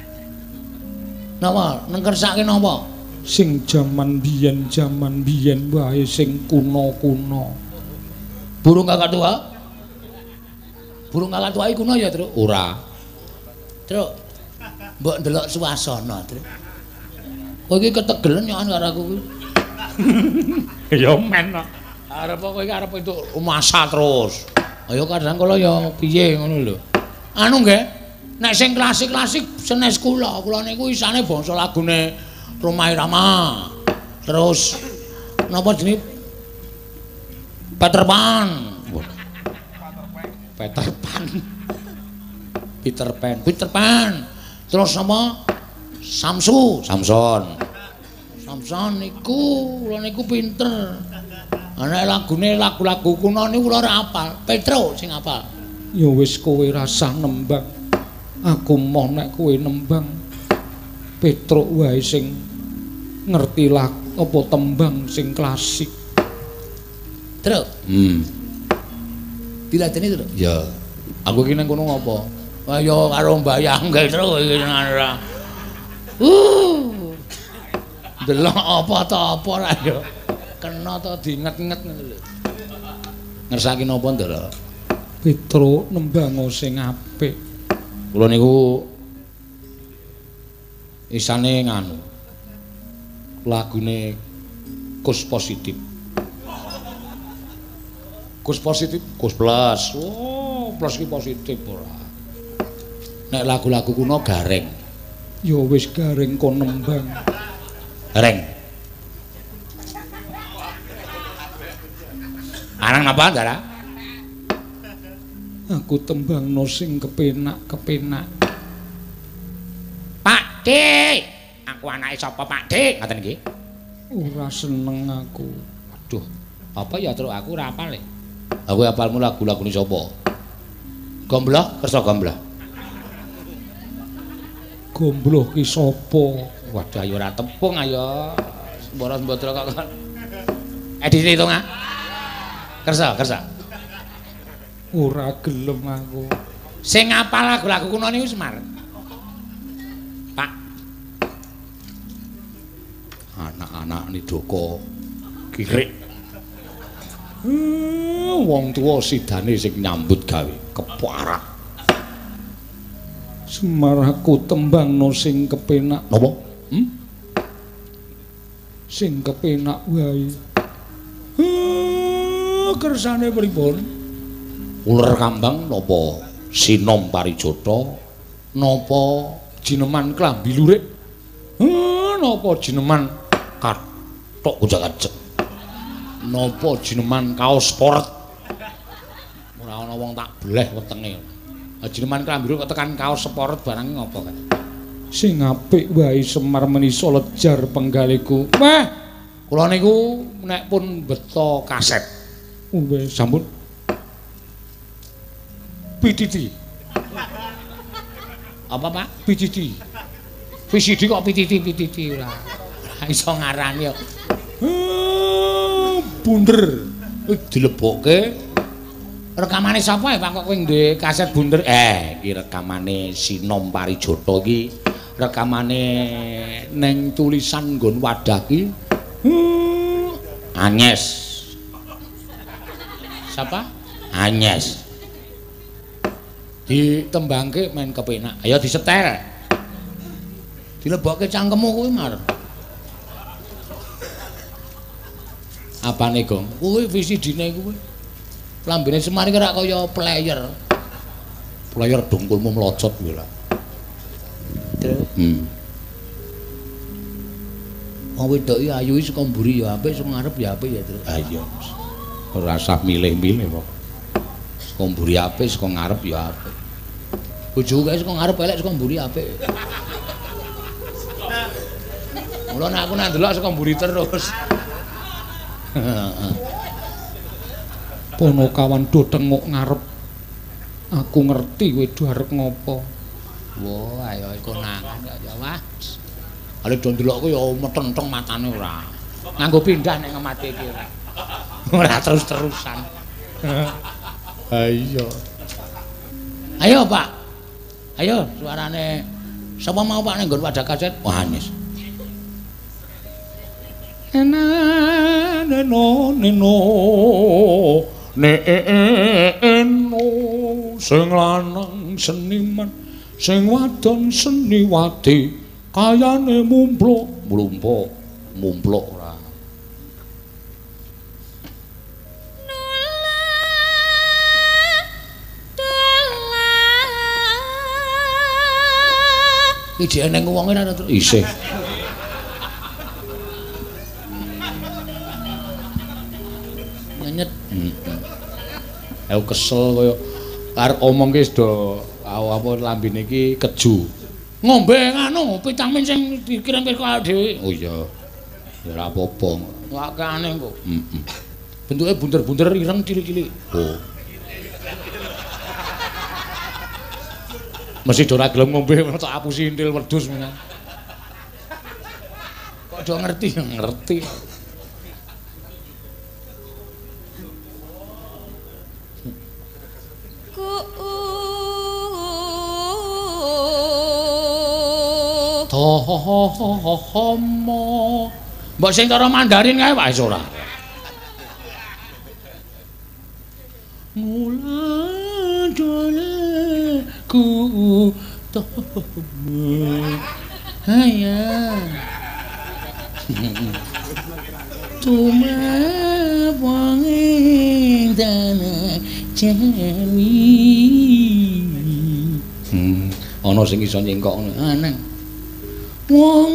Napa? Neng kersake napa? Sing jaman biyen jaman biyen wae sing kuno-kuno. Burung kakak tua? Burung kakak tua iki kuno ya, Truk? Ora. Truk. Mbok ndelok suasana, Truk. Kowe iki ketegelen nyokan karo aku kuwi. Ya men kok. Arep kowe iki arep entuk masa terus. Ayo kadang kala ya piye ngono lho. Anu nggih, nek sing klasik-klasik senes kula, kula niku isane bangsa lagune Roma Irama. Terus napa jenenge Peter Pan. Peter Pan. Peter Pan, Peter Pan. Terus napa? Samsu, Samson. Samson niku kula niku pinter. Ana lagune lagu-lagu kuno niku kula ora hafal. Petro sing hafal. Ya wis kowe rasah nembang. Aku moh nek kowe nembang. Petro wae sing ngerti lah apa tembang sing klasik. Truk. Hmm. Diladeni, Truk? Ya. Aku iki nang kono ngopo? Kaya karo mbayang gae Truk iki ora. Uh. Delok apa ta apa ra ya. Kena to diinget-inget ngono lho. Ngersaki napa, Ndara? Petro nembang sing apik. Kula niku isane nganu. Lagune Kus Positif. Kus Positif, Kus Plus. Oh, plus ki positif ora. Nek lagu-lagu kuno gareng. Ya wis gareng kon nembang. Gareng. Arang napa, Ndara? Aku tembangno sing kepenak-kepenak. Pak Dik, aku anake sapa Pak Dik? Ngoten nggih. Ora seneng aku. Aduh, apa ya Truk aku ora hafal e. Aku hafalmu lagu-lagune sapa? Gombloh, kersa gombloh. Gombloh ki sapa? Waduh ayo ora tepung ayo. Semboros mbotro kok. Eh dihitung ah. Kersa, kersa. Ora gelem aku. Sing ngapal lagu-lagu kuno niku Semar. Pak. Anak-anak Nidaka kirik. Hmm, wong tuwa sidane sing nyambut gawe keparak. Semar aku tembangno sing kepenak. Napa? Hmm? Sing kepenak wae. Kersane pripun? Uler kambang napa sinom parijata napa jineman klambi lurik? Heh napa jineman kathok ujak-ajek? Napa jineman kaos sport? Ora ana wong tak bleh wetenge. Jineman klambi lurik kok tekan kaos sport barang ngopo kan? Sing apik wae Semar menisa lejar penggaliku. Wah, kula niku nek pun beto kaset. Wes sampun. P D D. Apa, Pak? P D D. V C D kok pititi-pititi ora. Ora iso ngarani kok. Bunder dilebokke. Rekamane sapa ya Pak kok kowe duwe kaset bunder? Eh, iki rekamane Sinom Parijata iki. Rekamane ning tulisan nggon wadah ki. Anyes. Siapa? Anyes. Ditembangke main kepenak. Ayo disetel. Dilebokke cangkemmu kuwi mar. Apane, Gong? Kuwi V C D-ne kuwi. Lambene Semar iki rak kaya player. Player dongkulmu mlocot kuwi lho. Hmm. Wong wedok iki ayu saka mburi ya apik, saka ngarep ya apik ya, Tru. Ah iya. Ora usah milih-milih kok. Saka mburi apik, saka ngarep ya apik. Bojoku kae saka ngarep elek, saka mburi apik. Mula nek aku nak ndelok saka mburi terus. Ponokawan do tengok ngarep. Aku ngerti kowe do arep ngopo. Wah, ayo konangan ya wah. Ale do ndelok kowe ya metenteng matane ora. Nganggo pindah nek ngemati iki ora. Ora terus-terusan. Ha iya. Ayo, Pak. Ayo suarane sapa mau Pak ning nggon wadah kaset? Wah, Anis. Neno neno ne eno sing lanang seniman sing wadon seniwati kayane mumpluk mlumpuk mumpluk ora iki jeneng wong ora terus isih nyet. Heeh. Aku kesel kaya arep omong ki sedo apa lambene iki keju. Ngombe nganu vitamin sing dikirim karo dhewe. Oh iya. Ya ora apa-apa. Wakane kok. Heeh. Bentuke bunder-bunder ireng cilik-cilik. Oh. Mesti do ora gelem ngombe tak apusi intil wedhus menan. Kok do ngerti ngerti. Tohohohohomo. Mbok sing cara Mandarin kae wae ora. Mula dole ku tomo. Haya. Tuma wanging tanah jawi. Hmm, ana sing iso nyengkok ngono. Aneh. Wong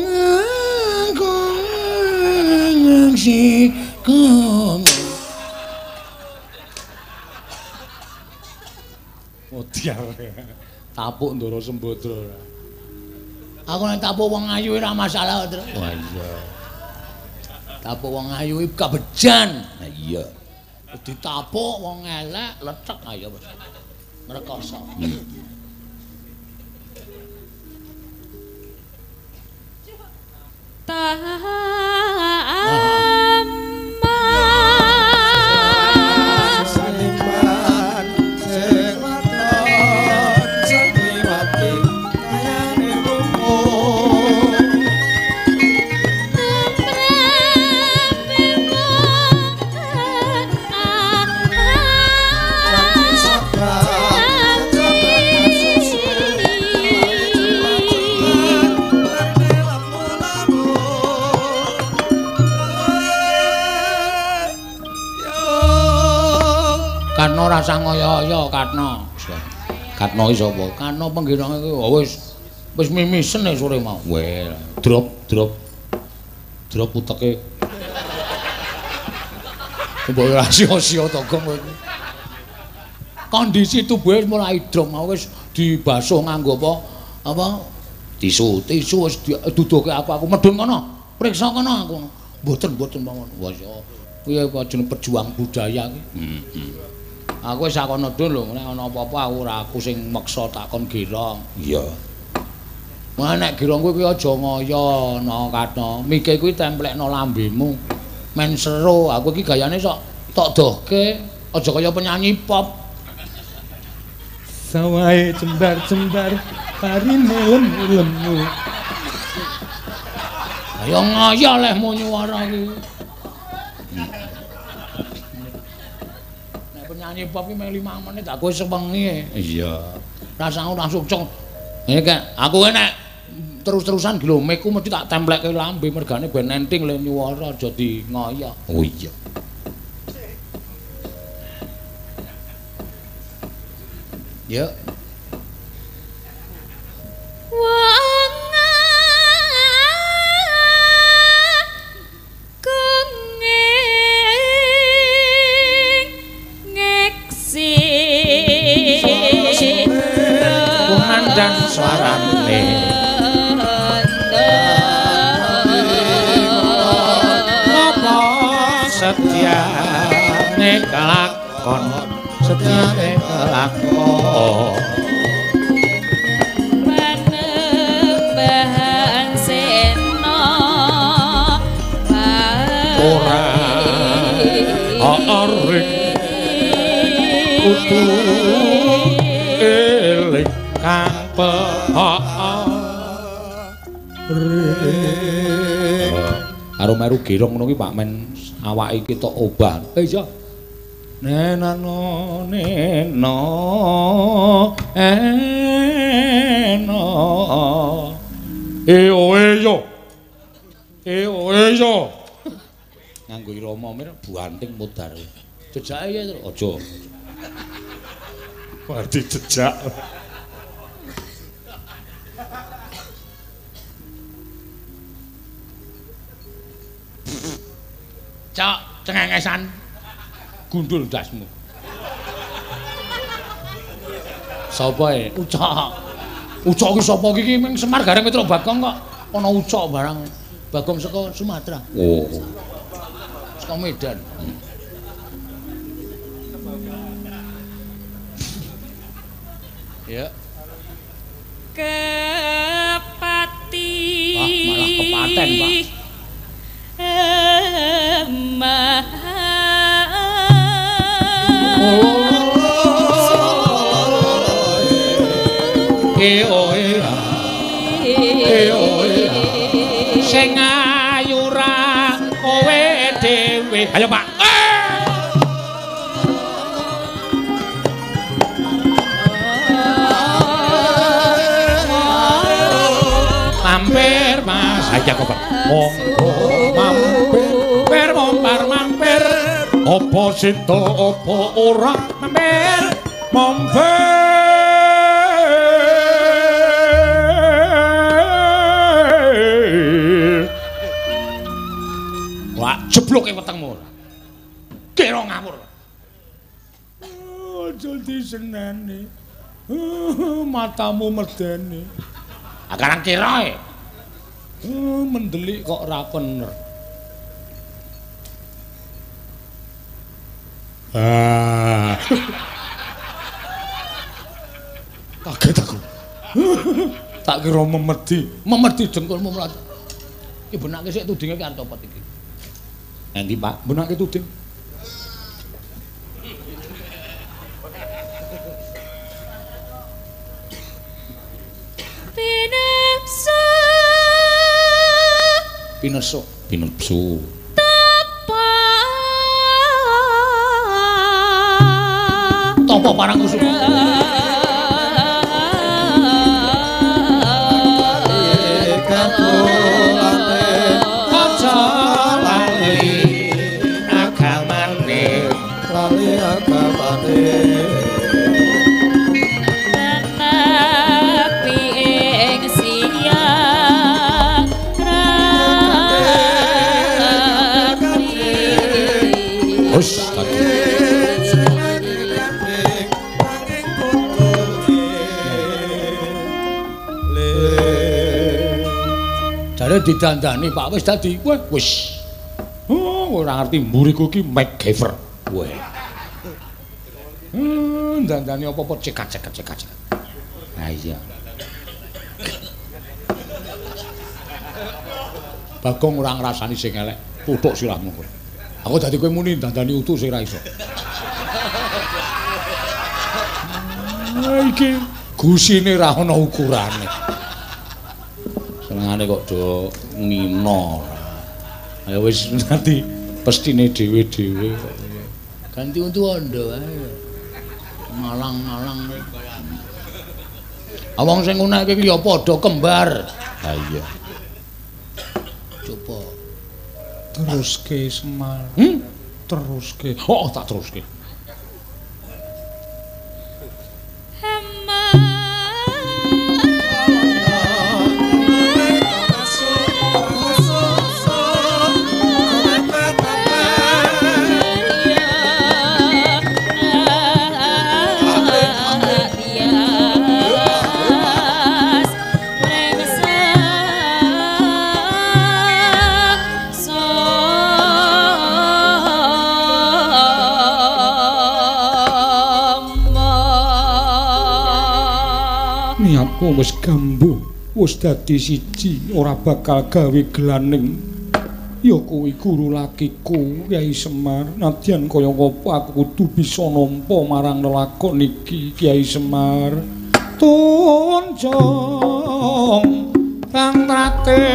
kang sing kang Odiar. Tapuk Ndara Sembadra. Aku nek tapuk wong ayu ora masalah, Tru. Wah iya. Tapuk wong ayu iki kabejan. Nah iya. Ditapuk wong elek lecek ayo wis. Ngrekoso. Katno rasa ngoyo-oyo Katno. Katno iki sapa? Katno penggirang iki wis wis mimisen sore mau. Weh, drop drop. Drop uteke. Mbok ora sia-sia to Gong kowe iki. Kondisi tubuhe mulai drop mau wis dibasuh nganggo apa? Apa? Tisu, tisu wis duduke aku aku medun kono. Priksa kono aku. Mboten mboten mawon. Wah ya. Kuwi jeneng pejuang budaya iki. Heeh. Aku wis sakono dul lho, nek ana apa-apa aku ora aku sing meksa takon gira. Iya. Wah nek gira kowe kuwi aja ngoyo no katno. Mike kuwi templekno lambemu. Men seru, aku iki gayane sok tok dohke, aja kaya penyanyi pop. Sawahe jembar-jembar parine lemu-lemu. Ayo ngoyo lehmu nyuwara iki. Nek penyanyi pop iki meh lima menit aku wis sewengi. Iya. Rasane ora sukcok. Iki aku nek terus-terusan lho meku mesti tak templekke lambe mergane ben enting le nyuwara aja di ngoyo. Oh iya. Ya. Wong ngeksi kumandang suarane setiane kelakon setiane kelakon panembahan sena ora aring kudu eling kang karo meru girong ngono ki Pak Men awake iki tok obah. Eh iya. nenano neno eno e o e yo e o e yo Nganggo irama mir buanting mudar. Jejake ya terus. Aja. berarti jejak Cok, cengengesan. gundul dasmu Sapa e? ucok ucok ki sapa iki ming Semar Gareng Mitra Bagong kok ana ucok barang Bagong saka Sumatera, Oh. saka Medan. Ya. kepati Wah, malah kepaten, Pak. Emah e o e e o e sing ayu ra kowe dhewe ayo Pak mampir Mas aja kok monggo mampir mampir mampir apa sito apa ora mampir mampir wah jebloke wetengmu kira ngawur aja diseneni matamu medeni agarang kira e Uh, mendelik kok ra bener. Ah. Kaget aku. Tak kira memedi, memedi dengkulmu mlaku. Iki benake sik tudinge ki arep apa iki? Endi Pak? Benake tuding. pinepsu Pineso, Pinepsu. tapa Topo parang kusuma. Aja lali agamane, lali agamane. Nenepi ing siang rapi Hus tadi. Jare didandani Pak wis dadi. Wah, wis. Oh, ora ngerti mburiku ki MacGyver. Wah. Hmm, dandani apa-apa cekat-cekat cekat. Ah iya. Bagong ora ngrasani sing elek. Tutuk sirahmu kowe. Aku dadi kowe muni dandani utuh sing ra iso. Ah, iki gusine ra ana ukurane. Senengane kok do ngino. Ayo wis nanti pestine dhewe-dhewe. Ganti untu ondo ae. Malang-malang kaya. Awang sing ngunekke iki ya padha kembar. Ha iya. Coba teruske Semar. Hmm? Teruske. Oh, tak teruske. Niatku wis gambuh, wis dadi siji, ora bakal gawe gelaning. Ya kuwi guru lakiku, Kyai Semar. Nadyan kaya apa aku kudu bisa nampa marang lelakon iki, Kyai Semar. Tunjong kang tate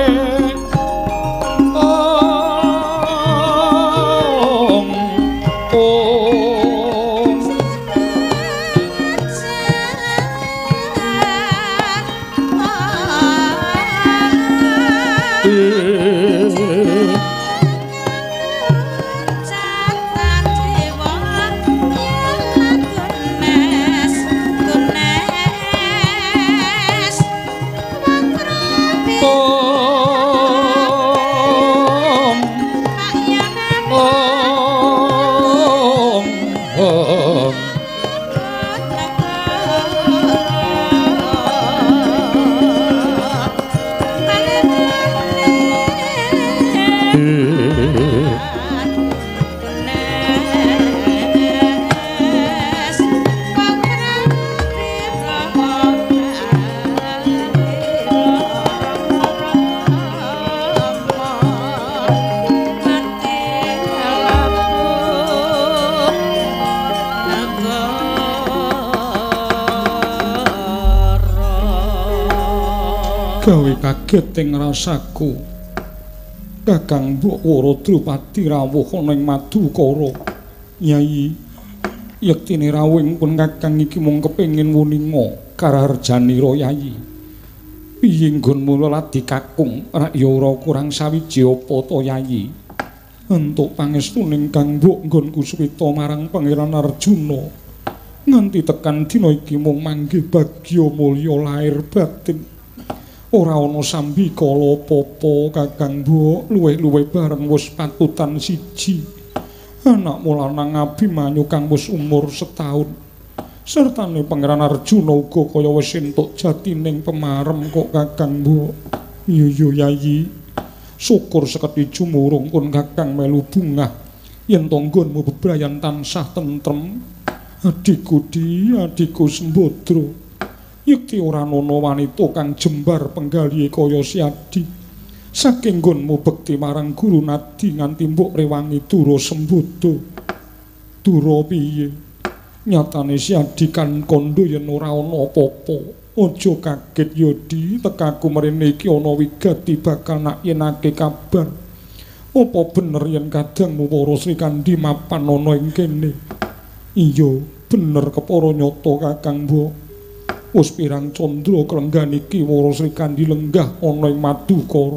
gawe kaget ing rasaku. Kakang Mbok Wara Drupadi rawuh ana ing Madukara. Nyai, yektine rawuhing pun kakang iki mung kepengin wuninga kararjanira Yayi. Piye nggonmu leladi kakung, rak ya ora kurang sawiji apa to Yayi? Entuk pangestuning Kang Mbok nggonku suwita marang Pangeran Arjuna. Nganti tekan dina iki mung manggih bagya mulya lahir batin. Ora ana sambikala apa-apa Kakang Mbok, luwih-luwih bareng wis patutan siji. Anakmu lanang Abimanyu kang wis umur setahun. Sertane Pangeran Arjuna uga kaya wis entuk jatining pemarem kok Kakang Mbok. Iya ya Yayi. Syukur seketi jumurung pun Kakang melu bungah yen to nggonmu bebrayan tansah tentrem. Adikku Di, adikku Sembadra. Yekti ora ana wanita kang jembar penggalihe kaya Siadi. Saking nggonmu bekti marang Guru Nadi nganti mbok rewangi Dura Sembada. Dura piye? Nyatane Siadi kan kandha yen ora ana apa-apa. Aja kaget ya Di, tekaku mrene iki ana wigati bakal nak yenake kabar. Apa bener yen kadangmu para Srikandhi mapan ana ing kene? Iya, bener kepara nyata Kakang Mbok. Wis pirang candra klenggan iki para Srikandhi lenggah ana ing Madukara.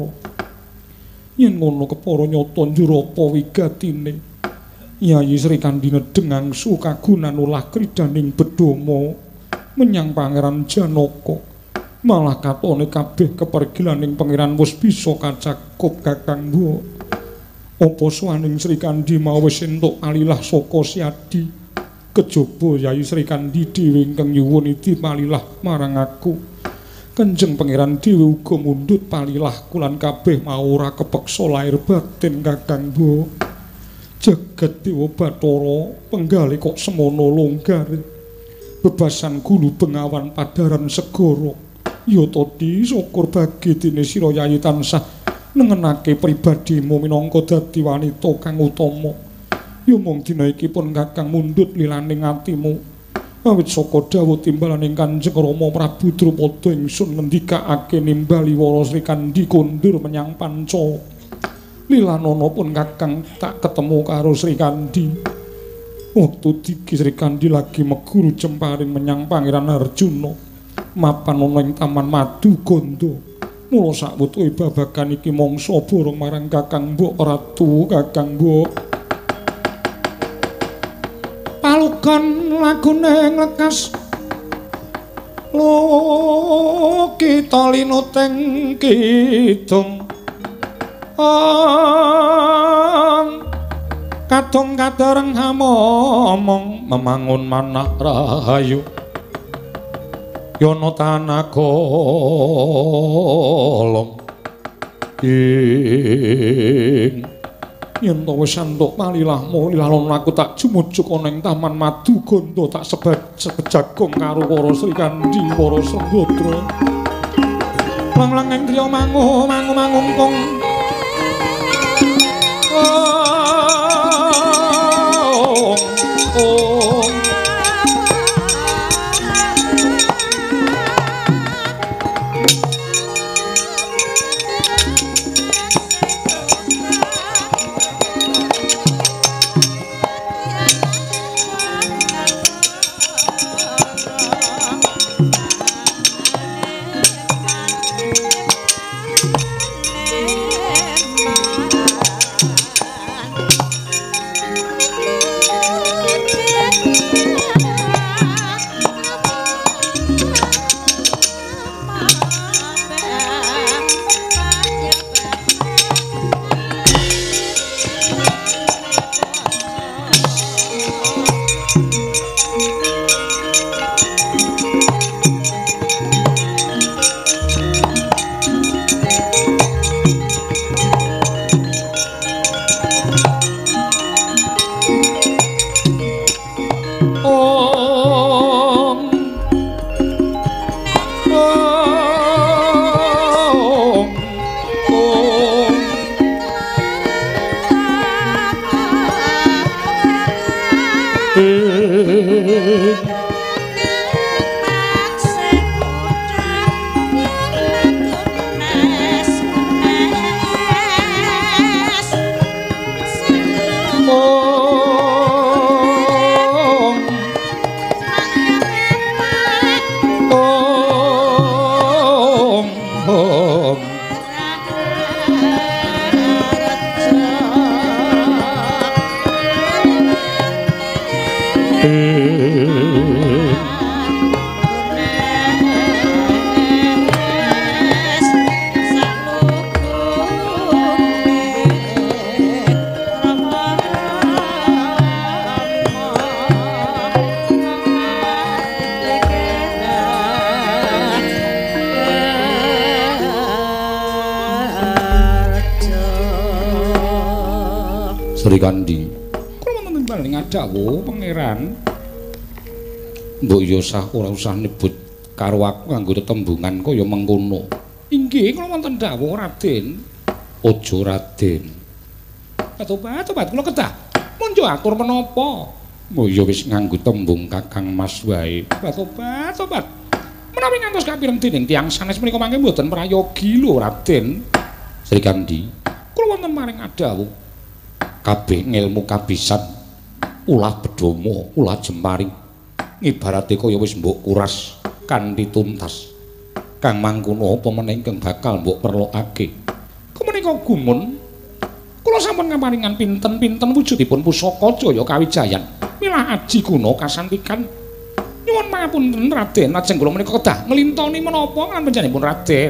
Yen ngono kepara nyata njur apa wigatine? Yayi Srikandhi nedeng angsu kagunan ulah kridaning bedama menyang Pangeran Janaka. Malah katone kabeh kepergilaning pangeran wis bisa kacakup Kakang Mbok. Apa swaning Srikandhi mau wis entuk alilah saka Siadi? Kejaba Yayi Srikandhi dhewe ingkang nyuwun idi palilah marang aku. Kanjeng Pangeran dhewe uga mundhut palilah kulan kabeh mau ora kepeksa lahir batin Kakang Mbok. Jagat Dewa Bathara penggalih kok semono longgar. Bebasan gulu bengawan padaran segara. Ya to Di, syukur bagi dene sira Yayi tansah nengenake pribadimu minangka dadi wanita kang utama. Ya mung dina iki pun Kakang mundhut lilaning atimu. Awit saka dawuh timbalaning Kanjeng Rama Prabu Drupada ingsun ngendikake nimbali Wara Srikandhi kondur menyang Panca. Lilanana pun Kakang tak ketemu karo Srikandhi. Wektu iki Srikandhi lagi meguru jemparing menyang Pangeran Arjuna. Mapan ana ing Taman Madu Gandha. Mula sakwutuhe babagan iki mangsa borong marang Kakang Mbok Ratu, Kakang Mbok. Palukan lagune nglekas lo kita linuting kidung ang kadung kadareng hamomong memangun manah rahayu yono tanagolong ing yen to wis antuk palilahmu lilalon aku tak jumujuk ana ing Taman Madu Gandha tak sebejagong karo Wara Srikandhi Wara Sembadra lang-lang ing griya mangu mangu mangungkung oh, oh. Srikandhi kula wonten timbaling dawuh pangeran mbok yo sah ora usah nyebut karo aku nganggo tetembungan kaya mengkono. Inggih kula wonten dawuh Raden. Aja Raden. Tobat-tobat kula kedah. Mun yo atur menapa? Mbok yo wis nganggo tembung Kakang Mas wae. Tobat-tobat. Menawi ngantos kapireng dening tiyang sanes menika mangke mboten prayogi lho Raden. Srikandhi kula wonten maring dawuh kabeh ngilmu kabisan ulah bedomo ulah jemparing ngibarate kaya wis mbok kuras kanthi tuntas kang mangkono apa meneh ingkang bakal mbok perlokake kumenika gumun kula sampun ngaparingan pinten-pinten wujudipun pusaka Jaya Kawijayan milah aji guna kasantikan nyuwun pangapunten Raden lajeng kula menika kedah nglintoni menapa lan panjenenganipun Raden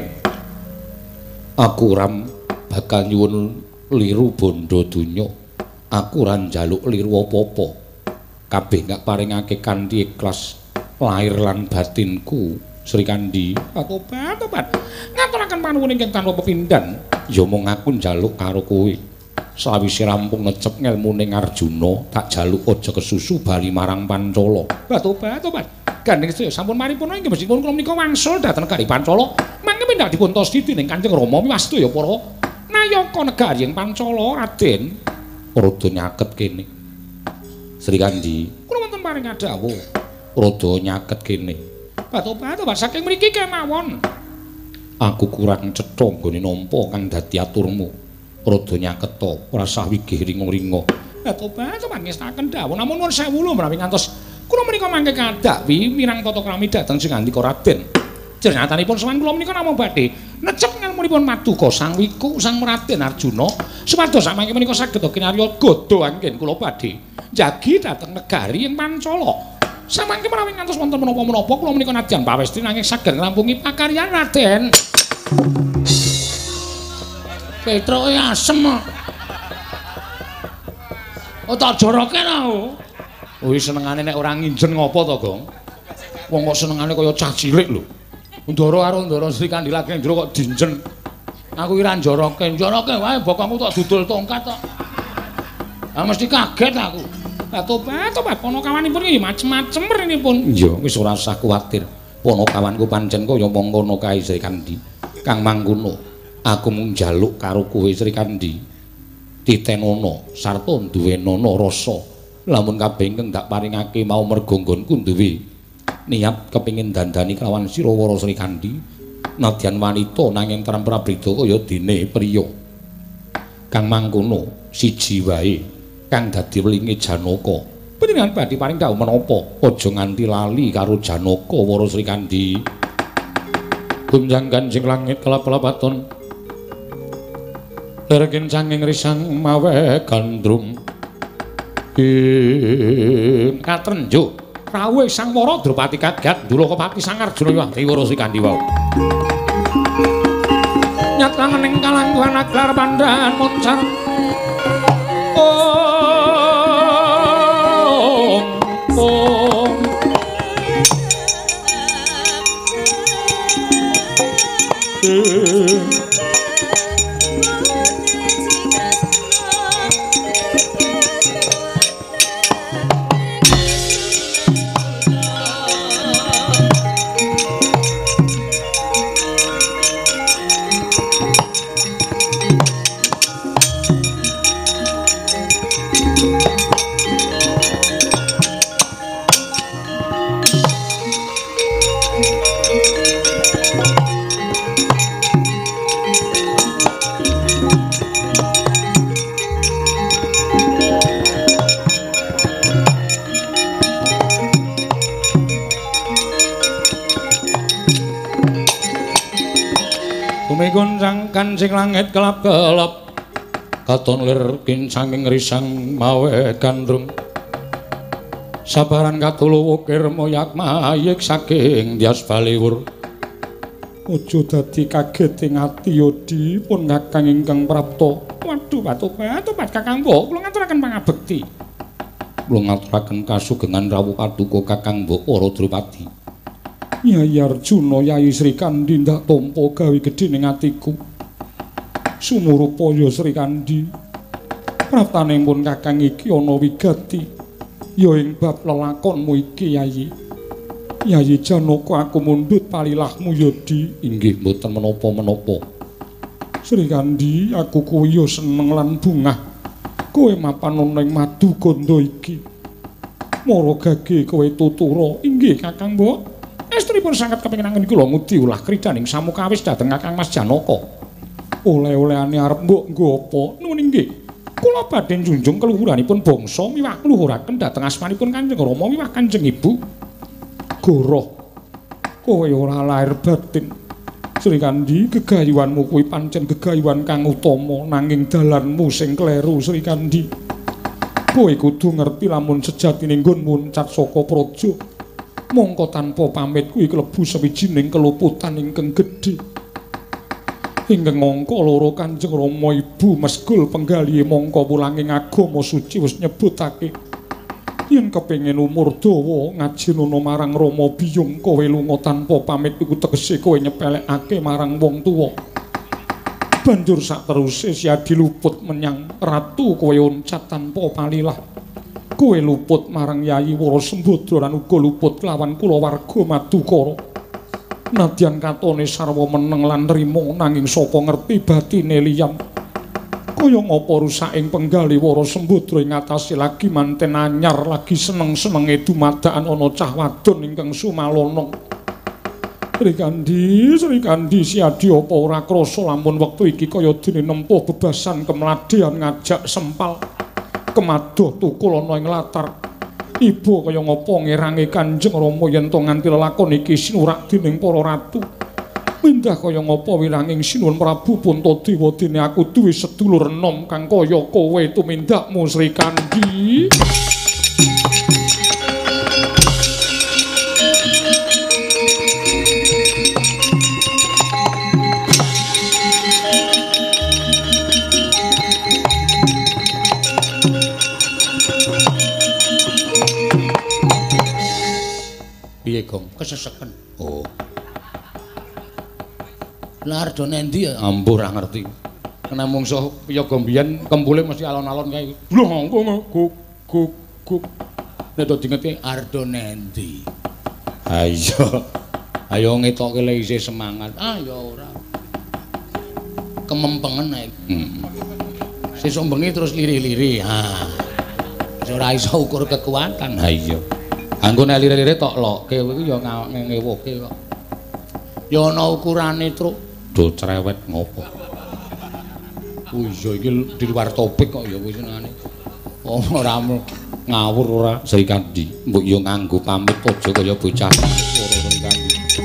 aku ram bakal nyuwun liru bondo donya aku ora njaluk liru apa-apa kabeh gak paringake kanthi ikhlas lahir lan batinku Srikandhi tobat-tobat ngaturaken panuwun ingkang tanpa pepindhan ya mung aku njaluk karo kowe sawise rampung necep ngelmuning Arjuna tak jaluk aja kesusu bali marang Pancala tobat-tobat gandeng sedaya sampun maripun inggih meskipun kula menika wangsul dhateng negari Pancala mangke pindah dipun tosti dening Kanjeng Rama miwastu ya para Nayaka negari ing Pancala Raden rada nyaket kene. Sri Kandi, kula wonten paring dawuh rada nyaket kene. Batu-batu saking mriki kemawon. Aku kurang cetha nggone nampa kang dadi aturmu. Rada nyaket to, ora sah wigih ringo-ringo. Batu-batu pangestaken dawuh namun nuwun sewu lho menawi ngantos kula menika mangke kadhawi mirang tata krami dhateng sing ngandika Raden. Jenenganipun sowan kula menika namung badhe necep ngelmunipun Maduka Sang Wiku Sang Raden Arjuna supados samangke menika saged kinarya godha anggen kula badhe njagi dhateng negari ing Pancala. Samangke menawi ngantos wonten menapa-menapa kula menika nadyan pawesti nanging saged ngrampungi pakaryan Raden. Petroke asem. Oh tak joroke ta. Kuwi senengane nek ora nginjen ngopo to, Gong? Wong kok senengane kaya cah cilik lho. Ndara karo Ndara Sri Kandi lagi njero kok dinjen. Aku ki ra njoroke, njoroke wae bokongku tak dudul tongkat tok. Ah mesti kaget aku. Lah tobat-tobat ponokawanipun iki macem-macem renipun. Iya, wis ora usah kuwatir. Ponokawanku pancen kaya mangkono kae Sri Kandi. Kang mangkono, aku mung njaluk karo kowe Sri Kandi. Titenono sarta duwenono rasa. Lamun kabeh ingkang dak paringake mau merga nggonku duwe niat kepingin dandani kelawan sira Wara Sri Kandi nadyan wanita nanging terang prabeda kaya dene priya kang mangkono siji wae kang dadi welinge Janaka panjenengan badhe paring dawuh menapa aja nganti lali karo Janaka Wara Sri Kandi gunjang kanjing langit kelap-kelapaton lerken canging risang mawe gandrum ing katrenjuk rawuh Sang Wara Drupadi kagat Ndulakapati Sang Arjuna Yuwati Wara Sri Kandi wau nyatang ning kalangguhan aglar pandhan moncar om om Gunjang kancing langit kelap-kelap katon lir kincanging risang mawe gandrung sabaran katulu wukir moyak mayik saking dias baliwur ojo dadi kaget ing ati yodi pun kakang ingkang prapta waduh batu-batu pat kakang mbok kula ngaturaken pangabekti kula ngaturaken kasugengan rawuh paduka kakang mbok Wara Drupadi Nyai Arjuna Yai Sri Kandi ndak tampa gawe gedhe ning atiku. Sumurupaya Sri Kandi. Praptanipun kakang iki ana wigati ya ing bab lelakonmu iki Yai. Yai Janaka aku mundhut palilahmu Yodi. Inggih mboten menapa-menapa. Sri Kandi aku kuwi ya seneng lan bungah. Kowe mapan ana ing Madukanda iki. Mara gage kowe tutura. Inggih Kakang Mbok. Estripun sanget kepengin anggen kula ngudi ulah kridaning samukawis dhateng Kakang Mas Janaka. Oleh-olehane arep mbok nggo apa? Nuwun inggih. Kula badhe njunjung keluhuranipun bangsa miwah ngluhuraken dhateng asmanipun Kanjeng Rama miwah Kanjeng Ibu. Goroh. Kowe ora lair batin. Sri Kandi gegayuhanmu kuwi pancen gegayuhan kang utama nanging dalanmu sing kleru Sri Kandi. Kowe kudu ngerti lamun sejatine nggonmu muncat saka praja. Mongko tanpa pamit kuwi klebu sawijining keluputan ingkang gedhe. Ingkang angka loro Kanjeng Rama Ibu mesgul penggalihe mongko wulanging agama suci wis nyebutake yen kepengin umur dawa ngajinana marang Rama Biyung kowe lunga tanpa pamit iku tegese kowe nyepelekake marang wong tuwa. Banjur sateruse siadi luput menyang ratu kowe oncat tanpa palilah. Kowe luput marang Yayi Wara Sembadra lan uga luput kelawan kulawarga Madukara. Nadyan katone sarwa meneng lan nrimo nanging sapa ngerti batine liyan. kaya ngapa rusaking penggali wara Sembadra ing atase lagi manten anyar lagi seneng-senenge dumadakan ana cah wadon ingkang sumalana. Sri Kandi, Sri Kandi siadi apa ora krasa lamun wektu iki kaya dene nempuh bebasan kemladehan ngajak sempal kemadoh tukul ana ing latar. Ibu kaya ngapa ngerangi Kanjeng Rama yen to nganti lelakon iki sinurak dening para ratu. Pindah kaya ngapa wiranging sinuwun Prabu Puntadewa dene aku duwe sedulur enom kang kaya kowe tumindakmu Sri Kandi. Piye, Gong? Keseseken. Oh. Lah ardone endi ya? Ambuh ora ngerti. Kena mungsuh piyaga mbiyen kembule mesti alon-alon kae. Lho ngko guk guk guk. Nek do dingeti ardone endi? Ha iya. Ayo ngetokke le isih semangat. Ah ya ora. Kemempengen ae. Hmm. Sesuk bengi terus liri-liri. Ha. Wis ora iso ukur kekuatan. Ha iya. Anggo nek lire-lire tok lokke kuwi ya ngewoke kok. Ya ana ukurane, Truk. Do cerewet ngopo? Oh iya iki di luar topik kok ya kuwi senengane. Oh ora ngawur ora Sri Kandi. Mbok yo nganggo pamit aja kaya bocah ora Sri Kandi.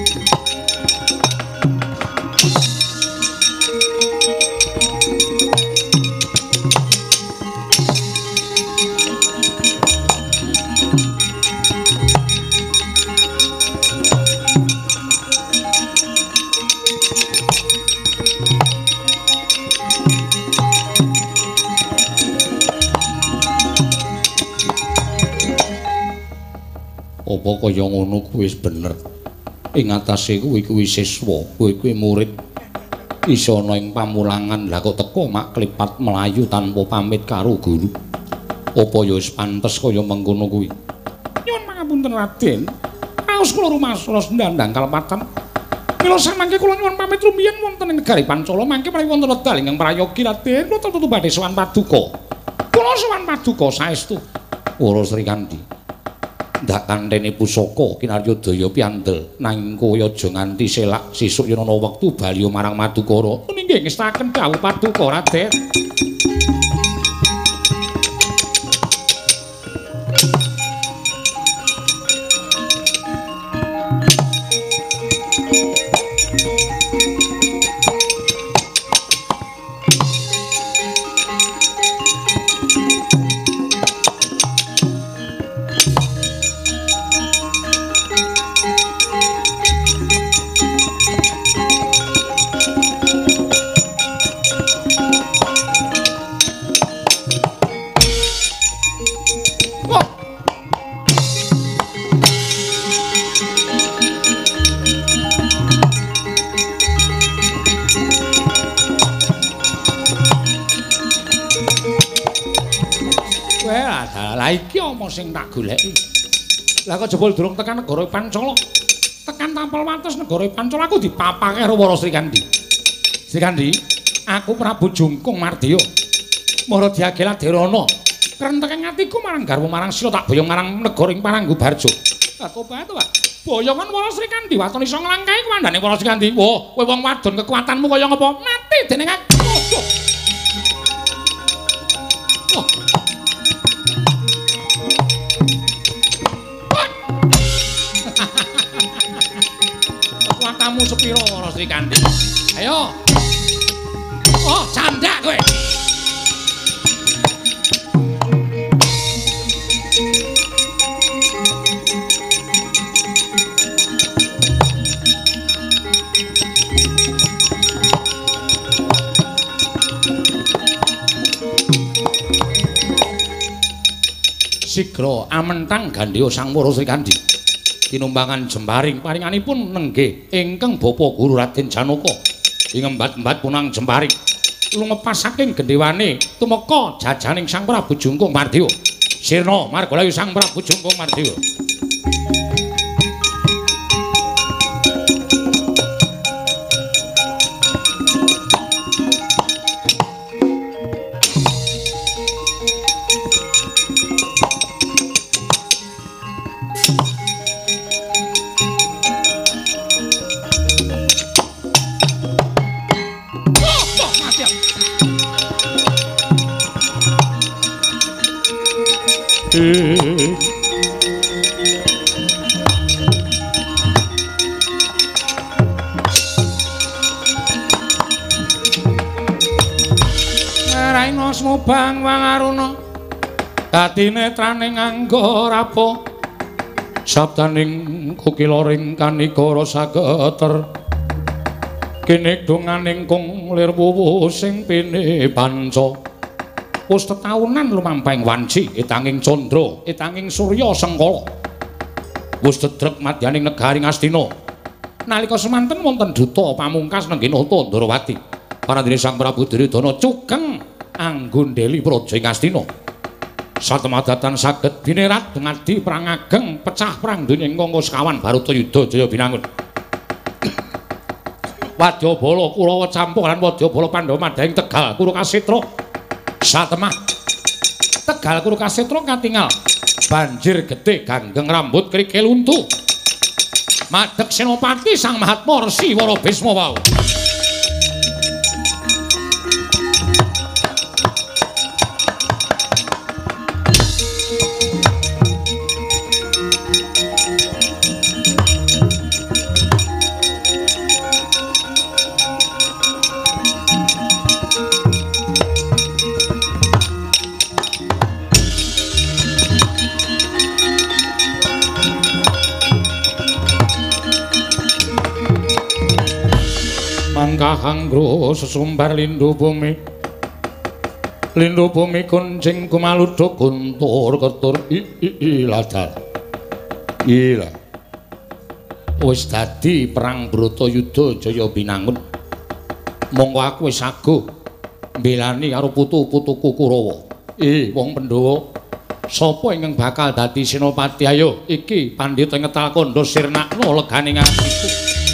Apa kaya ngono kuwi wis bener. Ing atase kuwi kuwi siswa, kuwi kuwi murid. Iso ana ing pamulangan, lah kok teko mak klipat melayu tanpa pamit karo guru. Apa ya wis pantes kaya mengkono kuwi? Nyuwun pangapunten Raden. Raos kula rumaos ndandang kalepatan. Mila samangke kula nyuwun pamit rumiyin wonten ing negari Pancala mangke menawi wonten wekdal ingkang prayogi Raden kula tutu badhe sowan paduka. Kula sowan paduka saestu. Ora Sri Kandi. Ndak kantene pusaka Kinaryadaya piandel nanging kowe aja nganti selak sesuk yen ana wektu bali marang Madukara. Nggih ngestaken dawuh paduka Raden. Sing tak goleki. Lah kok jebul durung tekan negara Pancala. Tekan tampel wates negara Pancala aku dipapake karo para Sri Kandi. Sri Kandi, aku Prabu Jungkung Mardya. Mara diagela Derana. Krenteking atiku marang garwa marang sira tak boyong marang negara ing Paranggubarjo. Lah kok bae to, Pak? Boyongan para Sri Kandi waton iso nglangkahi komandane para Sri Kandi. Wah, kowe wong wadon kekuatanmu kaya ngapa? Mati dening aku. Oh. Kamu sepiro ora Sri Kandi. Ayo. Oh, candak kowe. Sigra amentang gandhya Sang Wara Sri Kandi. Tinumbangan Jembaring paringanipun nenggih ingkang Bapa Guru Raden Janaka ing embat-embat punang Jembaring lumepas saking gendhewane tumeka jajaning Sang Prabu Jungkung Mardya. Sirna margalayu Sang Prabu Jungkung Mardya. Raina smubang wangaruna dadi netrane nganggo rapo sabdaning kukiloring kanikara sageter kene donganing kung lir wuwu sing pene panca wis tetaunan lumampahing wanci etanging candra etanging surya sengkala wis dedreg madyaning negari Ngastina nalika semanten wonten duta pamungkas Nengginata Ndarawati paradene Sang Prabu Duryudana cugeng anggondheli praja ing Ngastina satemadadan saged binerat dengadi perang ageng pecah perang donya ing kangka sekawan Baratayuda Jaya Binangun Wadyabala Kurawa campur lan Wadyabala Pandhawa madhaing Tegal Kurukasetra satemah Tegal Kurukasetra katingal banjir gedhe ganggeng rambut krikil untu madheg Senopati Sang Mahatma Resi Wara Bisma wau Kahangro sesumbar lindhu bumi lindhu bumi kunjing kumaludha guntur ketur iladal ila wis dadi perang Bratayuda Jaya Binangun monggo aku wis saguh mbelani karo putu-putuku Kurawa eh wong Pandhawa sapa ingkang bakal dadi senopati ayo iki Pandhita Ngetal Kandha sirnakna leganing atiku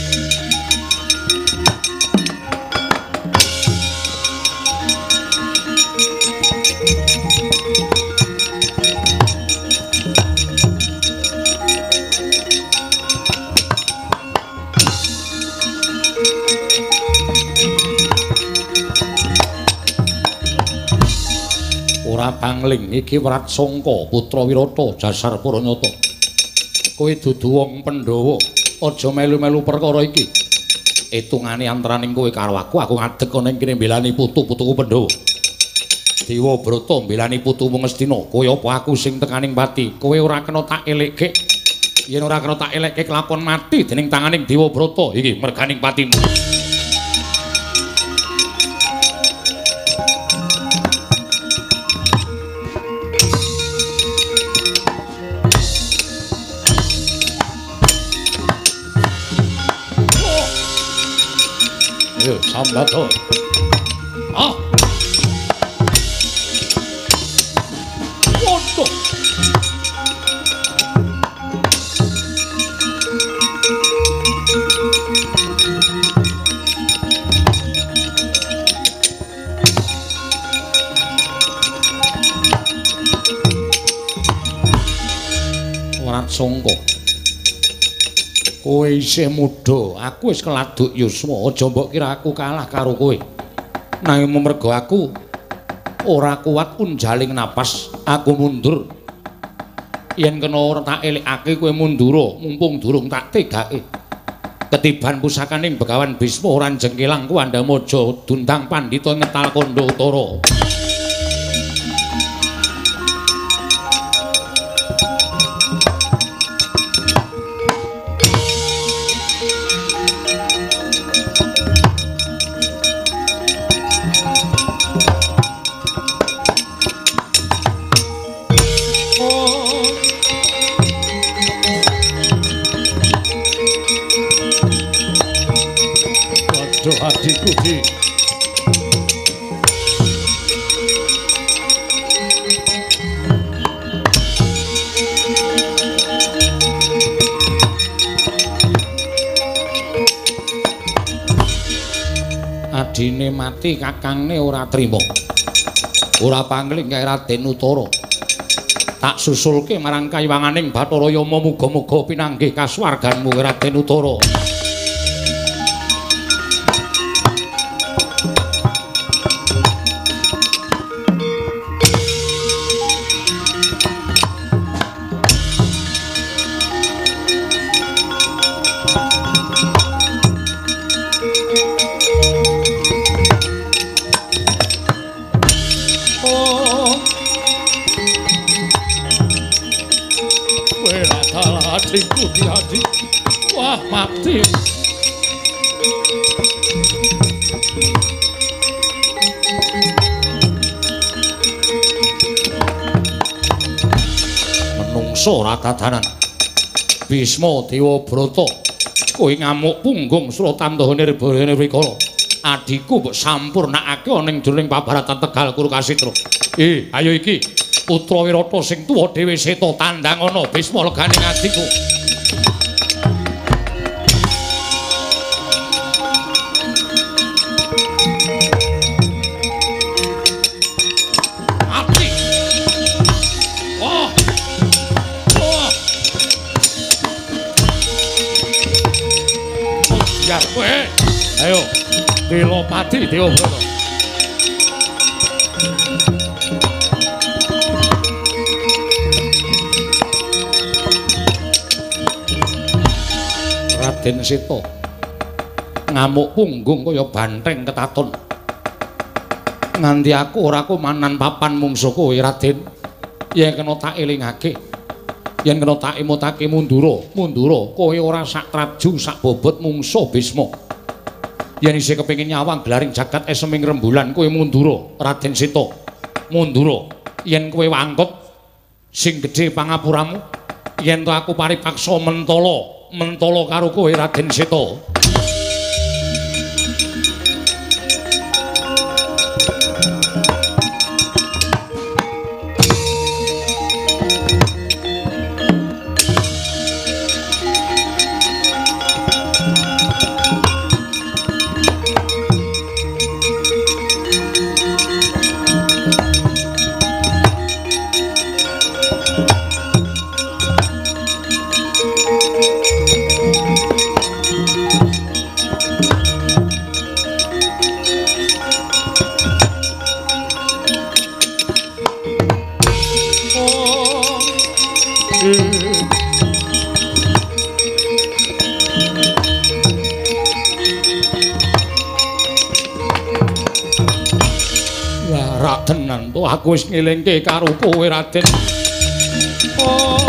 Pangling iki Wrat Sangka putra Wirata Jasar Paranyata kowe dudu wong Pandhawa aja melu-melu perkara iki etungane antaraning kowe karo aku aku ngadeg ana ing kene mbelani putu-putuku Pandhawa Dewa Brata mbelani putumu Ngastina kaya apa aku sing tekaning pati kowe ora kena tak elekke yen ora kena tak elekke kelakon mati dening tanganing Dewa Brata iki merganing patimu Sambato. Ah. Waduh. Wrat Sangka. Kowe isih muda, aku wis keladuk yuswa, aja mbok kira aku kalah karo kowe. Nanging merga aku ora kuat unjaling napas, aku mundur. Yen kena ora tak elekake kowe mundura, mumpung durung tak tegake. Ketiban pusakaning Begawan Bisma ora jengkelang Kuwandamaja dundang Pandhita Ngetal Kandha Utara. Adikku di adine mati kakangne ora trima ora pangling kae Raden Utara tak susulke marang kayiwanganing Bathara Yama muga-muga pinanggih kasuwarganmu Raden Utara. hati-hati. Wah, mati. Menungso ratadanan. Bisma Dewa Brata. Kowe ngamuk punggung Suratandahane Rebane Rikala. Adiku mbok sampurnakake ana ing jroning pabaratan Tegal Kurukasitra. Eh, ayo iki putra Wirata sing tuwa dhewe seta tandang ana Bisma leganing adiku. Ati. Wah. Wah. Biar kowe. Ayo. Dewa Pati Dewa Brata. Raden Seta ngamuk punggung kaya banteng ketaton. Nganti aku ora kumanan papan mungsuh kowe Raden. Yen kena tak elingake. Yen kena tak emutake mundura, mundura kowe ora sak traju sak bobot mungsuh Bisma. Yen isih kepengin nyawang glaring jagat eseming rembulan kowe mundura Raden Seta. Mundura yen kowe wangkep sing gedhe pangapuramu. Yen to aku paripaksa mentala, mentala karo kowe Raden Seta. Tenan to aku wis ngelingke karo kowe Raden. Oh.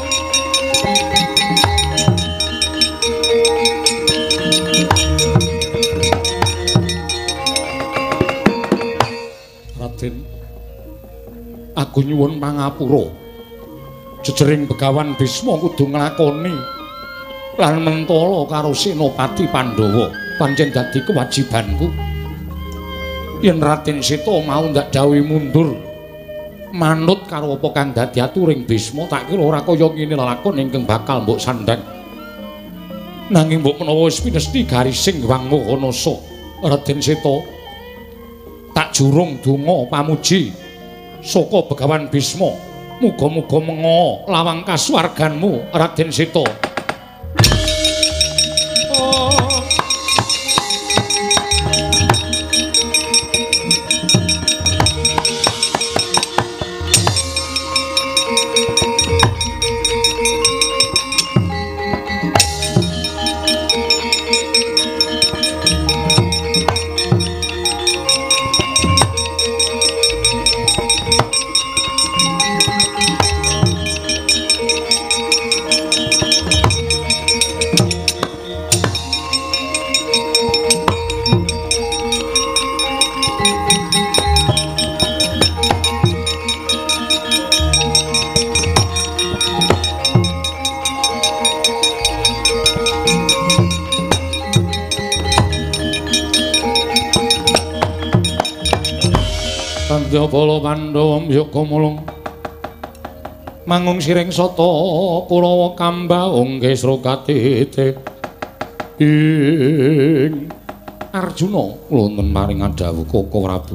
Raden, aku nyuwun pangapura. Jejering Begawan Bisma kudu nglakoni lan mentala karo Senopati Pandhawa pancen dadi kewajibanku. Yen Raden Seta mau ndak dawuhi mundur manut karo apa kang dadi aturing Bisma, tak kira ora kaya ngene lakon ingkang bakal mbok sandhang. Nanging mbok menawa wis pinesti garising Wang Mahanasa Raden Seta, tak jurung donga pamuji saka Begawan Bisma. Muga-muga menga lawang kasuwarganmu Raden Seta. Bala Pandhawa mbiyaka mulung mangung siring sata Kurawa Kambang Gesra katete ing Arjuna wonten maring adhawuh Kaka Prabu.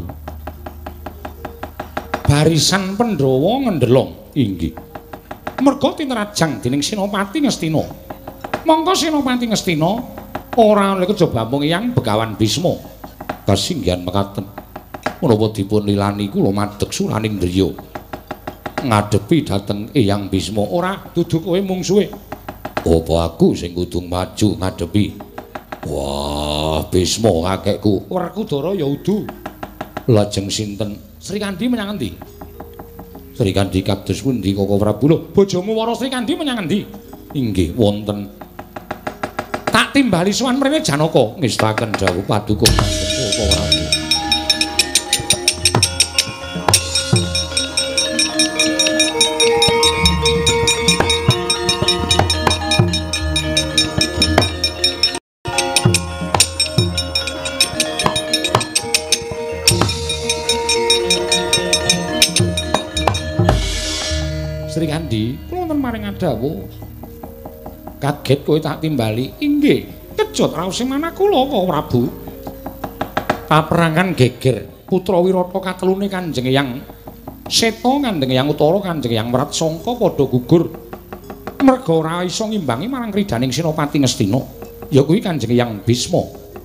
Barisan Pandhawa ngendelong inggih merga tinrajang dening Senopati Ngastina. Monggo Senopati Ngastina ora oleh kejaba mung Hyang Begawan Bisma kasinggihan mekaten. Menapa dipun lilani kula madheg suraning driya ngadepi dhateng Eyang Bisma. Ora dudu kowe mungsuhe. Apa aku sing kudu maju ngadepi? Wah, Bisma kakekku. Werkudara ya udu. Lajeng sinten? Sri Kandi menyang endi? Sri Kandi kados pundi Kaka Prabu? Lho, bojomu Wara Sri Kandi menyang endi? Inggih wonten. Tak timbali sowan mrene Janaka ngestaken dawuh paduka Kanjeng Prabu. Sri Kandi, kula wonten maring dawuh. Kaget kowe tak timbali. Inggih, kejot raos manah kula kok Prabu. Paperangan geger putra Wirata katelune Kanjeng Hyang Seta Kanjeng Hyang Utara Kanjeng Hyang Mratsangka padha gugur. Merga ora iso ngimbangi marang kridaning Senopati Ngastina. Ya kuwi Kanjeng Hyang Bisma.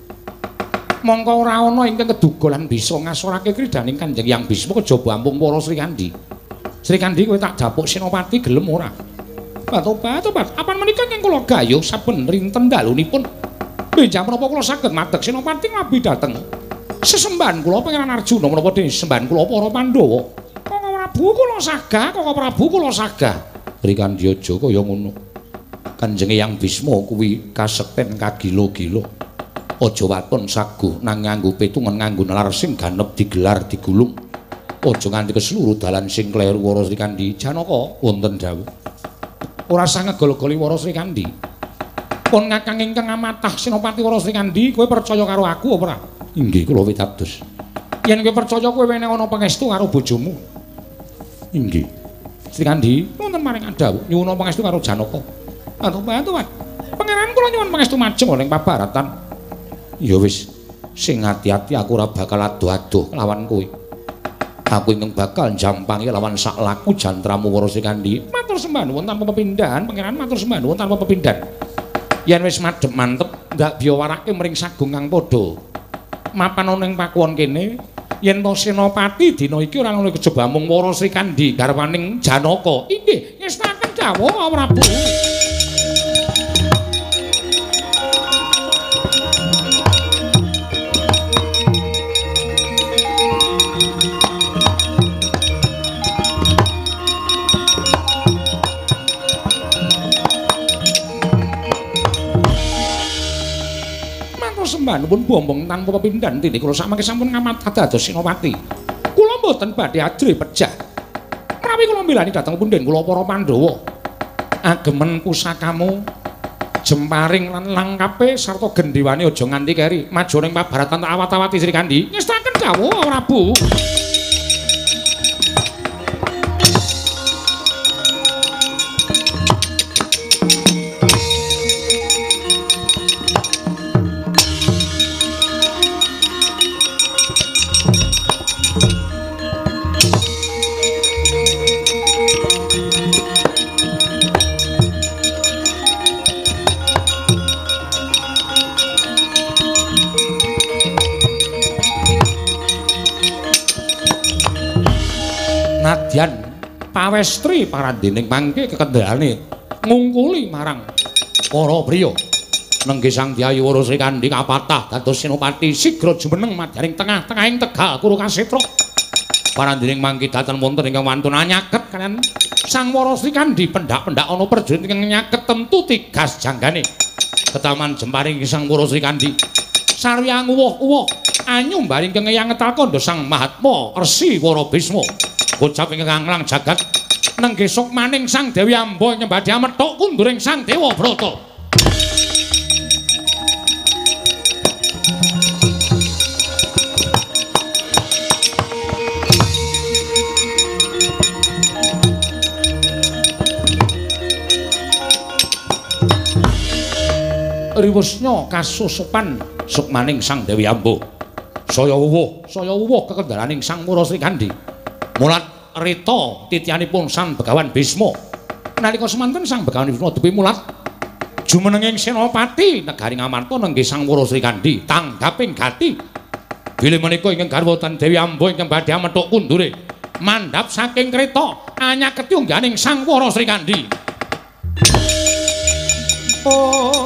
Mongko ora ana ingkang kedugolan bisa ngasorake kridaning Kanjeng Hyang Bisma kejaba ampung para Sri Kandi. Sri Kandi kowe tak dapuk Senopati gelem ora? Tobat, tobat. Apan menika ingkang kula gayuh saben rinten dalunipun. Benjang menapa kula saged madheg Senopati nglabi dhateng sesembahan kula Pangeran Arjuna menapa dene sesembahan kula para Pandhawa. Kok Prabu kula sagah, kok Prabu kula sagah. Sri Kandi aja kaya ngono. Kanjeng Hyang Bisma kuwi kasekten kagila-gila. Aja waton saguh nang nganggo pitungan nganggo nalar sing ganep digelar digulung. Aja nganti keseluruh dalan sing kleru Wara Sri Kandi. Janaka wonten dawuh. Ora sang ngegol-goli Wara Sri Kandi. Pun ngakang ingkang amatah Senopati Wara Sri Kandi, kowe percaya karo aku apa ora? Inggih kula witados. Yen kowe percaya kowe weneh ana pangestu karo bojomu. Inggih. Sri Kandi wonten maring dawuh nyuwun pangestu karo Janaka. Atuh-atuh, Pangeran kula nyuwun pangestu majeng ning pabaratan. Ya wis, sing ati-ati aku ora bakal ado-ado lawan kowe. Aku ingkang bakal jampangi lawan sak laku jantramu Wara Sri Kandi. Matur sembah nuwun tanpa pepindhan, Pangeran matur sembah nuwun tanpa pepindhan. Yen wis madhep mantep, ndak biyawarake mring sagung kang padha mapan ana ing pakuwon kene, yen to Senopati dina iki ora ana kejaba mung Wara Sri Kandi garwaning Janaka. Inggih, ngestaken dawuh Prabu. Sembah pun bombong tanpa pepindhan tini kula samangke sampun ngamat dados Senopati. Kula mboten badhe ajri pejah. Menawi kula milani dhateng punden kula para Pandhawa. Agemen pusakamu jemparing lan langkape sarta gendhewane aja nganti keri. Maju ning pabaratan tak awat-awati Sri Kandi. Ngestaken dawuh Prabu. Nadyan pawestri parandening mangke kekendhalane ngungkuli marang para priya nengge Sang Dyayu Wara Sri Kandi kapatah dados Senopati sigra jumeneng madyaning tengah-tengahing Tegal Kurukasetra. Parandening mangke dhateng wonten ingkang wantun nyaket kaliyan Sang Wara Sri Kandi pendak-pendak ana prajurit ingkang nyaket tentu tigas janggane. Ketaman jemparing Sang Wara Sri Kandi sarya nguwuh-uwuh anyumbaring kengeyang ngetalkandha Sang Mahatma Resi Wara Bisma. Kocap ingkang nglang jagat nengge sok maning Sang Dewi Amba nyembadhi amethuk kunduring Sang Dewa Brata. Riwusnya kasusupan sok maning Sang Dewi Amba. Saya wuwuh, saya wuwuh kekendhalaning Sang Wara Sri Kandi. Mulat rita titianipun Sang Begawan Bisma. Nalika semanten Sang Begawan Bisma dupi mulat jumenenging Senopati negari Ngamarta nenggih Sang Wara Sri Kandi tanggaping gati. Bilih menika ingkang garwatan Dewi Amba ingkang badhe amethuk kundure mandhap saking kreta anyaketi ungganing Sang Wara Sri Kandi. Oh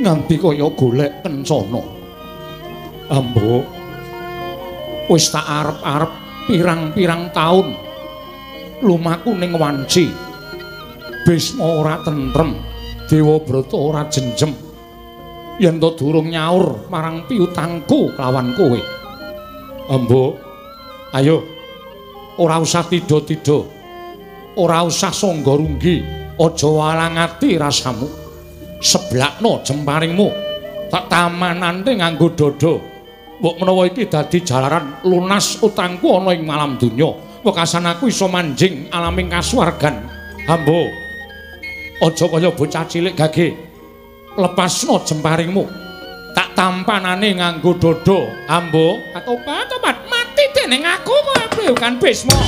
nganti kaya golek kencana. Ambo wis tak arep-arep pirang-pirang taun lumaku ning wanci. Bisma ora tentrem, Dewabrata ora jenjem. Yen to durung nyaur marang piutangku lawan kowe. Ambo, ayo ora usah tida-tida. Ora usah sangga runggi, aja walangati rasamu. Seblakno jemparingmu, tak tamanante nganggo dada. Mbok menawa iki dadi jalaran lunas utangku ana ing malam donya, wekasan aku iso manjing alaming kasuwargan. Ambo, aja kaya bocah cilik gage. Lepasno jemparingmu. Tak tampanane nganggo dada. Ambo, atobat tobat mati dening aku kowe bukan Bisma.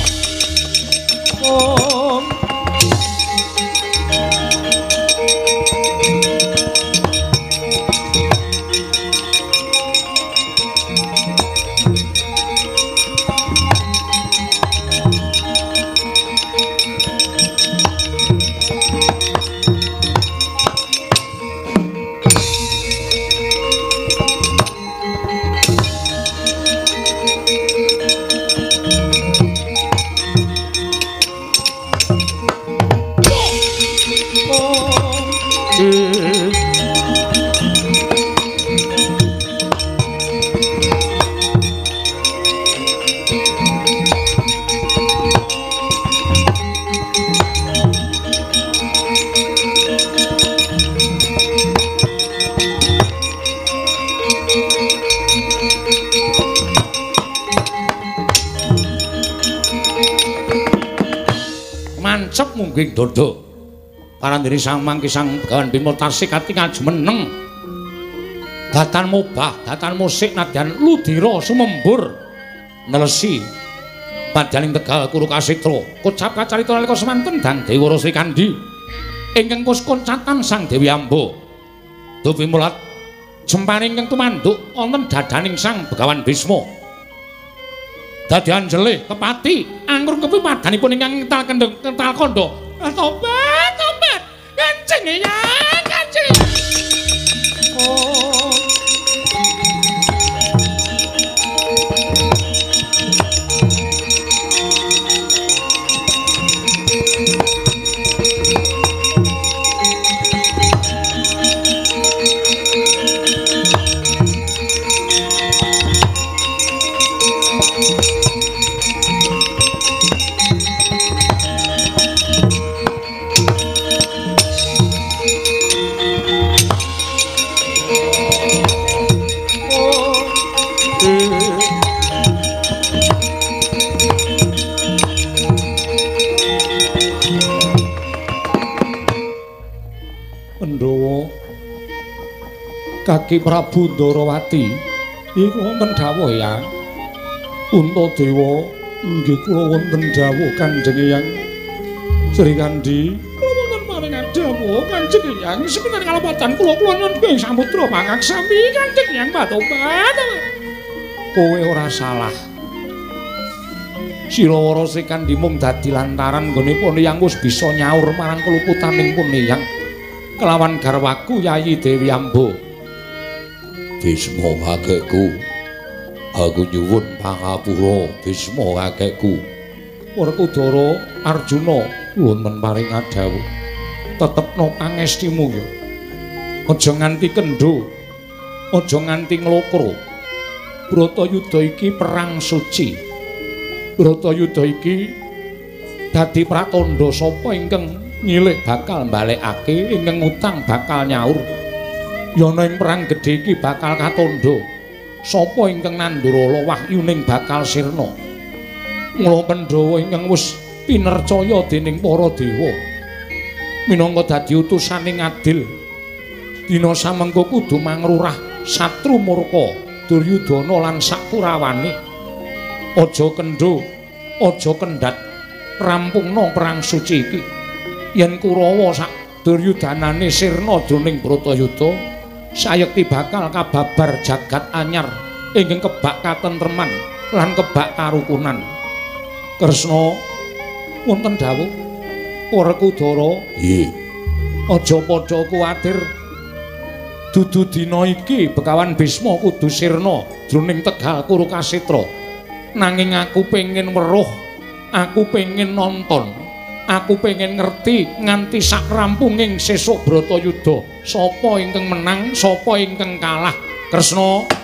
Om mancep mungging dada. Parandene sang mangki sang Begawan Bima tasih katingal jumeneng. Datan mobah, datan musik nadyan ludira sumembur nelesi padyaning Tegal Kuru Kasitra. Kocap kacarita nalika semanten Dang Dewara Sri Kandi ingkang kus koncatan Sang Dewi Amba. Dupi mulat jemparing ingkang tumanduk wonten dadaning Sang Begawan Bisma. Dadi anjele kepati anggur kepi padanipun ingkang kental kendeng kental kandha. Tobat, tobat. Kancing ya, kancing. Oh. Kaki Prabu Ndarawati iku wonten dawuh ya. Untadewa nggih kula wonten dawuh Kanjeng Eyang Sri Kandi. Wonten paring dawuh Kanjeng Eyang sekitar kalapatan kula kula nyuwun samudra pangaksami Kanjeng Eyang patobat. Kowe ora salah. Sirawara Sri Kandi mung dadi lantaran nggone pun Eyang wis bisa nyaur marang keluputaning pun Eyang kelawan garwaku Yayi Dewi Amba. Bisma kakekku, aku nyuwun pangapura Bisma kakekku. Werkudara Arjuna wonten paring adhawuh. Tetepno pangestimu ya. Aja nganti kendho, aja nganti nglokro. Bratayuda iki perang suci. Bratayuda iki dadi pratandha sapa ingkang nyilih bakal mbalekake, ingkang utang bakal nyaur. Yana ing perang gedhe iki bakal katandha sapa ingkang nandurala wahyuning bakal sirna. Mula Pandhawa ingkang wis pinercaya dening para dewa minangka dadi utusaning adil dina samengko kudu mangrurah satru murka Duryudana lan sakurawane. Aja kendho, aja kendhat, rampungna perang suci iki. Yen Kurawa sak Duryodanane sirna jroning Bratayuda, sayekti bakal kababar jagat anyar ingkang kebak katentreman lan kebak karukunan. Kresna wonten dawuh Werkudara, nggih. Aja padha kuwatir dudu dina iki Bekawan Bisma kudu sirna jroning Tegal Kurukasitra. Nanging aku pengin weruh, aku pengin nonton, aku pengin ngerti nganti sak rampunging sesuk Bratayuda sapa ingkang menang, sapa ingkang kalah. Kresna